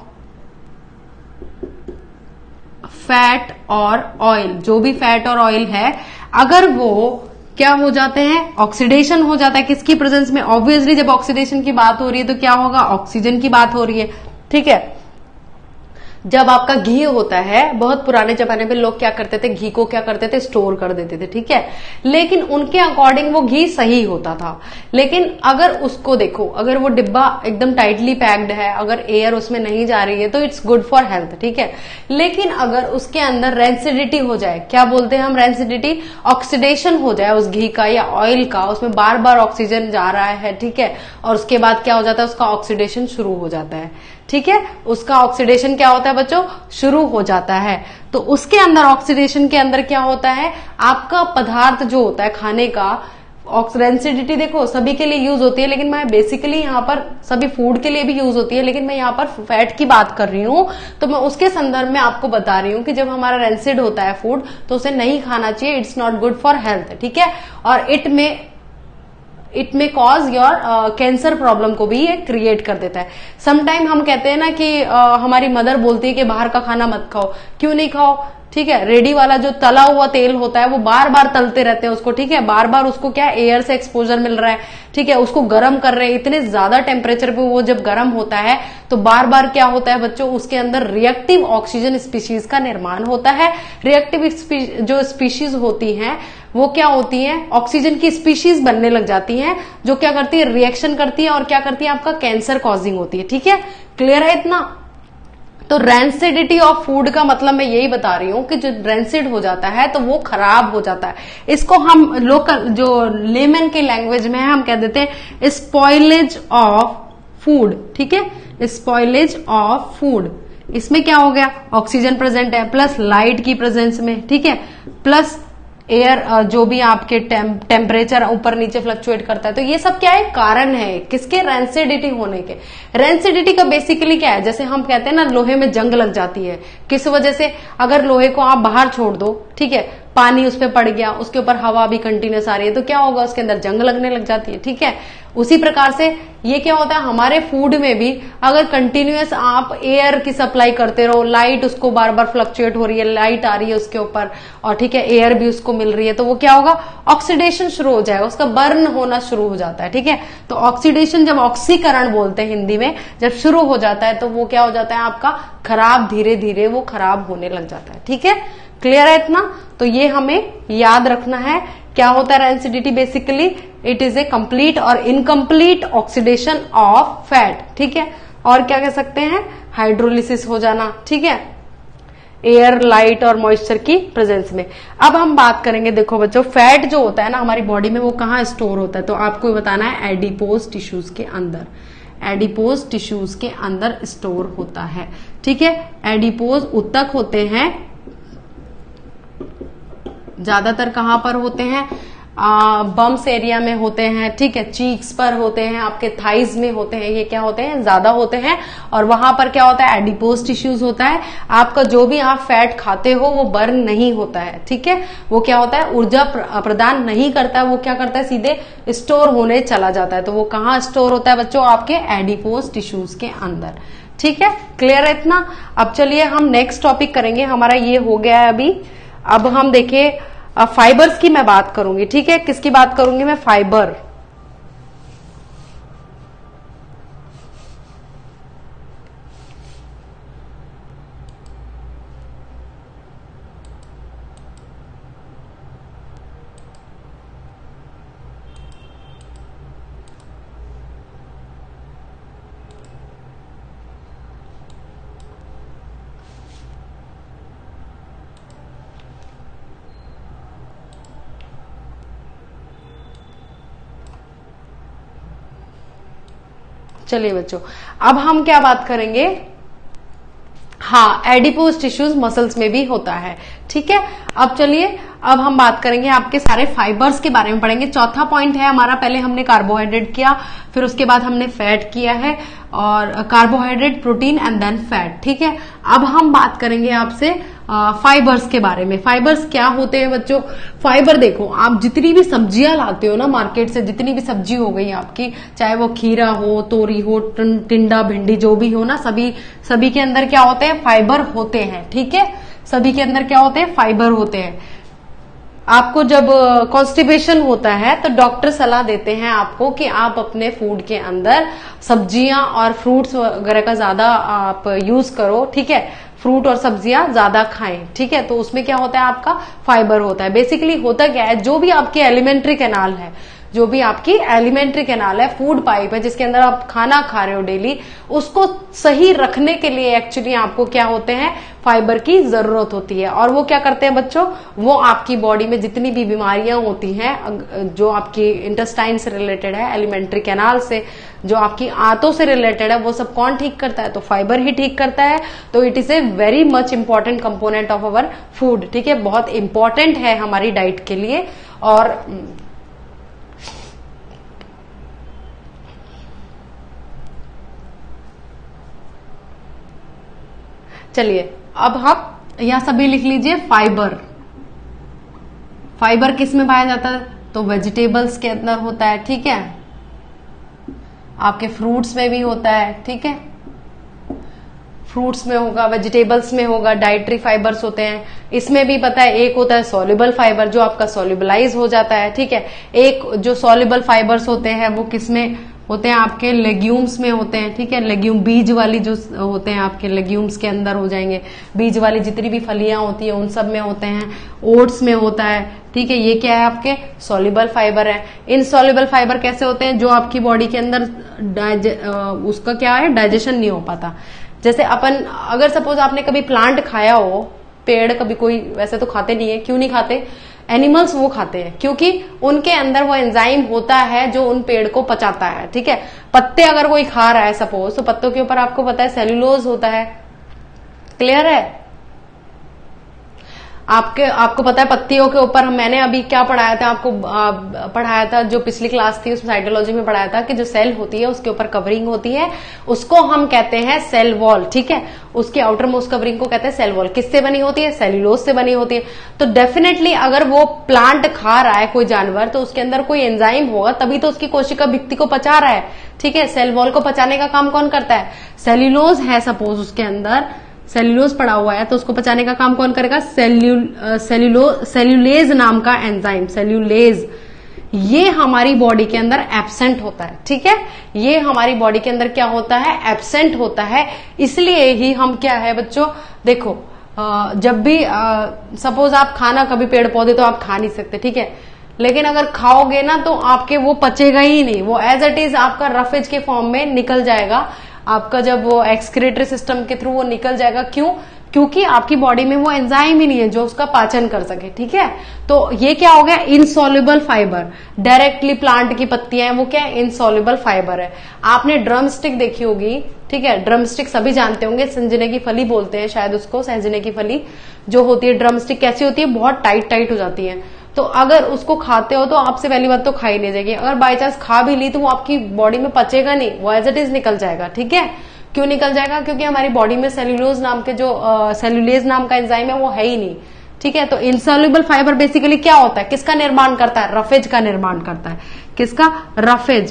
fat और ऑयल, जो भी फैट और ऑयल है, अगर वो क्या हो जाते हैं, ऑक्सीडेशन हो जाता है किसकी प्रेजेंस में, ऑब्वियसली जब ऑक्सीडेशन की बात हो रही है तो क्या होगा, ऑक्सीजन की बात हो रही है, ठीक है। जब आपका घी होता है, बहुत पुराने जमाने में लोग क्या करते थे, घी को क्या करते थे, स्टोर कर देते थे, ठीक है। लेकिन उनके अकॉर्डिंग वो घी सही होता था। लेकिन अगर उसको देखो, अगर वो डिब्बा एकदम टाइटली पैक्ड है, अगर एयर उसमें नहीं जा रही है तो इट्स गुड फॉर हेल्थ, ठीक है। लेकिन अगर उसके अंदर रेंसिडिटी हो जाए, क्या बोलते हैं हम, रेंसिडिटी, ऑक्सीडेशन हो जाए उस घी का या ऑयल का, उसमें बार बार ऑक्सीजन जा रहा है, ठीक है, और उसके बाद क्या हो जाता है, उसका ऑक्सीडेशन शुरू हो जाता है, ठीक है। उसका ऑक्सीडेशन क्या होता है बच्चों, शुरू हो जाता है। तो उसके अंदर ऑक्सीडेशन के अंदर क्या होता है, आपका पदार्थ जो होता है खाने का, रेंसिडिटी देखो सभी के लिए यूज होती है, लेकिन मैं बेसिकली यहाँ पर सभी फूड के लिए भी यूज होती है, लेकिन मैं यहाँ पर फैट की बात कर रही हूँ, तो मैं उसके संदर्भ में आपको बता रही हूँ कि जब हमारा रेंसिड होता है फूड तो उसे नहीं खाना चाहिए, it's not good for health, ठीक है। और इट में इट में कॉज योर कैंसर प्रॉब्लम को भी ये क्रिएट कर देता है। समटाइम हम कहते हैं ना कि uh, हमारी मदर बोलती है कि बाहर का खाना मत खाओ, क्यों नहीं खाओ, ठीक है। रेडी वाला जो तला हुआ तेल होता है वो बार बार तलते रहते हैं उसको, ठीक है, बार बार उसको क्या एयर से एक्सपोजर मिल रहा है, ठीक है, उसको गर्म कर रहे हैं, इतने ज्यादा टेम्परेचर पे वो जब गर्म होता है तो बार बार क्या होता है बच्चों, उसके अंदर रिएक्टिव ऑक्सीजन स्पीशीज का निर्माण होता है। रिएक्टिव जो स्पीशीज होती हैं वो क्या होती हैं, ऑक्सीजन की स्पीशीज बनने लग जाती हैं, जो क्या करती है, रिएक्शन करती है और क्या करती है, आपका कैंसर कॉजिंग होती है, ठीक है। क्लियर है इतना? तो रेंसिडिटी ऑफ फूड का मतलब मैं यही बता रही हूं कि जो रेंसिड हो जाता है तो वो खराब हो जाता है। इसको हम लोकल जो लेमन के लैंग्वेज में है हम कह देते हैं स्पॉइलेज ऑफ फूड, ठीक है, स्पॉइलेज ऑफ फूड। इसमें क्या हो गया, ऑक्सीजन प्रेजेंट है प्लस लाइट की प्रेजेंस में, ठीक है, प्लस एयर जो भी आपके टेम्परेचर ऊपर नीचे फ्लक्चुएट करता है। तो ये सब क्या है, कारण है किसके, रेंसिडिटी होने के। रेंसिडिटी का बेसिकली क्या है, जैसे हम कहते हैं ना लोहे में जंग लग जाती है, किस वजह से, अगर लोहे को आप बाहर छोड़ दो, ठीक है, पानी उस पर पड़ गया, उसके ऊपर हवा भी कंटिन्यूस आ रही है तो क्या होगा, उसके अंदर जंग लगने लग जाती है, ठीक है। उसी प्रकार से ये क्या होता है हमारे फूड में भी, अगर कंटिन्यूस आप एयर की सप्लाई करते रहो, लाइट उसको बार बार फ्लक्चुएट हो रही है, लाइट आ रही है उसके ऊपर और ठीक है एयर भी उसको मिल रही है, तो वो क्या होगा, ऑक्सीडेशन शुरू हो जाएगा, उसका बर्न होना शुरू हो जाता है, ठीक है। तो ऑक्सीडेशन, जब ऑक्सीकरण बोलते हैं हिंदी में, जब शुरू हो जाता है तो वो क्या हो जाता है आपका खराब, धीरे धीरे वो खराब होने लग जाता है, ठीक है। क्लियर है इतना? तो ये हमें याद रखना है। क्या होता है rancidity, basically it is a complete और इनकम्प्लीट ऑक्सीडेशन ऑफ फैट, ठीक है। और क्या कह सकते हैं, हाइड्रोलिसिस हो जाना, ठीक है, एयर, लाइट और मॉइस्चर की प्रेजेंस में। अब हम बात करेंगे, देखो बच्चों, फैट जो होता है ना हमारी बॉडी में वो कहाँ स्टोर होता है, तो आपको बताना है एडिपोज टिश्यूज के अंदर, एडिपोज टिश्यूज के अंदर स्टोर होता है, ठीक है। एडिपोज उत्तक होते हैं, ज्यादातर कहां पर होते हैं, बम्स एरिया में होते हैं, ठीक है, चीक्स पर होते हैं, आपके थाइज में होते हैं, ये क्या होते हैं, ज्यादा होते हैं। और वहां पर क्या होता है, एडिपोज टिश्यूज होता है। आपका जो भी आप फैट खाते हो वो बर्न नहीं होता है, ठीक है, वो क्या होता है, ऊर्जा प्रदान नहीं करता है, वो क्या करता है, सीधे स्टोर होने चला जाता है। तो वो कहाँ स्टोर होता है बच्चों, आपके एडिपोज टिश्यूज के अंदर, ठीक है। क्लियर है इतना? अब चलिए हम नेक्स्ट टॉपिक करेंगे, हमारा ये हो गया है अभी। अब हम देखिए फाइबर्स की मैं बात करूंगी, ठीक है। किसकी बात करूंगी मैं, फाइबर। चलिए बच्चों, अब हम क्या बात करेंगे, हाँ, एडिपोज टिश्यूज मसल्स में भी होता है, ठीक है। अब चलिए, अब हम बात करेंगे आपके सारे फाइबर्स के बारे में पढ़ेंगे। चौथा पॉइंट है हमारा, पहले हमने कार्बोहाइड्रेट किया, फिर उसके बाद हमने फैट किया है, और carbohydrate, protein and then fat, ठीक है। अब हम बात करेंगे आपसे फाइबर्स के बारे में। फाइबर्स क्या होते हैं बच्चों, फाइबर देखो, आप जितनी भी सब्जियां लाते हो ना मार्केट से, जितनी भी सब्जी हो गई आपकी, चाहे वो खीरा हो, तोरी हो, टिंडा, भिंडी, जो भी हो ना, सभी सभी के अंदर क्या होते हैं, फाइबर होते हैं, ठीक है। सभी के अंदर क्या होते हैं, फाइबर होते हैं। आपको जब कॉन्स्टिपेशन होता है तो डॉक्टर सलाह देते हैं आपको कि आप अपने फूड के अंदर सब्जियां और फ्रूट्स वगैरह का ज्यादा आप यूज करो, ठीक है, फ्रूट और सब्जियां ज्यादा खाएं, ठीक है। तो उसमें क्या होता है, आपका फाइबर होता है। बेसिकली होता क्या है, जो भी आपके एलिमेंट्री कैनाल है, जो भी आपकी एलिमेंट्री कैनाल है, फूड पाइप है, जिसके अंदर आप खाना खा रहे हो डेली, उसको सही रखने के लिए एक्चुअली आपको क्या होते हैं, फाइबर की जरूरत होती है। और वो क्या करते हैं बच्चों, वो आपकी बॉडी में जितनी भी बीमारियां होती हैं, जो आपकी इंटेस्टाइन से रिलेटेड है, एलिमेंट्री कैनाल से, जो आपकी आंतों से रिलेटेड है, वो सब कौन ठीक करता है, तो फाइबर ही ठीक करता है। तो it is a very much important component of our food, ठीक है, बहुत इंपॉर्टेंट है हमारी डाइट के लिए। और चलिए, अब हम यहां सभी लिख लीजिए फाइबर। फाइबर किस में पाया जाता है, तो वेजिटेबल्स के अंदर होता है, ठीक है, आपके फ्रूट्स में भी होता है, ठीक है, फ्रूट्स में होगा, वेजिटेबल्स में होगा, डाइटरी फाइबर्स होते हैं। इसमें भी पता है एक होता है सॉल्युबल फाइबर जो आपका सॉल्युबलाइज हो जाता है, ठीक है। एक जो सॉल्युबल फाइबर्स होते हैं वो किसमें होते हैं, आपके लेग्यूम्स में होते हैं, ठीक है। लेग्यूम बीज वाली जो होते हैं आपके लेग्यूम्स के अंदर हो जाएंगे, बीज वाली जितनी भी फलियां होती है उन सब में होते हैं। ओट्स में होता है, ठीक है। ये क्या है, आपके सॉल्युबल फाइबर है। इनसॉल्युबल फाइबर कैसे होते हैं, जो आपकी बॉडी के अंदर उसका क्या है, डाइजेशन नहीं हो पाता। जैसे अपन अगर सपोज आपने कभी प्लांट खाया हो, पेड़ कभी कोई वैसे तो खाते नहीं है, क्यों नहीं खाते, एनिमल्स वो खाते हैं क्योंकि उनके अंदर वो एंजाइम होता है जो उन पेड़ को पचाता है, ठीक है। पत्ते अगर कोई खा रहा है सपोज, तो पत्तों के ऊपर आपको पता है सेल्यूलोज होता है, क्लियर है। आपके आपको पता है पत्तियों के ऊपर हम मैंने अभी क्या पढ़ाया था आपको, आ, पढ़ाया था जो पिछली क्लास थी उसमें साइटोलॉजी में पढ़ाया था कि जो सेल होती है उसके ऊपर कवरिंग होती है, उसको हम कहते हैं सेल वॉल, ठीक है। उसके आउटर मोस्ट कवरिंग को कहते हैं सेल वॉल। किससे बनी होती है, सेल्यूलोज से बनी होती है। तो डेफिनेटली अगर वो प्लांट खा रहा है कोई जानवर, तो उसके अंदर कोई एंजाइम होगा, तभी तो उसकी कोशिका भित्ति को पचा रहा है, ठीक है। सेल वॉल को पचाने का काम कौन करता है, सेल्यूलोज है सपोज, उसके अंदर सेल्यूलोज पड़ा हुआ है, तो उसको पचाने का काम कौन करेगा, सेल्यू सेल्यूलो सेल्यूलेज नाम का एंजाइम, सेल्यूलेज। ये हमारी बॉडी के अंदर एब्सेंट होता है, ठीक है। ये हमारी बॉडी के अंदर क्या होता है, एब्सेंट होता है। इसलिए ही हम क्या है बच्चों, देखो जब भी सपोज आप खाना कभी पेड़ पौधे तो आप खा नहीं सकते, ठीक है। लेकिन अगर खाओगे ना तो आपके वो पचेगा ही नहीं, वो एज इट इज आपका रफेज के फॉर्म में निकल जाएगा, आपका जब वो एक्सक्रीटरी सिस्टम के थ्रू वो निकल जाएगा। क्यों, क्योंकि आपकी बॉडी में वो एंजाइम ही नहीं है जो उसका पाचन कर सके, ठीक है। तो ये क्या हो गया, इनसॉल्युबल फाइबर। डायरेक्टली प्लांट की पत्तियां हैं वो क्या है, इनसॉल्युबल फाइबर है। आपने ड्रम स्टिक देखी होगी, ठीक है। ड्रम स्टिक सभी जानते होंगे, संजने की फली बोलते हैं शायद उसको, सहजने की फली जो होती है। ड्रम स्टिक कैसी होती है, बहुत टाइट टाइट हो जाती है। तो अगर उसको खाते हो तो आपसे पहली बात तो खाई नहीं जाएगी। अगर बाई चांस खा भी ली तो वो आपकी बॉडी में पचेगा नहीं, वो एज इट इज निकल जाएगा, ठीक है। क्यों निकल जाएगा, क्योंकि हमारी बॉडी में सेल्यूलोज नाम के जो सेल्यूलेज नाम का एंजाइम है वो है ही नहीं, ठीक है। तो इनसॉल्युबल फाइबर बेसिकली क्या होता है, किसका निर्माण करता है, रफेज का निर्माण करता है। किसका, रफेज।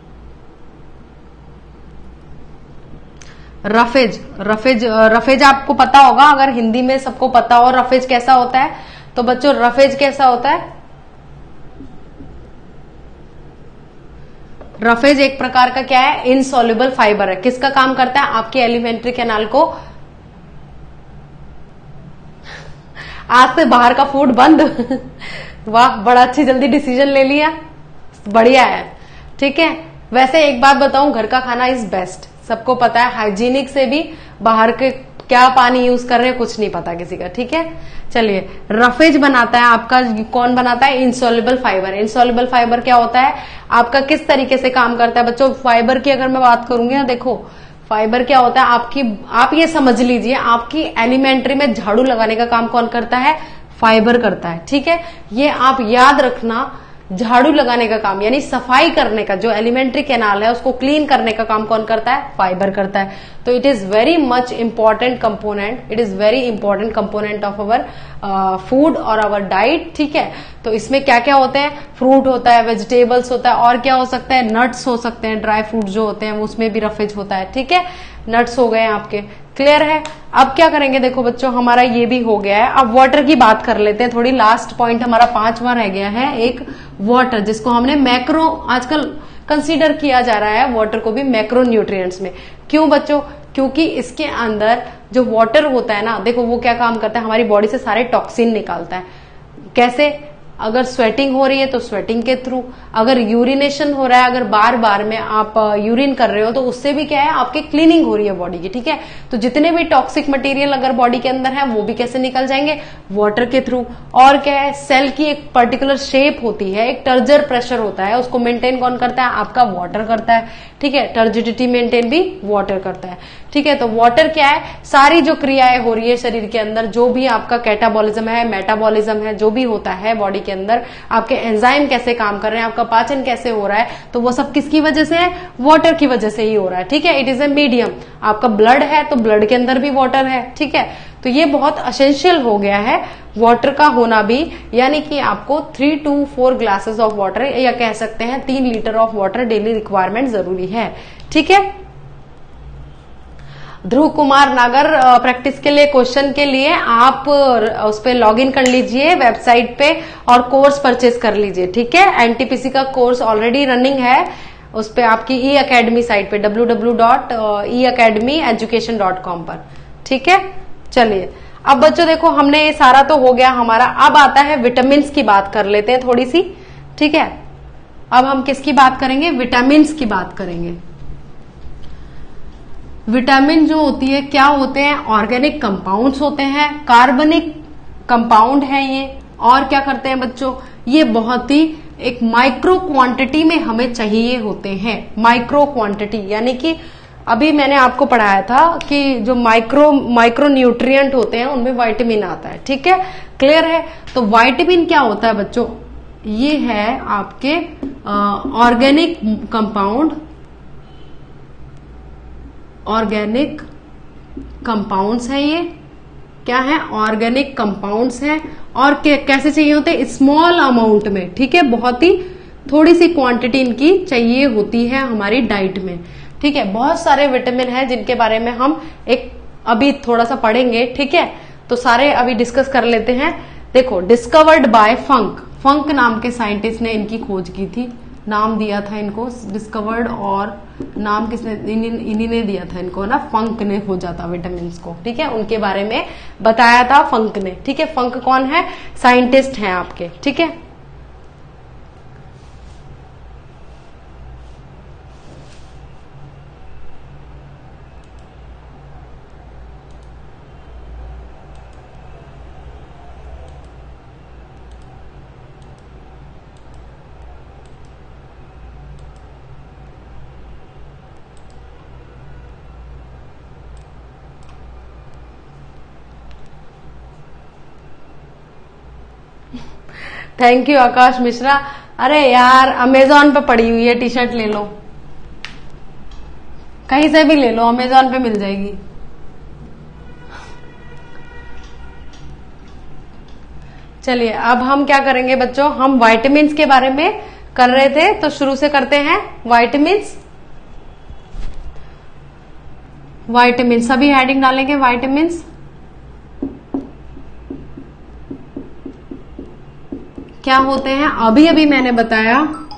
रफेज रफेज रफेज आपको पता होगा, अगर हिंदी में सबको पता हो रफेज कैसा होता है, तो बच्चों रफेज कैसा होता है, रफेज एक प्रकार का क्या है, इनसॉल्युबल फाइबर है। किसका काम करता है, आपके एलिमेंट्री कैनाल को, आज से बाहर का फूड बंद वाह, बड़ा अच्छी जल्दी डिसीजन ले लिया, बढ़िया है, ठीक है। वैसे एक बात बताऊं, घर का खाना इज बेस्ट, सबको पता है। हाइजीनिक से भी बाहर के क्या पानी यूज कर रहे हैं कुछ नहीं पता किसी का, ठीक है। चलिए, रफेज बनाता है आपका, कौन बनाता है, इनसॉल्युबल फाइबर। इनसॉल्युबल फाइबर क्या होता है, आपका किस तरीके से काम करता है बच्चों। फाइबर की अगर मैं बात करूंगी ना, देखो फाइबर क्या होता है, आपकी आप ये समझ लीजिए, आपकी एलिमेंट्री में झाड़ू लगाने का काम कौन करता है, फाइबर करता है, ठीक है। ये आप याद रखना, झाड़ू लगाने का काम यानी सफाई करने का, जो एलिमेंट्री कैनाल है उसको क्लीन करने का काम कौन करता है, फाइबर करता है। तो it is very much important component, it is very important component of our food और अवर डाइट, ठीक है। तो इसमें क्या क्या होते हैं, फ्रूट होता है, वेजिटेबल्स होता है, और क्या हो सकता है, नट्स हो सकते हैं, ड्राई फ्रूट जो होते हैं उसमें भी रफेज होता है, ठीक है। नट्स हो गए आपके, क्लियर है। अब क्या करेंगे, देखो बच्चों हमारा ये भी हो गया है। अब वाटर की बात कर लेते हैं थोड़ी, लास्ट पॉइंट हमारा पांचवा रह गया है, एक वाटर, जिसको हमने मैक्रो आजकल कंसीडर किया जा रहा है, वाटर को भी मैक्रो न्यूट्रिएंट्स में। क्यों बच्चों, क्योंकि इसके अंदर जो वाटर होता है ना, देखो वो क्या काम करता है, हमारी बॉडी से सारे टॉक्सिन निकालता है। कैसे, अगर स्वेटिंग हो रही है तो स्वेटिंग के थ्रू, अगर यूरिनेशन हो रहा है, अगर बार बार में आप यूरिन कर रहे हो तो उससे भी क्या है, आपकी क्लीनिंग हो रही है बॉडी की, ठीक है। तो जितने भी टॉक्सिक मटेरियल अगर बॉडी के अंदर है वो भी कैसे निकल जाएंगे, वाटर के थ्रू। और क्या है, सेल की एक पर्टिकुलर शेप होती है, एक टर्जर प्रेशर होता है, उसको मेंटेन कौन करता है, आपका वाटर करता है, ठीक है। टर्जिडिटी मेंटेन भी वाटर करता है, ठीक है। तो वाटर क्या है, सारी जो क्रियाएं हो रही है शरीर के अंदर, जो भी आपका कैटाबॉलिज्म है, मेटाबॉलिज्म है, जो भी होता है बॉडी के अंदर, आपके एंजाइम कैसे काम कर रहे हैं, आपका पाचन कैसे हो रहा है, तो वो सब किसकी वजह से है, वाटर की वजह से ही हो रहा है, ठीक है। इट इज ए मीडियम, आपका ब्लड है तो ब्लड के अंदर भी वाटर है, ठीक है। तो ये बहुत असेंशियल हो गया है वाटर का होना भी, यानी कि आपको three two four glasses of water, या कह सकते हैं तीन litre of water daily requirement जरूरी है, ठीक है। ध्रुव कुमार नागर प्रैक्टिस के लिए क्वेश्चन के लिए आप उस पर लॉग इन कर लीजिए वेबसाइट पे और कोर्स परचेज कर लीजिए, ठीक है। एनटीपीसी का कोर्स ऑलरेडी रनिंग है उस पे आपकी ई अकेडमी साइट पे W W W dot E Academy education dot com पर, ठीक है। चलिए अब बच्चों देखो हमने ये सारा तो हो गया हमारा, अब आता है विटामिन की बात कर लेते हैं थोड़ी सी, ठीक है। अब हम किसकी बात करेंगे? विटामिन की बात करेंगे। विटामिन जो होती है क्या होते हैं? ऑर्गेनिक कंपाउंड्स होते हैं, कार्बनिक कंपाउंड है ये, और क्या करते हैं बच्चों? ये बहुत ही एक माइक्रो क्वांटिटी में हमें चाहिए होते हैं। माइक्रो क्वांटिटी यानी कि अभी मैंने आपको पढ़ाया था कि जो माइक्रो माइक्रो न्यूट्रिएंट होते हैं उनमें विटामिन आता है, ठीक है, क्लियर है। तो विटामिन क्या होता है बच्चों? ये है आपके ऑर्गेनिक कंपाउंड, ऑर्गेनिक कंपाउंड्स हैं ये, क्या है? ऑर्गेनिक कंपाउंड्स हैं। और कैसे चाहिए होते हैं? स्मॉल अमाउंट में, ठीक है, बहुत ही थोड़ी सी क्वांटिटी इनकी चाहिए होती है हमारी डाइट में, ठीक है। बहुत सारे विटामिन हैं जिनके बारे में हम एक अभी थोड़ा सा पढ़ेंगे, ठीक है। तो सारे अभी डिस्कस कर लेते हैं। देखो, डिस्कवर्ड बाय फंक, फंक नाम के साइंटिस्ट ने इनकी खोज की थी, नाम दिया था इनको डिस्कवर्ड, और नाम किसने? इन्हीं ने दिया था इनको ना, फंक ने खोजा था विटामिन को, ठीक है। उनके बारे में बताया था फंक ने, ठीक है। फंक कौन है? साइंटिस्ट हैं आपके, ठीक है। Thank you Akash Mishra. अरे यार अमेजोन पे पड़ी हुई है टी शर्ट, ले लो, कहीं से भी ले लो, अमेजोन पे मिल जाएगी। चलिए अब हम क्या करेंगे बच्चों? हम विटामिन्स के बारे में कर रहे थे तो शुरू से करते हैं। विटामिन्स, विटामिन सभी हेडिंग डालेंगे। विटामिन्स क्या होते हैं? अभी अभी मैंने बताया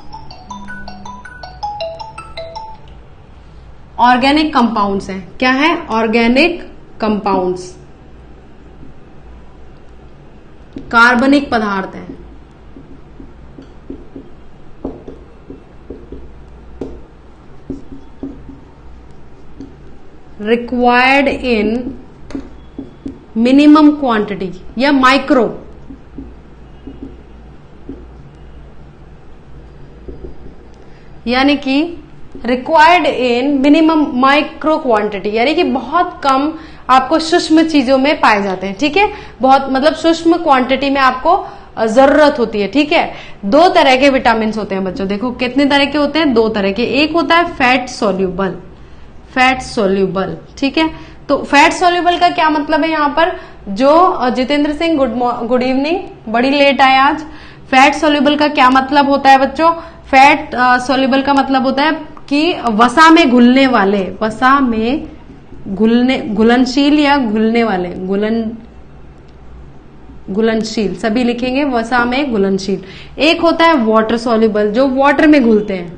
ऑर्गेनिक कंपाउंड्स हैं। क्या है? ऑर्गेनिक कंपाउंड्स, कार्बनिक पदार्थ हैं। रिक्वायर्ड इन मिनिमम क्वांटिटी या माइक्रो, यानी कि required in minimum micro quantity, यानी कि बहुत कम आपको सूक्ष्म चीजों में पाए जाते हैं, ठीक है। बहुत मतलब सूक्ष्म क्वांटिटी में आपको जरूरत होती है, ठीक है। दो तरह के विटामिन होते हैं बच्चों, देखो कितने तरह के होते हैं? दो तरह के। एक होता है फैट सोल्यूबल, फैट सोल्यूबल, ठीक है। तो फैट सोल्यूबल का क्या मतलब है यहाँ पर? जो Jitendra Singh, good good evening, बड़ी लेट आए आज। फैट सोल्यूबल का क्या मतलब होता है बच्चों? फैट सोल्यूबल का मतलब होता है कि वसा में घुलने वाले, वसा में घुलने, घुलनशील या घुलने वाले, घुलन घुलनशील सभी लिखेंगे, वसा में घुलनशील। एक होता है वाटर सोल्यूबल, जो वाटर में घुलते हैं।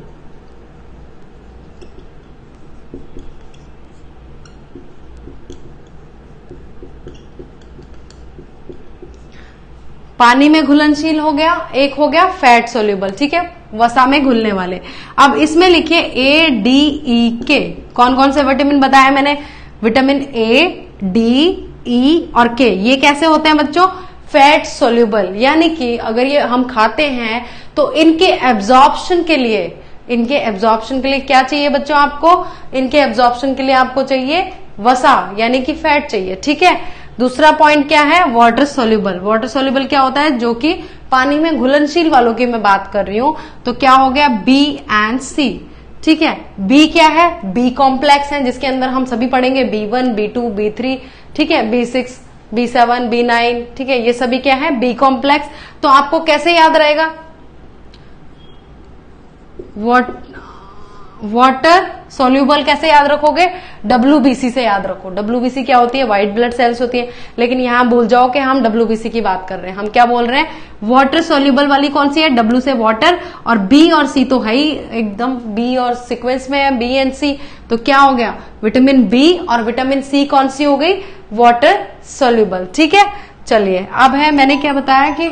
पानी में घुलनशील हो गया, एक हो गया फैट सोल्यूबल, ठीक है, वसा में घुलने वाले। अब इसमें लिखिए ए डी ई के। कौन कौन से विटामिन बताया मैंने? विटामिन ए, डी, ई और के। ये कैसे होते हैं बच्चों? फैट सोल्यूबल, यानी कि अगर ये हम खाते हैं तो इनके एब्जॉर्प्शन के लिए, इनके एब्जॉर्प्शन के लिए क्या चाहिए बच्चों आपको? इनके एब्जॉर्प्शन के लिए आपको चाहिए वसा, यानी कि फैट चाहिए, ठीक है। दूसरा पॉइंट क्या है? Water soluble. वाटर सोल्यूबल क्या होता है? जो कि पानी में घुलनशील वालों की मैं बात कर रही हूं। तो क्या हो गया? बी एंड सी, ठीक है। बी क्या है? बी कॉम्प्लेक्स है, जिसके अंदर हम सभी पढ़ेंगे B one, B two, B three, ठीक है, B six, B seven, B nine, ठीक है। ये सभी क्या है? B complex. तो आपको कैसे याद रहेगा? वाटर सोल्यूबल कैसे याद रखोगे? डब्ल्यूबीसी से याद रखो। डब्ल्यूबीसी क्या होती है? व्हाइट ब्लड सेल्स होती है। लेकिन यहां भूल जाओ कि हम डब्ल्यूबीसी की बात कर रहे हैं। हम क्या बोल रहे हैं? वाटर सोल्यूबल वाली कौन सी है? डब्ल्यू से वाटर, और बी और सी तो है ही एकदम, बी और सीक्वेंस में है, बी एंड सी। तो क्या हो गया? विटामिन बी और विटामिन सी कौन सी हो गई? Water soluble. ठीक है, चलिए अब है, मैंने क्या बताया कि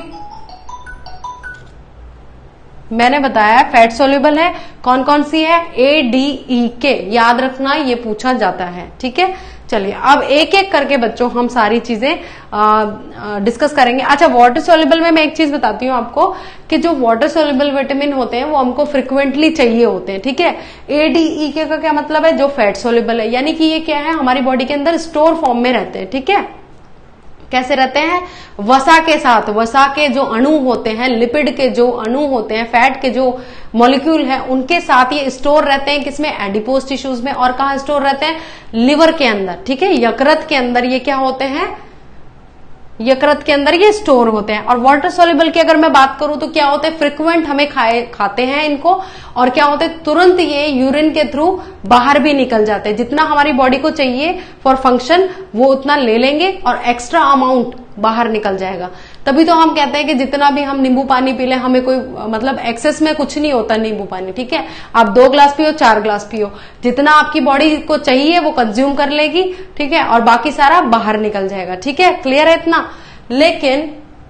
मैंने बताया फैट सोल्यूबल है। कौन कौन सी है? ए, डी, ई, के। याद रखना, ये पूछा जाता है। ठीक है, चलिए अब एक एक करके बच्चों हम सारी चीजें डिस्कस करेंगे। अच्छा, वाटर सोल्यूबल में मैं एक चीज बताती हूँ आपको कि जो वाटर सोल्यूबल विटामिन होते हैं वो हमको फ्रिक्वेंटली चाहिए होते हैं। ठीक है, ए, डी, ई, के का क्या मतलब है? जो फैट सोल्यूबल है, यानी कि ये क्या है? हमारी बॉडी के अंदर स्टोर फॉर्म में रहते हैं। ठीक है, कैसे रहते हैं? वसा के साथ। वसा के जो अणु होते हैं, लिपिड के जो अणु होते हैं, फैट के जो मॉलिक्यूल हैं, उनके साथ ये स्टोर रहते हैं। किसमें? एडिपोज टिश्यूज में। और कहाँ स्टोर रहते हैं? लिवर के अंदर। ठीक है, यकृत के अंदर ये क्या होते हैं? यकृत के अंदर ये स्टोर होते हैं। और वाटर सोल्यूबल की अगर मैं बात करूं तो क्या होते हैं? फ्रिक्वेंट हमें खाए खाते हैं इनको, और क्या होते हैं? तुरंत ये यूरिन के थ्रू बाहर भी निकल जाते हैं। जितना हमारी बॉडी को चाहिए फॉर फंक्शन वो उतना ले लेंगे और एक्स्ट्रा अमाउंट बाहर निकल जाएगा। तभी तो हम कहते हैं कि जितना भी हम नींबू पानी पी लें, हमें कोई मतलब एक्सेस में कुछ नहीं होता नींबू पानी। ठीक है, आप दो ग्लास पियो, चार ग्लास पियो, जितना आपकी बॉडी को चाहिए वो कंज्यूम कर लेगी। ठीक है, और बाकी सारा बाहर निकल जाएगा। ठीक है, क्लियर है इतना? लेकिन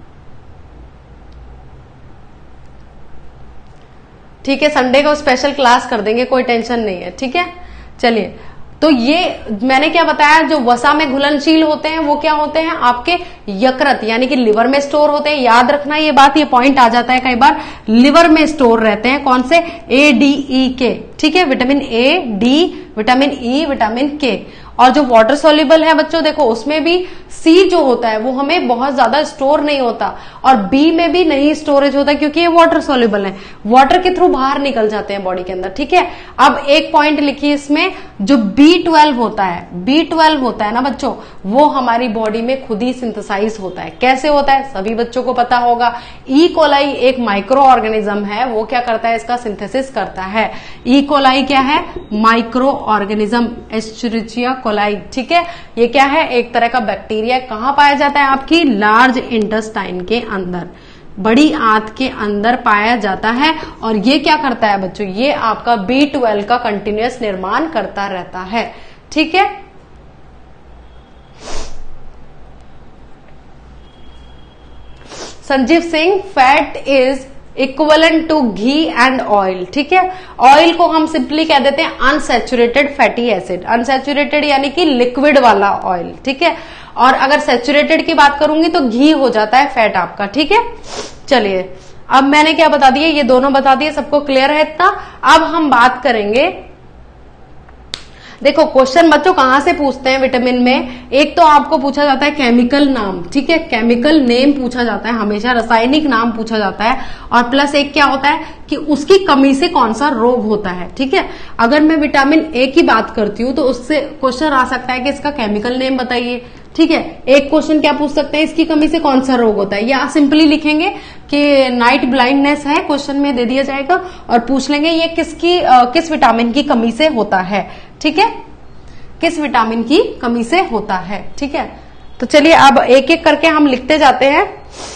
ठीक है, संडे को स्पेशल क्लास कर देंगे, कोई टेंशन नहीं है। ठीक है, चलिए, तो ये मैंने क्या बताया? जो वसा में घुलनशील होते हैं वो क्या होते हैं? आपके यकृत यानी कि लिवर में स्टोर होते हैं। याद रखना ये बात, ये पॉइंट आ जाता है कई बार। लिवर में स्टोर रहते हैं। कौन से? ए, डी, ई, के। ठीक है, vitamin A, D, vitamin E, vitamin K. और जो वाटर सोल्यूबल है बच्चों, देखो उसमें भी सी जो होता है वो हमें बहुत ज्यादा स्टोर नहीं होता, और बी में भी नहीं स्टोरेज होता क्योंकि ये वाटर सोल्यूबल है, वाटर के थ्रू बाहर निकल जाते हैं बॉडी के अंदर। ठीक है, अब एक पॉइंट लिखिए इसमें, जो बी ट्वेल्व होता है, बी ट्वेल्व होता है ना बच्चों, वो हमारी बॉडी में खुद ही सिंथेसाइज होता है। कैसे होता है? सभी बच्चों को पता होगा। ई कोलाई एक माइक्रो ऑर्गेनिज्म है, वो क्या करता है? इसका सिंथेसिस करता है। ई कोलाई क्या है? Micro organism, Escherichia coli. ठीक है, ये क्या है? एक तरह का बैक्टीरिया। कहां पाया जाता है? आपकी लार्ज इंटेस्टाइन के अंदर, बड़ी आंत के अंदर पाया जाता है। और ये क्या करता है बच्चों? ये आपका बी ट्वेल्व का कंटिन्यूअस निर्माण करता रहता है। ठीक है, Sanjeev Singh, fat is equivalent to ghee and oil. ठीक है, ऑयल को हम सिंपली कह देते हैं अनसैचुरेटेड फैटी एसिड। अनसैचुरेटेड यानी कि लिक्विड वाला ऑयल। ठीक है, और अगर सैचुरेटेड की बात करूंगी तो घी हो जाता है फैट आपका। ठीक है, चलिए अब मैंने क्या बता दिया? ये दोनों बता दिए, सबको क्लियर है इतना? अब हम बात करेंगे, देखो क्वेश्चन बच्चों कहां से पूछते हैं विटामिन में? एक तो आपको पूछा जाता है केमिकल नाम। ठीक है, केमिकल नेम पूछा जाता है हमेशा, रासायनिक नाम पूछा जाता है। और प्लस एक क्या होता है कि उसकी कमी से कौन सा रोग होता है। ठीक है, अगर मैं विटामिन ए की बात करती हूं तो उससे क्वेश्चन आ सकता है कि इसका केमिकल नेम बताइए। ठीक है, एक क्वेश्चन क्या पूछ सकते हैं? इसकी कमी से कौन सा रोग होता है, या सिंपली लिखेंगे कि नाइट ब्लाइंडनेस है, क्वेश्चन में दे दिया जाएगा, और पूछ लेंगे ये किसकी आ, किस विटामिन की कमी से होता है। ठीक है, किस विटामिन की कमी से होता है। ठीक है, तो चलिए अब एक एक करके हम लिखते जाते हैं।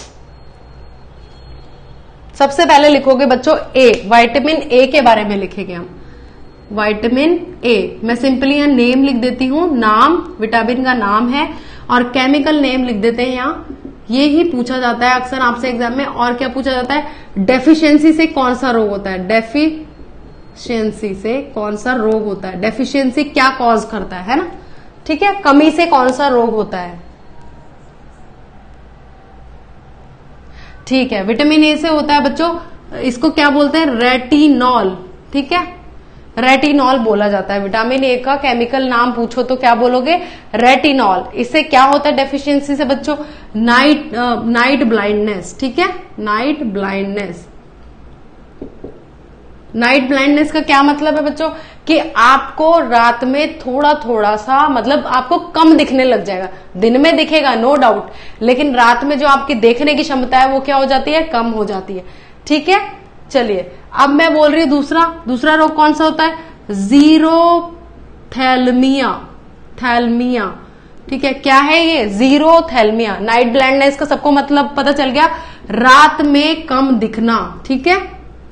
सबसे पहले लिखोगे बच्चों ए, विटामिन ए के बारे में लिखेंगे हम। विटामिन ए, मैं सिंपली यहां नेम लिख देती हूं, नाम, विटामिन का नाम है, और केमिकल नेम लिख देते हैं यहां। ये ही पूछा जाता है अक्सर आपसे एग्जाम में। और क्या पूछा जाता है? डेफिशिएंसी से कौन सा रोग होता है? डेफिशिएंसी से कौन सा रोग होता है? डेफिशिएंसी क्या कॉज करता है, है ना? ठीक है, कमी से कौन सा रोग होता है? ठीक है, विटामिन ए से होता है बच्चों, इसको क्या बोलते हैं? रेटिनॉल। ठीक है, रेटिनॉल बोला जाता है। विटामिन ए का केमिकल नाम पूछो तो क्या बोलोगे? रेटिनॉल। इससे क्या होता है डेफिशिएंसी से बच्चों? Night night blindness. ठीक है, नाइट ब्लाइंडनेस। नाइट ब्लाइंडनेस का क्या मतलब है बच्चों? कि आपको रात में थोड़ा थोड़ा सा, मतलब आपको कम दिखने लग जाएगा। दिन में दिखेगा नो डाउट, लेकिन रात में जो आपकी देखने की क्षमता है वो क्या हो जाती है? कम हो जाती है। ठीक है, चलिए अब मैं बोल रही हूं दूसरा दूसरा रोग कौन सा होता है? जीरोथैल्मिया, थैल्मिया, ठीक है, क्या है ये? जीरोथैल्मिया। नाइट ब्लाइंडनेस का सबको मतलब पता चल गया, रात में कम दिखना, ठीक है।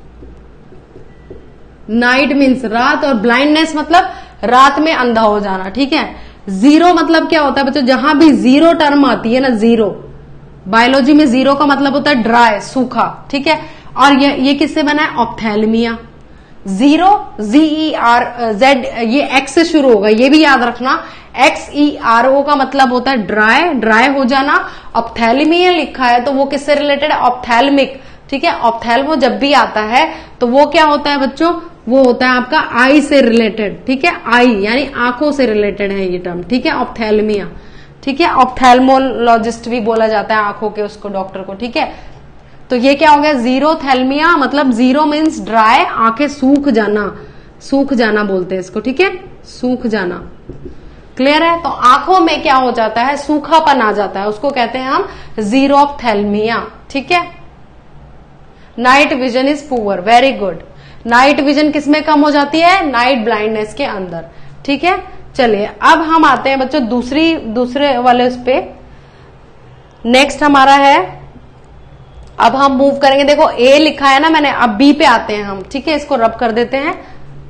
नाइट मीन्स रात, और ब्लाइंडनेस मतलब रात में अंधा हो जाना, ठीक है। जीरो मतलब क्या होता है बच्चों? जहां भी जीरो टर्म आती है ना, जीरो, बायोलॉजी में जीरो का मतलब होता है ड्राई, सूखा, ठीक है। और ये ये किससे बना है? Ophthalmia. Xero, G E R Z, ये एक्स से शुरू होगा, ये भी याद रखना। एक्स ई आर ओ का मतलब होता है ड्राई, ड्राई हो जाना। ऑप्थैल्मिया लिखा है तो वो किससे रिलेटेड है? ऑप्थैल्मिक, ठीक है। ऑप्थैल्मो जब भी आता है तो वो क्या होता है बच्चों? वो होता है आपका आई से रिलेटेड, ठीक है। आई यानी आंखों से रिलेटेड है ये टर्म, ठीक है, ऑप्थैल्मिया, ठीक है। ऑप्थैल्मोलॉजिस्ट भी बोला जाता है आंखों के उसको, डॉक्टर को, ठीक है। तो ये क्या हो गया? जीरोथैल्मिया मतलब जीरो मीन्स ड्राई, आंखें सूख जाना, सूख जाना बोलते हैं इसको, ठीक है, सूख जाना। क्लियर है? तो आंखों में क्या हो जाता है? सूखापन आ जाता है, उसको कहते हैं हम जीरोथैल्मिया, ठीक है। Night vision is poor, very good. Night vision किसमें कम हो जाती है? नाइट ब्लाइंडनेस के अंदर, ठीक है। चलिए अब हम आते हैं बच्चों दूसरी दूसरे वाले उस पे। नेक्स्ट हमारा है, अब हम मूव करेंगे, देखो ए लिखा है ना मैंने, अब बी पे आते हैं हम, ठीक है। इसको रब कर देते हैं।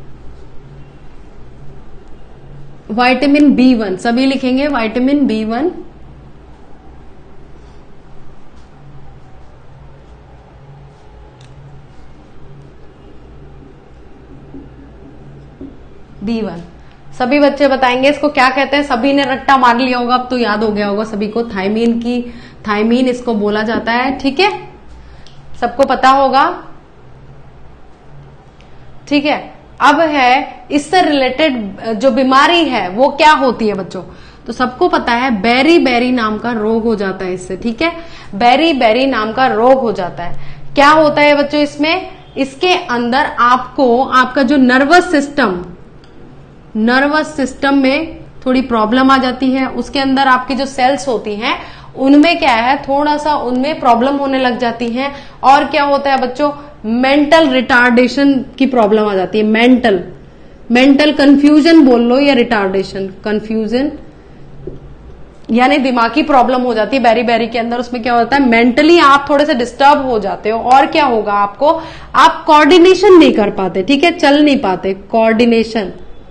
विटामिन बी वन, सभी लिखेंगे vitamin B one. B one, सभी बच्चे बताएंगे इसको क्या कहते हैं। सभी ने रट्टा मार लिया होगा, अब तो याद हो गया होगा सभी को। थायमीन की, थायमीन इसको बोला जाता है, ठीक है, सबको पता होगा, ठीक है। अब है इससे रिलेटेड जो बीमारी है वो क्या होती है बच्चों? तो सबको पता है बेरी बेरी नाम का रोग हो जाता है इससे, ठीक है। बेरी बेरी नाम का रोग हो जाता है। क्या होता है बच्चों इसमें? इसके अंदर आपको आपका जो नर्वस सिस्टम, नर्वस सिस्टम में थोड़ी प्रॉब्लम आ जाती है। उसके अंदर आपकी जो सेल्स होती हैं उनमें क्या है, थोड़ा सा उनमें प्रॉब्लम होने लग जाती है। और क्या होता है बच्चों? मेंटल रिटार्डेशन की प्रॉब्लम आ जाती है। मेंटल मेंटल कंफ्यूजन बोल लो या रिटार्डेशन, कंफ्यूजन यानी दिमागी प्रॉब्लम हो जाती है बेरी बेरी के अंदर। उसमें क्या होता है? मेंटली आप थोड़े से डिस्टर्ब हो जाते हो। और क्या होगा आपको? आप कोऑर्डिनेशन नहीं कर पाते, ठीक है, चल नहीं पाते, कोऑर्डिनेशन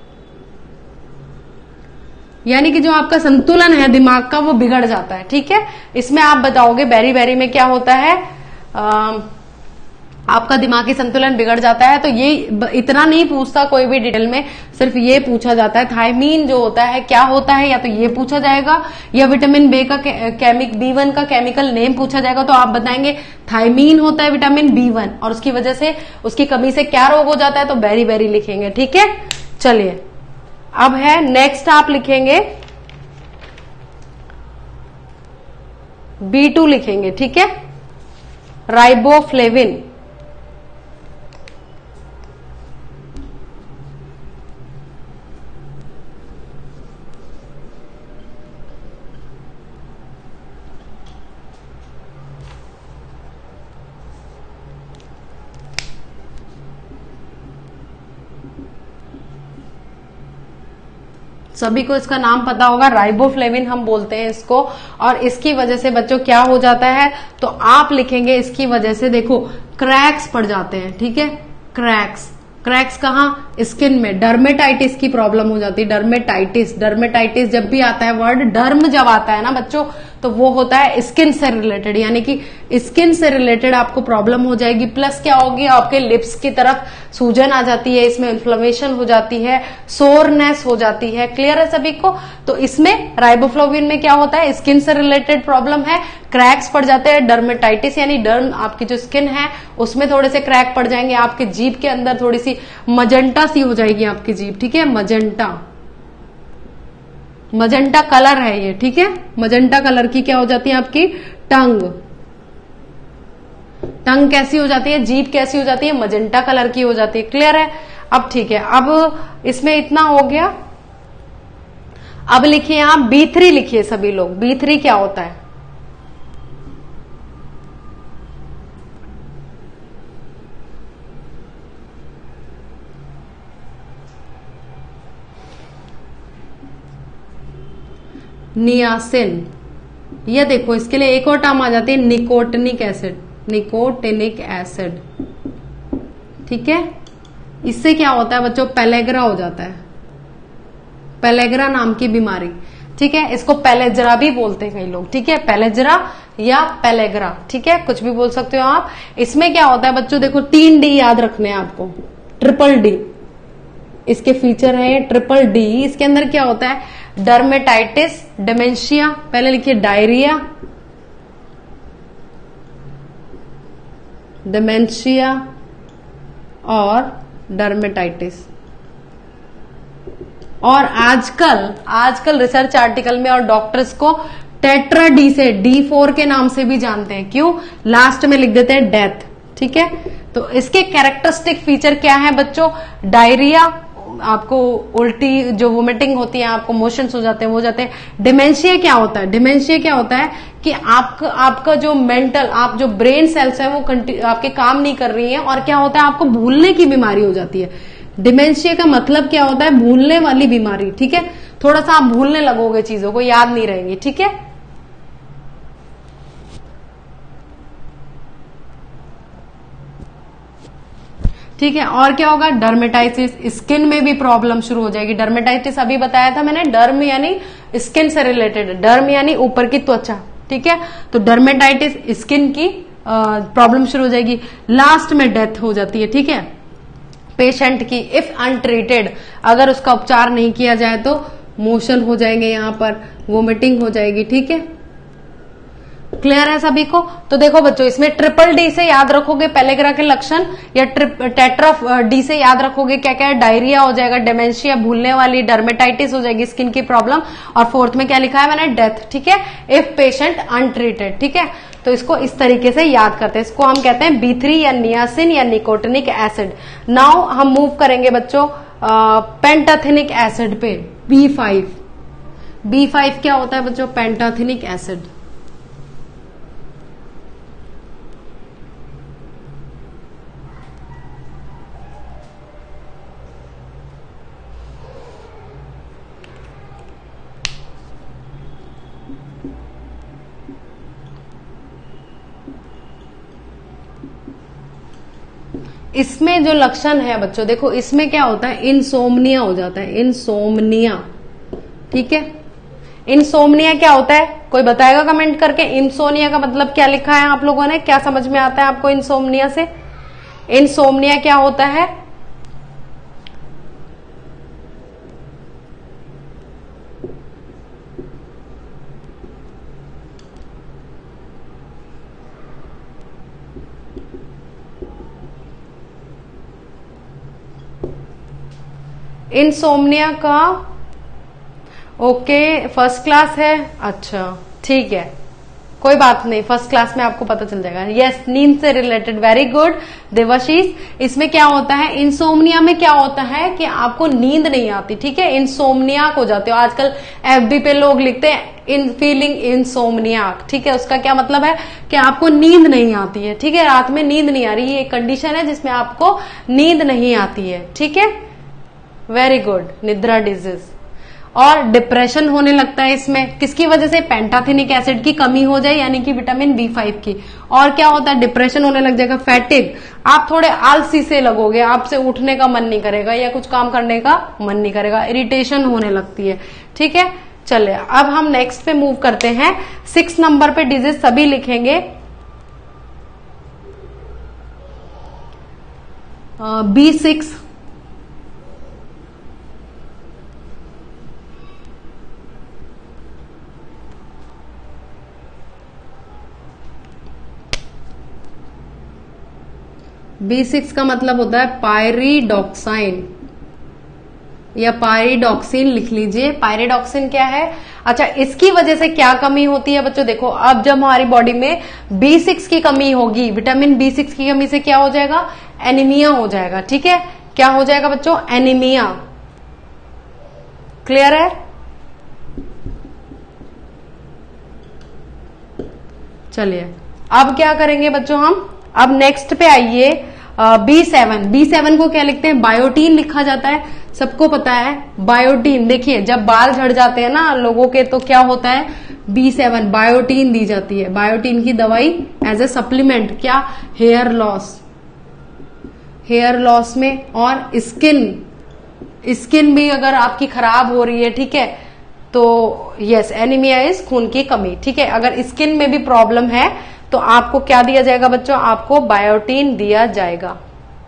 यानी कि जो आपका संतुलन है दिमाग का वो बिगड़ जाता है, ठीक है। इसमें आप बताओगे बेरी बेरी में क्या होता है? आ, आपका दिमागी संतुलन बिगड़ जाता है। तो ये इतना नहीं पूछता कोई भी डिटेल में, सिर्फ ये पूछा जाता है थायमीन जो होता है क्या होता है, या तो ये पूछा जाएगा या विटामिन बी का केमिक बी वन का केमिकल नेम पूछा जाएगा। तो आप बताएंगे थायमीन होता है विटामिन बी वन, और उसकी वजह से, उसकी कमी से क्या रोग हो जाता है? तो बेरी बेरी लिखेंगे, ठीक है। चलिए अब है नेक्स्ट, आप लिखेंगे बी टू लिखेंगे, ठीक है, राइबोफ्लेविन। सभी को इसका नाम पता होगा, राइबोफ्लेविन हम बोलते हैं इसको। और इसकी वजह से बच्चों क्या हो जाता है? तो आप लिखेंगे इसकी वजह से, देखो क्रैक्स पड़ जाते हैं, ठीक है, क्रैक्स। क्रैक्स कहाँ? स्किन में। डर्मेटाइटिस की प्रॉब्लम हो जाती है, डर्मेटाइटिस। डर्मेटाइटिस जब भी आता है वर्ड, डर्म जब आता है ना बच्चों, तो वो होता है स्किन से रिलेटेड, यानी कि स्किन से रिलेटेड आपको प्रॉब्लम हो जाएगी। प्लस क्या होगी? आपके लिप्स की तरफ सूजन आ जाती है, इसमें इन्फ्लेमेशन हो जाती है, सोरनेस हो जाती है। क्लियर है सभी को? तो इसमें राइबोफ्लेविन में क्या होता है? स्किन से रिलेटेड प्रॉब्लम है, क्रैक्स पड़ जाते हैं, डर्मेटाइटिस यानी डर्म, आपकी जो स्किन है उसमें थोड़े से क्रैक पड़ जाएंगे, आपके जीभ के अंदर थोड़ी सी मजेंटा सी हो जाएगी आपकी जीभ, ठीक है, मजेंटा, मजेंटा कलर है ये, ठीक है। मजेंटा कलर की क्या हो जाती है आपकी? टंग। टंग कैसी हो जाती है? जीभ कैसी हो जाती है? मजेंटा कलर की हो जाती है। क्लियर है? अब ठीक है, अब इसमें इतना हो गया। अब लिखिए आप बी थ्री लिखिए सभी लोग। बी थ्री क्या होता है? नियासिन, ये देखो इसके लिए एक और टर्म आ जाती है निकोटिनिक एसिड, निकोटिनिक एसिड, ठीक है। इससे क्या होता है बच्चों, पेलेग्रा हो जाता है, पेलेग्रा नाम की बीमारी, ठीक है। इसको पेलेजरा भी बोलते हैं कई लोग, ठीक है, पेलेजरा या पेलेग्रा, ठीक है, कुछ भी बोल सकते हो आप। इसमें क्या होता है बच्चों, देखो तीन डी याद रखने हैं आपको, ट्रिपल डी इसके फीचर है, ट्रिपल डी। इसके अंदर क्या होता है, डर्मेटाइटिस, डिमेंशिया, पहले लिखिए डायरिया, डिमेंशिया और डर्मेटाइटिस। और आजकल आजकल रिसर्च आर्टिकल में और डॉक्टर्स को टेट्रा डी से, डी फोर के नाम से भी जानते हैं, क्यों, लास्ट में लिख देते हैं डेथ, ठीक है। तो इसके कैरेक्टरिस्टिक फीचर क्या है बच्चों, डायरिया, आपको उल्टी जो वोमिटिंग होती है, आपको मोशंस हो जाते हैं, वो हो जाते हैं। डिमेंशिया क्या होता है, डिमेंशिया क्या होता है कि आपका आपका जो मेंटल, आप जो ब्रेन सेल्स है वो आपके काम नहीं कर रही है, और क्या होता है, आपको भूलने की बीमारी हो जाती है। डिमेंशिया का मतलब क्या होता है, भूलने वाली बीमारी, ठीक है। थोड़ा सा आप भूलने लगोगे, चीजों को याद नहीं रहेंगी, ठीक है। ठीक है, और क्या होगा, डर्मेटाइटिस, स्किन में भी प्रॉब्लम शुरू हो जाएगी। डर्मेटाइटिस अभी बताया था मैंने, डर्म यानी स्किन से रिलेटेड, डर्म यानी ऊपर की त्वचा, ठीक है। तो डर्मेटाइटिस स्किन की प्रॉब्लम शुरू हो जाएगी, लास्ट में डेथ हो जाती है, ठीक है, पेशेंट की। इफ अनट्रीटेड, अगर उसका उपचार नहीं किया जाए तो मोशन हो जाएंगे, यहां पर वोमिटिंग हो जाएगी, ठीक है। क्लियर है सभी को। तो देखो बच्चों, इसमें ट्रिपल डी से याद रखोगे पेलेग्रा के लक्षण, या टेट्रा डी से याद रखोगे क्या क्या है, डायरिया हो जाएगा, डिमेंशिया भूलने वाली, डर्मेटाइटिस हो जाएगी स्किन की प्रॉब्लम, और फोर्थ में क्या लिखा है मैंने, डेथ, ठीक है, इफ पेशेंट अनट्रीटेड, ठीक है। तो इसको इस तरीके से याद करते हैं, इसको हम कहते हैं बी थ्री या नियासिन या निकोटिनिक एसिड। नाउ हम मूव करेंगे बच्चों पेंटाथेनिक एसिड पे, बी फाइव। बी फाइव क्या होता है बच्चों, पेंटाथेनिक एसिड। इसमें जो लक्षण है बच्चों, देखो इसमें क्या होता है, इंसोम्निया हो जाता है, इंसोम्निया, ठीक है। इंसोम्निया क्या होता है, कोई बताएगा कमेंट करके, इंसोम्निया का मतलब क्या लिखा है आप लोगों ने, क्या समझ में आता है आपको इंसोम्निया से, इंसोम्निया क्या होता है। इंसोम्निया का ओके फर्स्ट क्लास है, अच्छा ठीक है, कोई बात नहीं, फर्स्ट क्लास में आपको पता चल जाएगा। यस, नींद से रिलेटेड, वेरी गुड देवाशीष। इसमें क्या होता है, इंसोम्निया में क्या होता है कि आपको नींद नहीं आती, ठीक है, इंसोम्नियाक हो जाते हो। आजकल एफबी पे लोग लिखते हैं इन फीलिंग इंसोम्नियाक, ठीक है, उसका क्या मतलब है कि आपको नींद नहीं आती है, ठीक है, रात में नींद नहीं आ रही, ये एक कंडीशन है जिसमें आपको नींद नहीं आती है, ठीक है, वेरी गुड, निद्रा डिजीज। और डिप्रेशन होने लगता है इसमें, किसकी वजह से, पेंटाथेनिक एसिड की कमी हो जाए, यानी कि विटामिन बी फाइव की। और क्या होता है, डिप्रेशन होने लग जाएगा, फैटिग, आप थोड़े आलसी से लगोगे, आपसे उठने का मन नहीं करेगा या कुछ काम करने का मन नहीं करेगा, इरिटेशन होने लगती है, ठीक है। चलिए अब हम नेक्स्ट पे मूव करते हैं, सिक्स नंबर पे डिजीज सभी लिखेंगे, बी सिक्स, बी सिक्स का मतलब होता है पायरिडॉक्साइन या पायरिडॉक्सिन, लिख लीजिए। पायरिडॉक्सिन क्या है, अच्छा इसकी वजह से क्या कमी होती है बच्चों, देखो अब जब हमारी बॉडी में बी सिक्स की कमी होगी, विटामिन बी सिक्स की कमी से क्या हो जाएगा, एनीमिया हो जाएगा, ठीक है, क्या हो जाएगा बच्चों, एनीमिया। क्लियर है। चलिए अब क्या करेंगे बच्चों हम, अब नेक्स्ट पे आइए, बी सेवन। बी सेवन को क्या लिखते हैं, बायोटीन लिखा जाता है। सबको पता है। बायोटीन, देखिए जब बाल झड़ जाते हैं ना लोगों के तो क्या होता है, बी सेवन बायोटीन दी जाती है। बायोटीन की दवाई एज ए सप्लीमेंट, क्या, हेयर लॉस, हेयर लॉस में। और स्किन स्किन भी अगर आपकी खराब हो रही है, ठीक है, तो यस एनीमिया इज खून की कमी, ठीक है। अगर स्किन में भी प्रॉब्लम है तो आपको क्या दिया जाएगा बच्चों, आपको बायोटीन दिया जाएगा।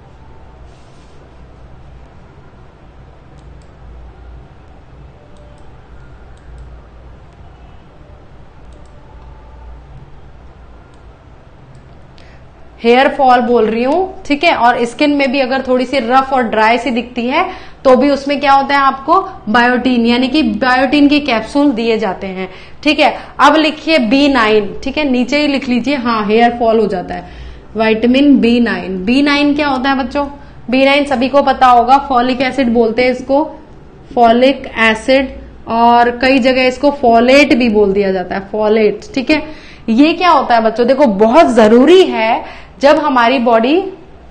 हेयर फॉल बोल रही हूं, ठीक है। और स्किन में भी अगर थोड़ी सी रफ और ड्राई सी दिखती है तो भी उसमें क्या होता है, आपको बायोटीन यानी कि बायोटीन के कैप्सूल दिए जाते हैं, ठीक है। अब लिखिए बी नाइन, ठीक है, नीचे ही लिख लीजिए, हाँ हेयर फॉल हो जाता है। Vitamin B nine, B nine क्या होता है बच्चों, बी नाइन सभी को पता होगा, फॉलिक एसिड बोलते हैं इसको, फॉलिक एसिड, और कई जगह इसको फॉलेट भी बोल दिया जाता है, फॉलेट, ठीक है। ये क्या होता है बच्चों, देखो बहुत जरूरी है जब हमारी बॉडी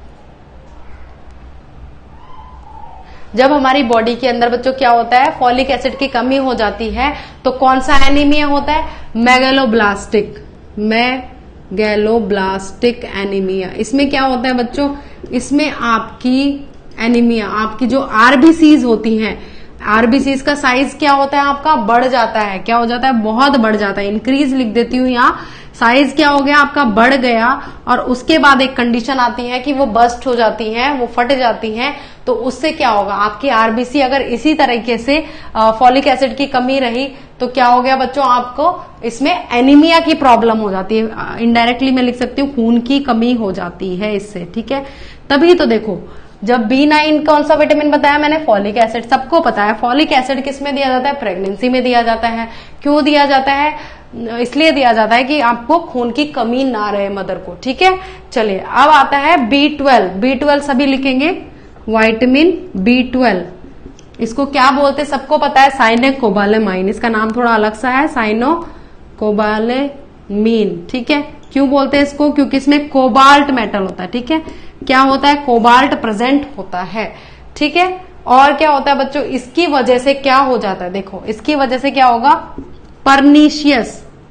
जब हमारी बॉडी के अंदर बच्चों क्या होता है, फॉलिक एसिड की कमी हो जाती है तो कौन सा एनीमिया होता है, मेगालोब्लास्टिक, मेगालोब्लास्टिक एनीमिया। इसमें क्या होता है बच्चों, इसमें आपकी एनीमिया, आपकी जो आरबीसीज होती हैं, आरबीसीज का साइज क्या होता है आपका, बढ़ जाता है, क्या हो जाता है, बहुत बढ़ जाता है। इंक्रीज लिख देती हूं यहाँ, साइज क्या हो गया आपका, बढ़ गया। और उसके बाद एक कंडीशन आती है कि वो बस्ट हो जाती हैं, वो फट जाती हैं, तो उससे क्या होगा, आपकी आरबीसी अगर इसी तरीके से फॉलिक एसिड की कमी रही तो क्या हो गया बच्चों, आपको इसमें एनीमिया की प्रॉब्लम हो जाती है। इनडायरेक्टली मैं लिख सकती हूँ खून की कमी हो जाती है इससे, ठीक है। तभी तो देखो जब बी नाइन कौन सा विटामिन बताया मैंने, फॉलिक एसिड, सबको पता है फॉलिक एसिड किस में दिया जाता है, प्रेगनेंसी में दिया जाता है। क्यों दिया जाता है, इसलिए दिया जाता है कि आपको खून की कमी ना रहे मदर को, ठीक है। चलिए अब आता है बी ट्वेल्व, बी ट्वेल्व सभी लिखेंगे, विटामिन बी ट्वेल्व, इसको क्या बोलते हैं सबको पता है, साइनोकोबालेमाइन, इसका नाम थोड़ा अलग सा है, साइनोकोबालेमीन, ठीक है। क्यों बोलते हैं इसको, क्योंकि इसमें कोबाल्ट मेटल होता है, ठीक है। क्या होता है, कोबाल्ट प्रेजेंट होता है, ठीक है। और क्या होता है बच्चों, इसकी वजह से क्या हो जाता है, देखो इसकी वजह से क्या होगा, pernicious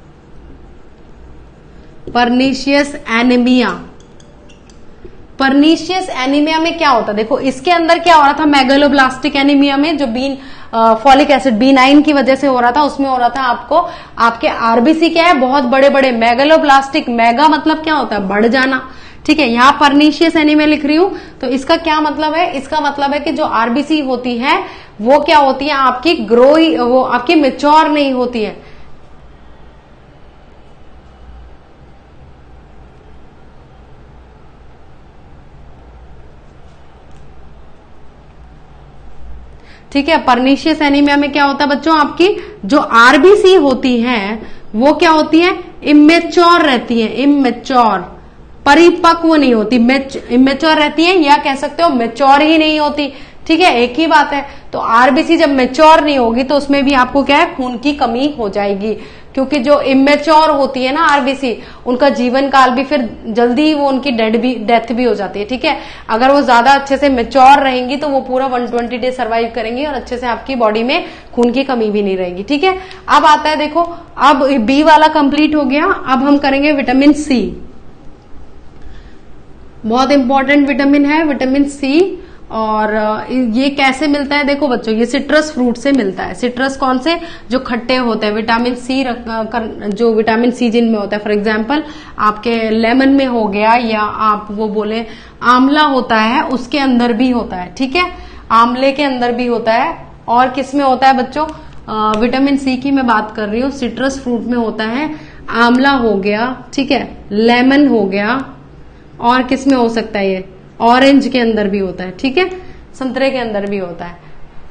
pernicious anaemia. Pernicious anaemia में क्या होता है, देखो इसके अंदर क्या हो रहा था, मेगालोब्लास्टिक एनीमिया में जो बीन फॉलिक एसिड बी नाइन की वजह से हो रहा था, उसमें हो रहा था आपको, आपके आरबीसी क्या है, बहुत बड़े बड़े, मेगालोब्लास्टिक, मेगा मतलब क्या होता है, बढ़ जाना, ठीक है। यहां परनीशियस एनीमिया लिख रही हूं तो इसका क्या मतलब है, इसका मतलब है कि जो आरबीसी होती है वो क्या होती है, आपकी ग्रो ही, वो आपकी मेच्योर नहीं होती है, ठीक है। परनीशियस एनीमिया में क्या होता है बच्चों, आपकी जो आरबीसी होती हैं वो क्या होती है, इमेच्योर रहती है, इमेच्योर, परिपक्व नहीं होती, इमेच्योर रहती है, या कह सकते हो मेच्योर ही नहीं होती, ठीक है, एक ही बात है। तो आरबीसी जब मेच्योर नहीं होगी तो उसमें भी आपको क्या है, खून की कमी हो जाएगी, क्योंकि जो इमेच्योर होती है ना आरबीसी, उनका जीवन काल भी फिर जल्दी वो उनकी डेड भी डेथ भी हो जाती है, ठीक है। अगर वो ज्यादा अच्छे से मेच्योर रहेंगी तो वो पूरा वन ट्वेंटी डेज सर्वाइव करेंगी और अच्छे से आपकी बॉडी में खून की कमी भी नहीं रहेगी, ठीक है। अब आता है देखो, अब बी वाला कंप्लीट हो गया, अब हम करेंगे विटामिन सी, बहुत इंपॉर्टेंट विटामिन है विटामिन सी। और ये कैसे मिलता है, देखो बच्चों ये सिट्रस फ्रूट से मिलता है। सिट्रस कौन से, जो खट्टे होते हैं, विटामिन सी जो विटामिन सी जिनमें होता है, फॉर एग्जांपल आपके लेमन में हो गया, या आप वो बोले आंवला होता है उसके अंदर भी होता है, ठीक है, आंवले के अंदर भी होता है। और किस में होता है बच्चों, विटामिन सी की मैं बात कर रही हूँ, सिट्रस फ्रूट में होता है, आंवला हो गया, ठीक है, लेमन हो गया, और किस में हो सकता है, ये ऑरेंज के अंदर भी होता है, ठीक है, संतरे के अंदर भी होता है।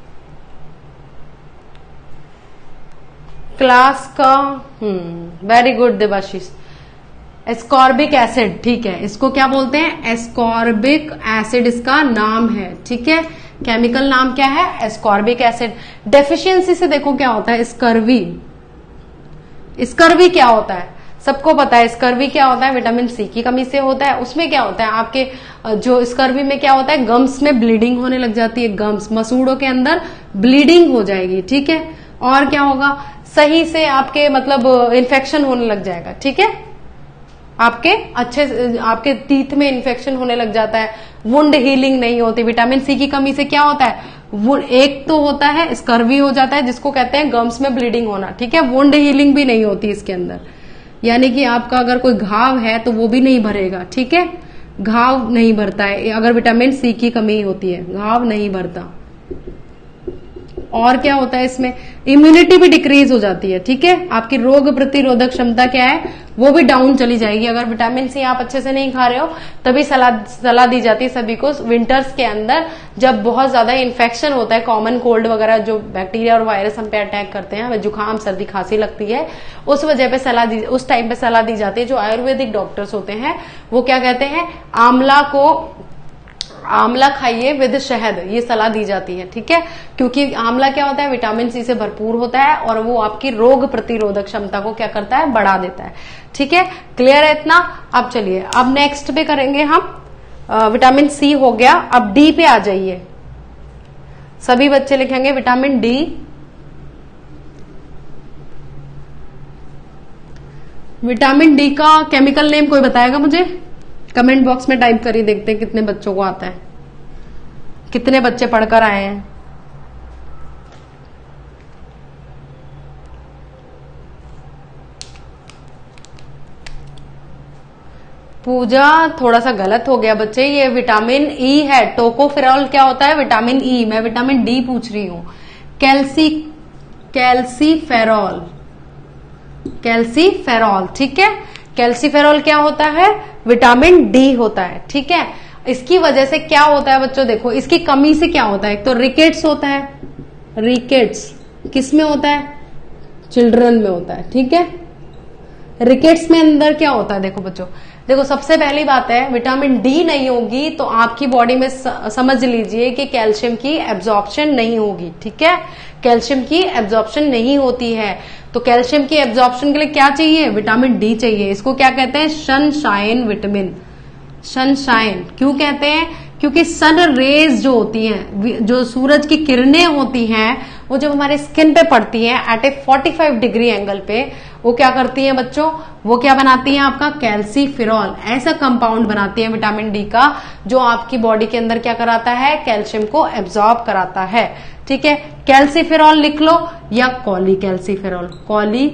क्लास का hmm very good Devashish. Ascorbic acid, ठीक है, इसको क्या बोलते हैं, एस्कॉर्बिक एसिड इसका नाम है, ठीक है, केमिकल नाम क्या है, एस्कॉर्बिक एसिड। डेफिशिएंसी से देखो क्या होता है, स्कर्वी। स्कर्वी क्या होता है, सबको पता है स्कर्वी क्या होता है, विटामिन सी की कमी से होता है। उसमें क्या होता है आपके जो स्कर्वी में क्या होता है, गम्स में ब्लीडिंग होने लग जाती है, गम्स मसूड़ों के अंदर ब्लीडिंग हो जाएगी, ठीक है। और क्या होगा, सही से आपके मतलब इन्फेक्शन होने लग जाएगा, ठीक है। आपके अच्छे आपके टीथ में इन्फेक्शन होने लग जाता है, वुंड हीलिंग नहीं होती। विटामिन सी की कमी से क्या होता है, वो एक तो होता है स्कर्वी हो जाता है जिसको कहते हैं गम्स में ब्लीडिंग होना, ठीक है। वुंड हीलिंग भी नहीं होती इसके अंदर, यानी कि आपका अगर कोई घाव है तो वो भी नहीं भरेगा, ठीक है। घाव नहीं भरता है अगर विटामिन सी की कमी होती है, घाव नहीं भरता। और क्या होता है इसमें, इम्यूनिटी भी डिक्रीज हो जाती है, ठीक है। आपकी रोग प्रतिरोधक क्षमता क्या है, वो भी डाउन चली जाएगी। अगर विटामिन सी आप अच्छे से नहीं खा रहे हो तभी सलाह सलाह दी जाती है सभी को विंटर्स के अंदर, जब बहुत ज्यादा इन्फेक्शन होता है, कॉमन कोल्ड वगैरह जो बैक्टीरिया और वायरस हम पे अटैक करते हैं, जुकाम सर्दी खांसी लगती है, उस वजह पे सलाह दी उस टाइम पे सलाह दी जाती है। जो आयुर्वेदिक डॉक्टर्स होते हैं वो क्या कहते हैं, आंवला को आंवला खाइए विद शहद, ये सलाह दी जाती है, ठीक है। क्योंकि आंवला क्या होता है, विटामिन सी से भरपूर होता है और वो आपकी रोग प्रतिरोधक क्षमता को क्या करता है, बढ़ा देता है, ठीक है। क्लियर है इतना। अब चलिए अब नेक्स्ट पे करेंगे हम, आ, विटामिन सी हो गया। अब डी पे आ जाइए, सभी बच्चे लिखेंगे विटामिन डी। विटामिन डी का केमिकल नेम कोई बताएगा मुझे, कमेंट बॉक्स में टाइप करिए, देखते हैं कितने बच्चों को आता है, कितने बच्चे पढ़कर आए हैं। पूजा थोड़ा सा गलत हो गया बच्चे, ये विटामिन ई है। टोकोफेरॉल क्या होता है, विटामिन ई। मैं विटामिन डी पूछ रही हूं। कैल्सी कैल्सीफेरॉल कैल्सीफेरॉल ठीक है। कैल्सीफेरॉल क्या होता है, विटामिन डी होता है, ठीक है। इसकी वजह से क्या होता है बच्चों, देखो इसकी कमी से क्या होता है, एक तो रिकेट्स होता है। रिकेट्स किस में होता है, चिल्ड्रन में होता है, ठीक है। रिकेट्स में अंदर क्या होता है, देखो बच्चों, देखो सबसे पहली बात है, विटामिन डी नहीं होगी तो आपकी बॉडी में समझ लीजिए कि कैल्शियम की एब्जॉर्प्शन नहीं होगी, ठीक है। कैल्शियम की एब्जॉर्प्शन नहीं होती है, तो कैल्शियम की एब्जॉर्प्शन के लिए क्या चाहिए, विटामिन डी चाहिए। इसको क्या कहते हैं, सनशाइन विटामिन। सनशाइन क्यों कहते हैं, क्योंकि सन रेज जो होती हैं, जो सूरज की किरणें होती हैं, वो जब हमारे स्किन पे पड़ती हैं एट ए पैंतालीस डिग्री एंगल पे, वो क्या करती हैं बच्चों, वो क्या बनाती हैं, आपका कैल्सीफेरॉल ऐसा कंपाउंड बनाती है विटामिन डी का, जो आपकी बॉडी के अंदर क्या कराता है, कैल्शियम को एब्जॉर्ब कराता है, ठीक है। कैल्सीफेरॉल लिख लो या कॉली कैल्सीफेरॉल, कॉली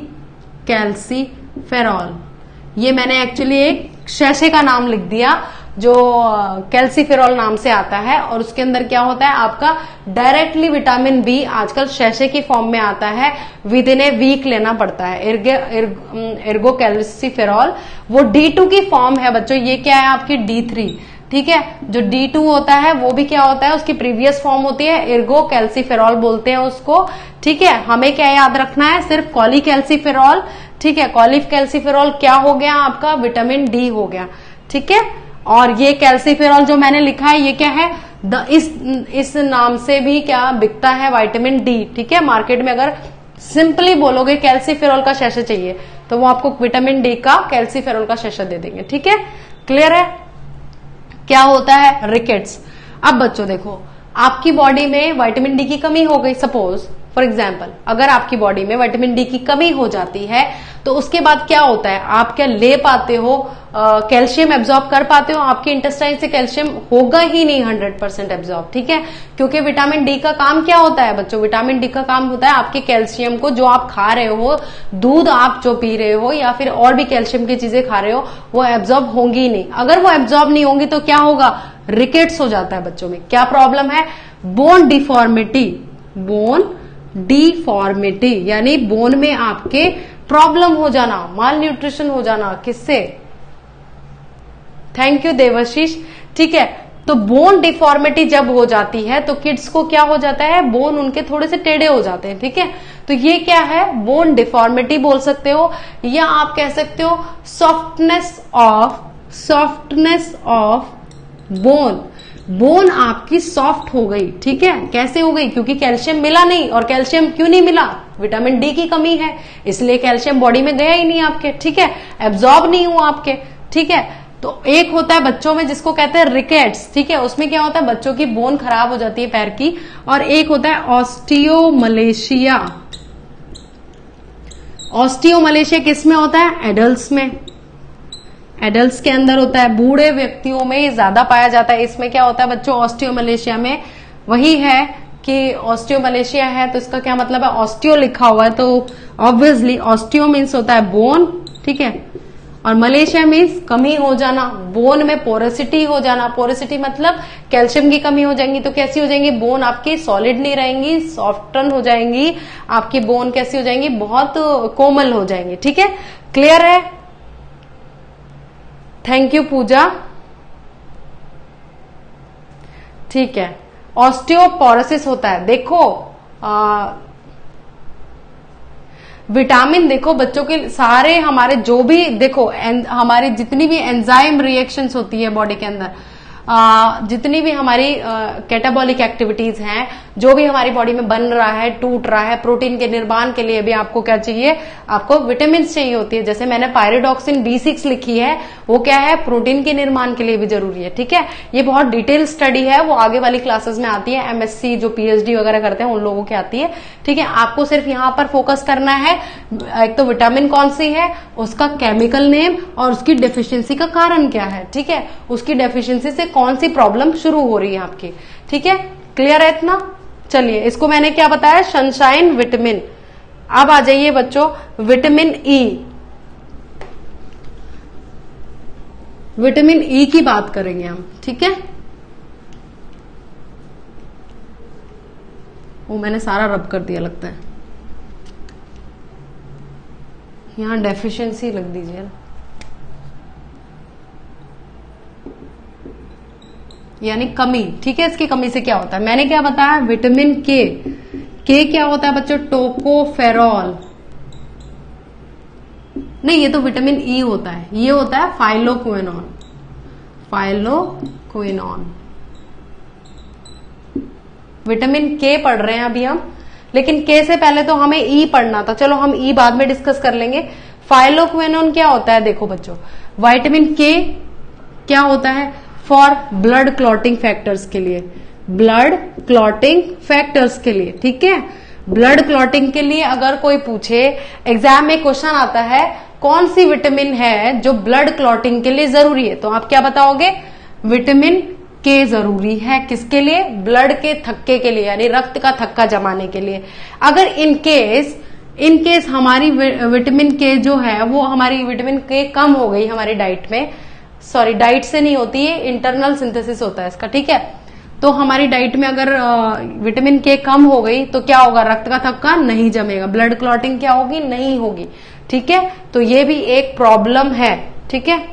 कैल्सीफेरॉल। ये मैंने एक्चुअली एक शैशे का नाम लिख दिया जो कैल्सीफेरॉल नाम से आता है, और उसके अंदर क्या होता है आपका डायरेक्टली विटामिन बी आजकल शैशे की फॉर्म में आता है, विद इन ए वीक लेना पड़ता है। एर्गे एर्गो कैल्सीफेरॉल वो डी टू की फॉर्म है बच्चों, ये क्या है आपकी डी थ्री, ठीक है। जो डी टू होता है वो भी क्या होता है, उसकी प्रीवियस फॉर्म होती है एर्गो कैल्सीफेरॉल बोलते हैं उसको, ठीक है। हमें क्या याद रखना है, सिर्फ कॉली कैल्सीफेरॉल, ठीक है। कॉली कैल्सीफेरॉल क्या हो गया आपका, विटामिन डी हो गया, ठीक है। और ये कैल्सीफेरॉल जो मैंने लिखा है ये क्या है, द इस इस नाम से भी क्या बिकता है, विटामिन डी, ठीक है। मार्केट में अगर सिंपली बोलोगे कैल्सीफेरॉल का शैशे चाहिए तो वो आपको विटामिन डी का कैल्सीफेरॉल का शैशा दे देंगे, ठीक है। क्लियर है। क्या होता है, रिकेट्स। अब बच्चों देखो, आपकी बॉडी में विटामिन डी की कमी हो गई, सपोज फॉर एग्जाम्पल अगर आपकी बॉडी में विटामिन डी की कमी हो जाती है तो उसके बाद क्या होता है, आप क्या ले पाते हो, कैल्शियम एब्जॉर्ब कर पाते हो, आपके इंटेस्टाइन से कैल्शियम होगा ही नहीं हंड्रेड परसेंट एब्जॉर्ब, ठीक है। क्योंकि विटामिन डी का काम क्या होता है बच्चों, विटामिन डी का काम होता है आपके कैल्शियम को, जो आप खा रहे हो, दूध आप जो पी रहे हो या फिर और भी कैल्शियम की चीजें खा रहे हो, वो एब्जॉर्ब होंगी ही नहीं। अगर वो एब्जॉर्ब नहीं होंगी तो क्या होगा, रिकेट्स हो जाता है बच्चों में। क्या प्रॉब्लम है, बोन डिफॉर्मिटी, बोन डिफॉर्मिटी यानी बोन में आपके प्रॉब्लम हो जाना, माल न्यूट्रिशन हो जाना, किससे, थैंक यू देवाशीष, ठीक है। तो बोन डिफॉर्मिटी जब हो जाती है तो किड्स को क्या हो जाता है, बोन उनके थोड़े से टेढ़े हो जाते हैं, ठीक है। तो ये क्या है, बोन डिफॉर्मिटी बोल सकते हो, या आप कह सकते हो softness of softness of bone. Bone आपकी सॉफ्ट हो गई, ठीक है। कैसे हो गई? क्योंकि कैल्शियम मिला नहीं। और कैल्शियम क्यों नहीं मिला? विटामिन डी की कमी है, इसलिए कैल्शियम बॉडी में गया ही नहीं आपके, ठीक है, एब्जॉर्ब नहीं हुआ आपके, ठीक है। तो एक होता है बच्चों में जिसको कहते हैं रिकेट्स, ठीक है, उसमें क्या होता है बच्चों की बोन खराब हो जाती है पैर की। और एक होता है ऑस्टियोमलेशिया। ऑस्टियोमलेशिया किस में होता है? एडल्ट्स में, एडल्ट्स के अंदर होता है, बूढ़े व्यक्तियों में ज्यादा पाया जाता है। इसमें क्या होता है बच्चों ऑस्टियोमलेशिया में? वही है कि ऑस्टियोमलेशिया है तो इसका क्या मतलब है? ऑस्टियो लिखा हुआ है तो ऑब्वियसली ऑस्टियो मीन्स होता है बोन, ठीक है, और मलेशिया मीन्स कमी हो जाना, बोन में पोरोसिटी हो जाना। पोरोसिटी मतलब कैल्शियम की कमी हो जाएंगी तो कैसी हो जाएंगी? बोन आपकी सॉलिड नहीं रहेंगी, सॉफ्टन हो जाएंगी, आपकी बोन कैसी हो जाएंगी? बहुत कोमल हो जाएंगी, ठीक है। क्लियर है? Thank you Pooja. ठीक है, ऑस्टियोपोरोसिस होता है। देखो आ, विटामिन देखो बच्चों के सारे हमारे जो भी देखो हमारी जितनी भी एंजाइम रिएक्शंस होती है बॉडी के अंदर, आ, जितनी भी हमारी कैटाबॉलिक एक्टिविटीज हैं, जो भी हमारी बॉडी में बन रहा है, टूट रहा है, प्रोटीन के निर्माण के लिए भी आपको क्या चाहिए? आपको विटामिन चाहिए होती है। जैसे मैंने पायरिडॉक्सिन बी सिक्स लिखी है, वो क्या है? प्रोटीन के निर्माण के लिए भी जरूरी है, ठीक है। ये बहुत डिटेल स्टडी है, वो आगे वाली क्लासेस में आती है, एमएससी जो पीएचडी वगैरह करते हैं उन लोगों की आती है, ठीक है। आपको सिर्फ यहाँ पर फोकस करना है, एक तो विटामिन कौन सी है, उसका केमिकल नेम और उसकी डेफिशिएंसी का कारण क्या है, ठीक है, उसकी डेफिशिएंसी से कौन सी प्रॉब्लम शुरू हो रही है आपकी, ठीक है। क्लियर है इतना? चलिए, इसको मैंने क्या बताया? Sunshine vitamin. अब आ जाइए बच्चों विटामिन ई। विटामिन ई की बात करेंगे हम, ठीक है। वो मैंने सारा रब कर दिया लगता है, यहां डेफिशिएंसी लग दीजिए ना, यानी कमी, ठीक है। इसकी कमी से क्या होता है? मैंने क्या बताया? विटामिन के। के क्या होता है बच्चों? टोकोफेरॉल। नहीं, ये तो विटामिन ई होता है, ये होता है फाइलोक्विनोन। फाइलोक्विनोन विटामिन के पढ़ रहे हैं अभी हम, लेकिन के से पहले तो हमें ई पढ़ना था। चलो हम ई बाद में डिस्कस कर लेंगे। फाइलोक्विनोन क्या होता है? देखो बच्चों, विटामिन के क्या होता है? फॉर ब्लड क्लॉटिंग फैक्टर्स के लिए, ब्लड क्लॉटिंग फैक्टर्स के लिए, ठीक है। ब्लड क्लॉटिंग के लिए अगर कोई पूछे, एग्जाम में क्वेश्चन आता है कौन सी विटामिन है जो ब्लड क्लॉटिंग के लिए जरूरी है, तो आप क्या बताओगे? विटामिन के जरूरी है। किसके लिए? ब्लड के थक्के के लिए, यानी रक्त का थक्का जमाने के लिए। अगर इन केस इन केस हमारी विटामिन के जो है वो हमारी विटामिन के कम हो गई हमारी डाइट में, सॉरी डाइट से नहीं होती है, इंटरनल सिंथेसिस होता है इसका, ठीक है। तो हमारी डाइट में अगर विटामिन के कम हो गई तो क्या होगा? रक्त का थक्का नहीं जमेगा, ब्लड क्लॉटिंग क्या होगी? नहीं होगी, ठीक है। तो ये भी एक प्रॉब्लम है, ठीक है।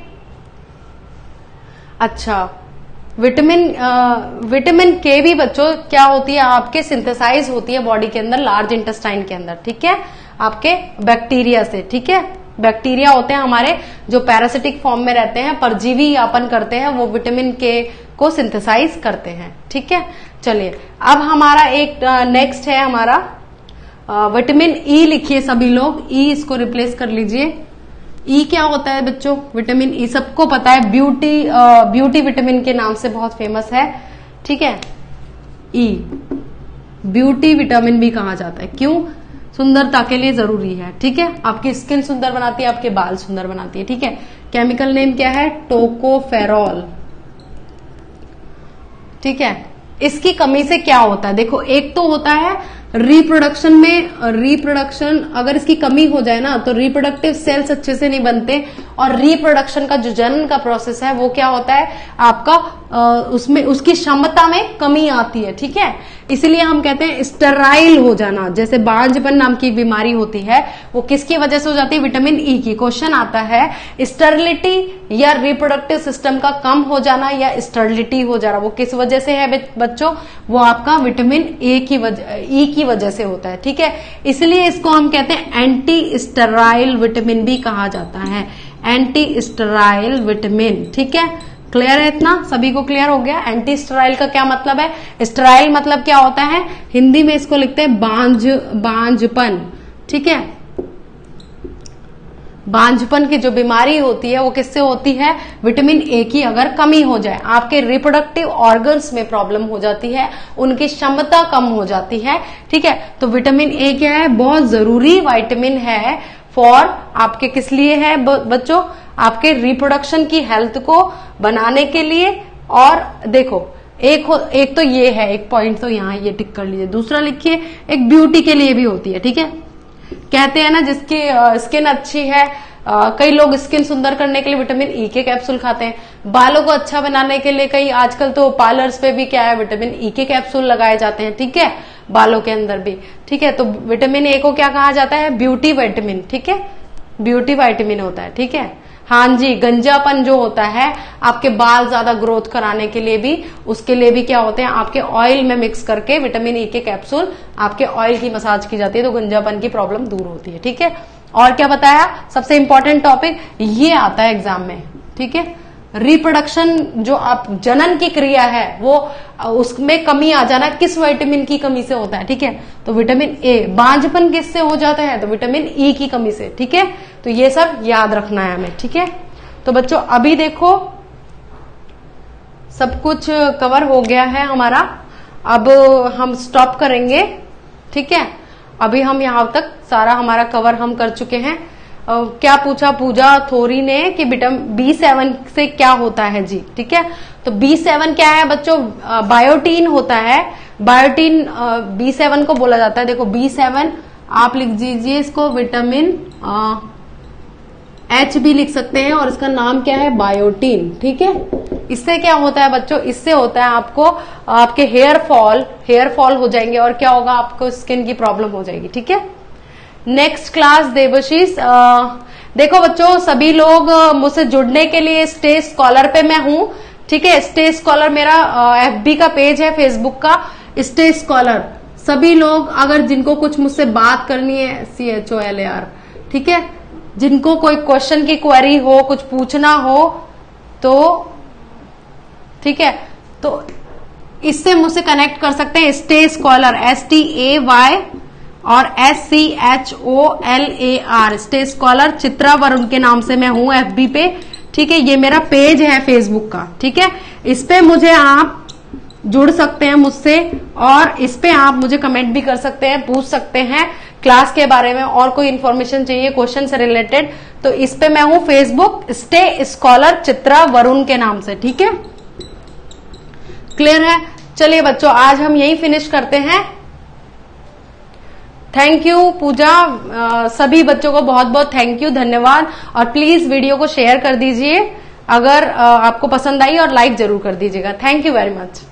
अच्छा, विटामिन विटामिन के भी बच्चों क्या होती है? आपके सिंथेसाइज होती है बॉडी के अंदर, लार्ज इंटेस्टाइन के अंदर, ठीक है, आपके बैक्टीरिया से, ठीक है। बैक्टीरिया होते हैं हमारे जो पैरासिटिक फॉर्म में रहते हैं, परजीवी यापन करते हैं, वो विटामिन के को सिंथेसाइज करते हैं, ठीक है। चलिए, अब हमारा एक नेक्स्ट है हमारा विटामिन ई। लिखिए सभी लोग, ई इसको रिप्लेस कर लीजिए। ई क्या होता है बच्चों? विटामिन ई सबको पता है, ब्यूटी ब्यूटी विटामिन के नाम से बहुत फेमस है, ठीक है। ई ब्यूटी विटामिन भी कहा जाता है, क्यों? सुंदरता के लिए जरूरी है, ठीक है। आपकी स्किन सुंदर बनाती है, आपके बाल सुंदर बनाती है, ठीक है। केमिकल नेम क्या है? टोकोफेरॉल, ठीक है। इसकी कमी से क्या होता है? देखो, एक तो होता है रिप्रोडक्शन में, रिप्रोडक्शन अगर इसकी कमी हो जाए ना तो रिप्रोडक्टिव सेल्स अच्छे से नहीं बनते, और रिप्रोडक्शन का जो जनन का प्रोसेस है वो क्या होता है आपका, उसमें उसकी क्षमता में कमी आती है, ठीक है। इसलिए हम कहते हैं स्टेराइल हो जाना, जैसे बांझपन नाम की बीमारी होती है, वो किसकी वजह से हो जाती है? विटामिन ई की। क्वेश्चन आता है स्टेरिलिटी या रिप्रोडक्टिव सिस्टम का कम हो जाना या स्टेरिलिटी हो जाना, वो किस वजह से है बच्चों? वो आपका विटामिन ए की वजह, ई की वजह से होता है, ठीक है। इसलिए इसको हम कहते हैं एंटी स्टेराइल विटामिन भी कहा जाता है, एंटी स्टेराइल विटामिन, ठीक है। क्लियर है इतना? सभी को क्लियर हो गया? एंटी स्टेराइल का क्या मतलब है? स्टेराइल मतलब क्या होता है? हिंदी में इसको लिखते हैं बांझ, बांझपन। ठीक है, बांझपन की जो बीमारी होती है वो किससे होती है? विटामिन ए की अगर कमी हो जाए, आपके रिप्रोडक्टिव ऑर्गन्स में प्रॉब्लम हो जाती है, उनकी क्षमता कम हो जाती है। ठीक है, तो विटामिन ए क्या है? बहुत जरूरी विटामिन है फॉर आपके, किस लिए है बच्चों? आपके रिप्रोडक्शन की हेल्थ को बनाने के लिए। और देखो एक हो, एक तो ये है, एक पॉइंट तो यहाँ ये टिक कर लीजिए। दूसरा लिखिए, एक ब्यूटी के लिए भी होती है। ठीक है, कहते हैं ना जिसकी स्किन अच्छी है, आ, कई लोग स्किन सुंदर करने के लिए विटामिन ई के कैप्सूल खाते हैं। बालों को अच्छा बनाने के लिए कई आजकल तो पार्लर्स पे भी क्या है, विटामिन ई के कैप्सूल लगाए जाते हैं। ठीक है, बालों के अंदर भी। ठीक है, तो विटामिन ए को क्या कहा जाता है? Beauty vitamin. ठीक है, ब्यूटी विटामिन होता है। ठीक है, हाँ जी, गंजापन जो होता है, आपके बाल ज्यादा ग्रोथ कराने के लिए भी, उसके लिए भी क्या होते हैं, आपके ऑयल में मिक्स करके विटामिन ई के कैप्सूल आपके ऑयल की मसाज की जाती है, तो गंजापन की प्रॉब्लम दूर होती है। ठीक है, और क्या बताया? सबसे इंपॉर्टेंट टॉपिक ये आता है एग्जाम में। ठीक है, रिप्रोडक्शन जो आप जनन की क्रिया है वो उसमें कमी आ जाना किस विटामिन की कमी से होता है? ठीक है, तो विटामिन ए। बांझपन किससे हो जाता है? तो विटामिन ई की कमी से। ठीक है, तो ये सब याद रखना है हमें। ठीक है, तो बच्चों अभी देखो सब कुछ कवर हो गया है हमारा, अब हम स्टॉप करेंगे। ठीक है, अभी हम यहां तक सारा हमारा कवर हम कर चुके हैं। Uh, क्या पूछा पूजा थोरी ने कि विटामिन बी सेवन से क्या होता है जी? ठीक है, तो बी सेवन क्या है बच्चों? बायोटीन होता है। बायोटीन बी सेवन को बोला जाता है। देखो बी सेवन आप लिख दीजिए इसको, विटामिन एच भी लिख सकते हैं, और इसका नाम क्या है? बायोटीन। ठीक है, इससे क्या होता है बच्चों? इससे होता है आपको आपके हेयर फॉल, हेयर फॉल हो जाएंगे, और क्या होगा? आपको स्किन की प्रॉब्लम हो जाएगी। ठीक है, नेक्स्ट क्लास देवशीष। देखो बच्चों सभी लोग मुझसे जुड़ने के लिए स्टे स्कॉलर पे मैं हूं। ठीक है, स्टे स्कॉलर मेरा एफबी का पेज है, फेसबुक का स्टे स्कॉलर। सभी लोग अगर जिनको कुछ मुझसे बात करनी है, C H O L A R, ठीक है, जिनको कोई क्वेश्चन की क्वेरी हो, कुछ पूछना हो, तो ठीक है, तो इससे मुझसे कनेक्ट कर सकते हैं। Stay scholar, S T A Y और S C H O L A R, stay scholar. Chitra Varun के नाम से मैं हूं एफबी पे। ठीक है, ये मेरा पेज है फेसबुक का। ठीक है, इस पे मुझे आप जुड़ सकते हैं मुझसे, और इस पे आप मुझे कमेंट भी कर सकते हैं, पूछ सकते हैं क्लास के बारे में, और कोई इन्फॉर्मेशन चाहिए क्वेश्चन से रिलेटेड, तो इस पे मैं हूं Facebook stay scholar Chitra Varun के नाम से। ठीक है, क्लियर है? चलिए बच्चों आज हम यही फिनिश करते हैं। थैंक यू पूजा, आ, सभी बच्चों को बहुत बहुत थैंक यू, धन्यवाद। और प्लीज वीडियो को शेयर कर दीजिए अगर आ, आपको पसंद आई, और लाइक जरूर कर दीजिएगा। Thank you very much.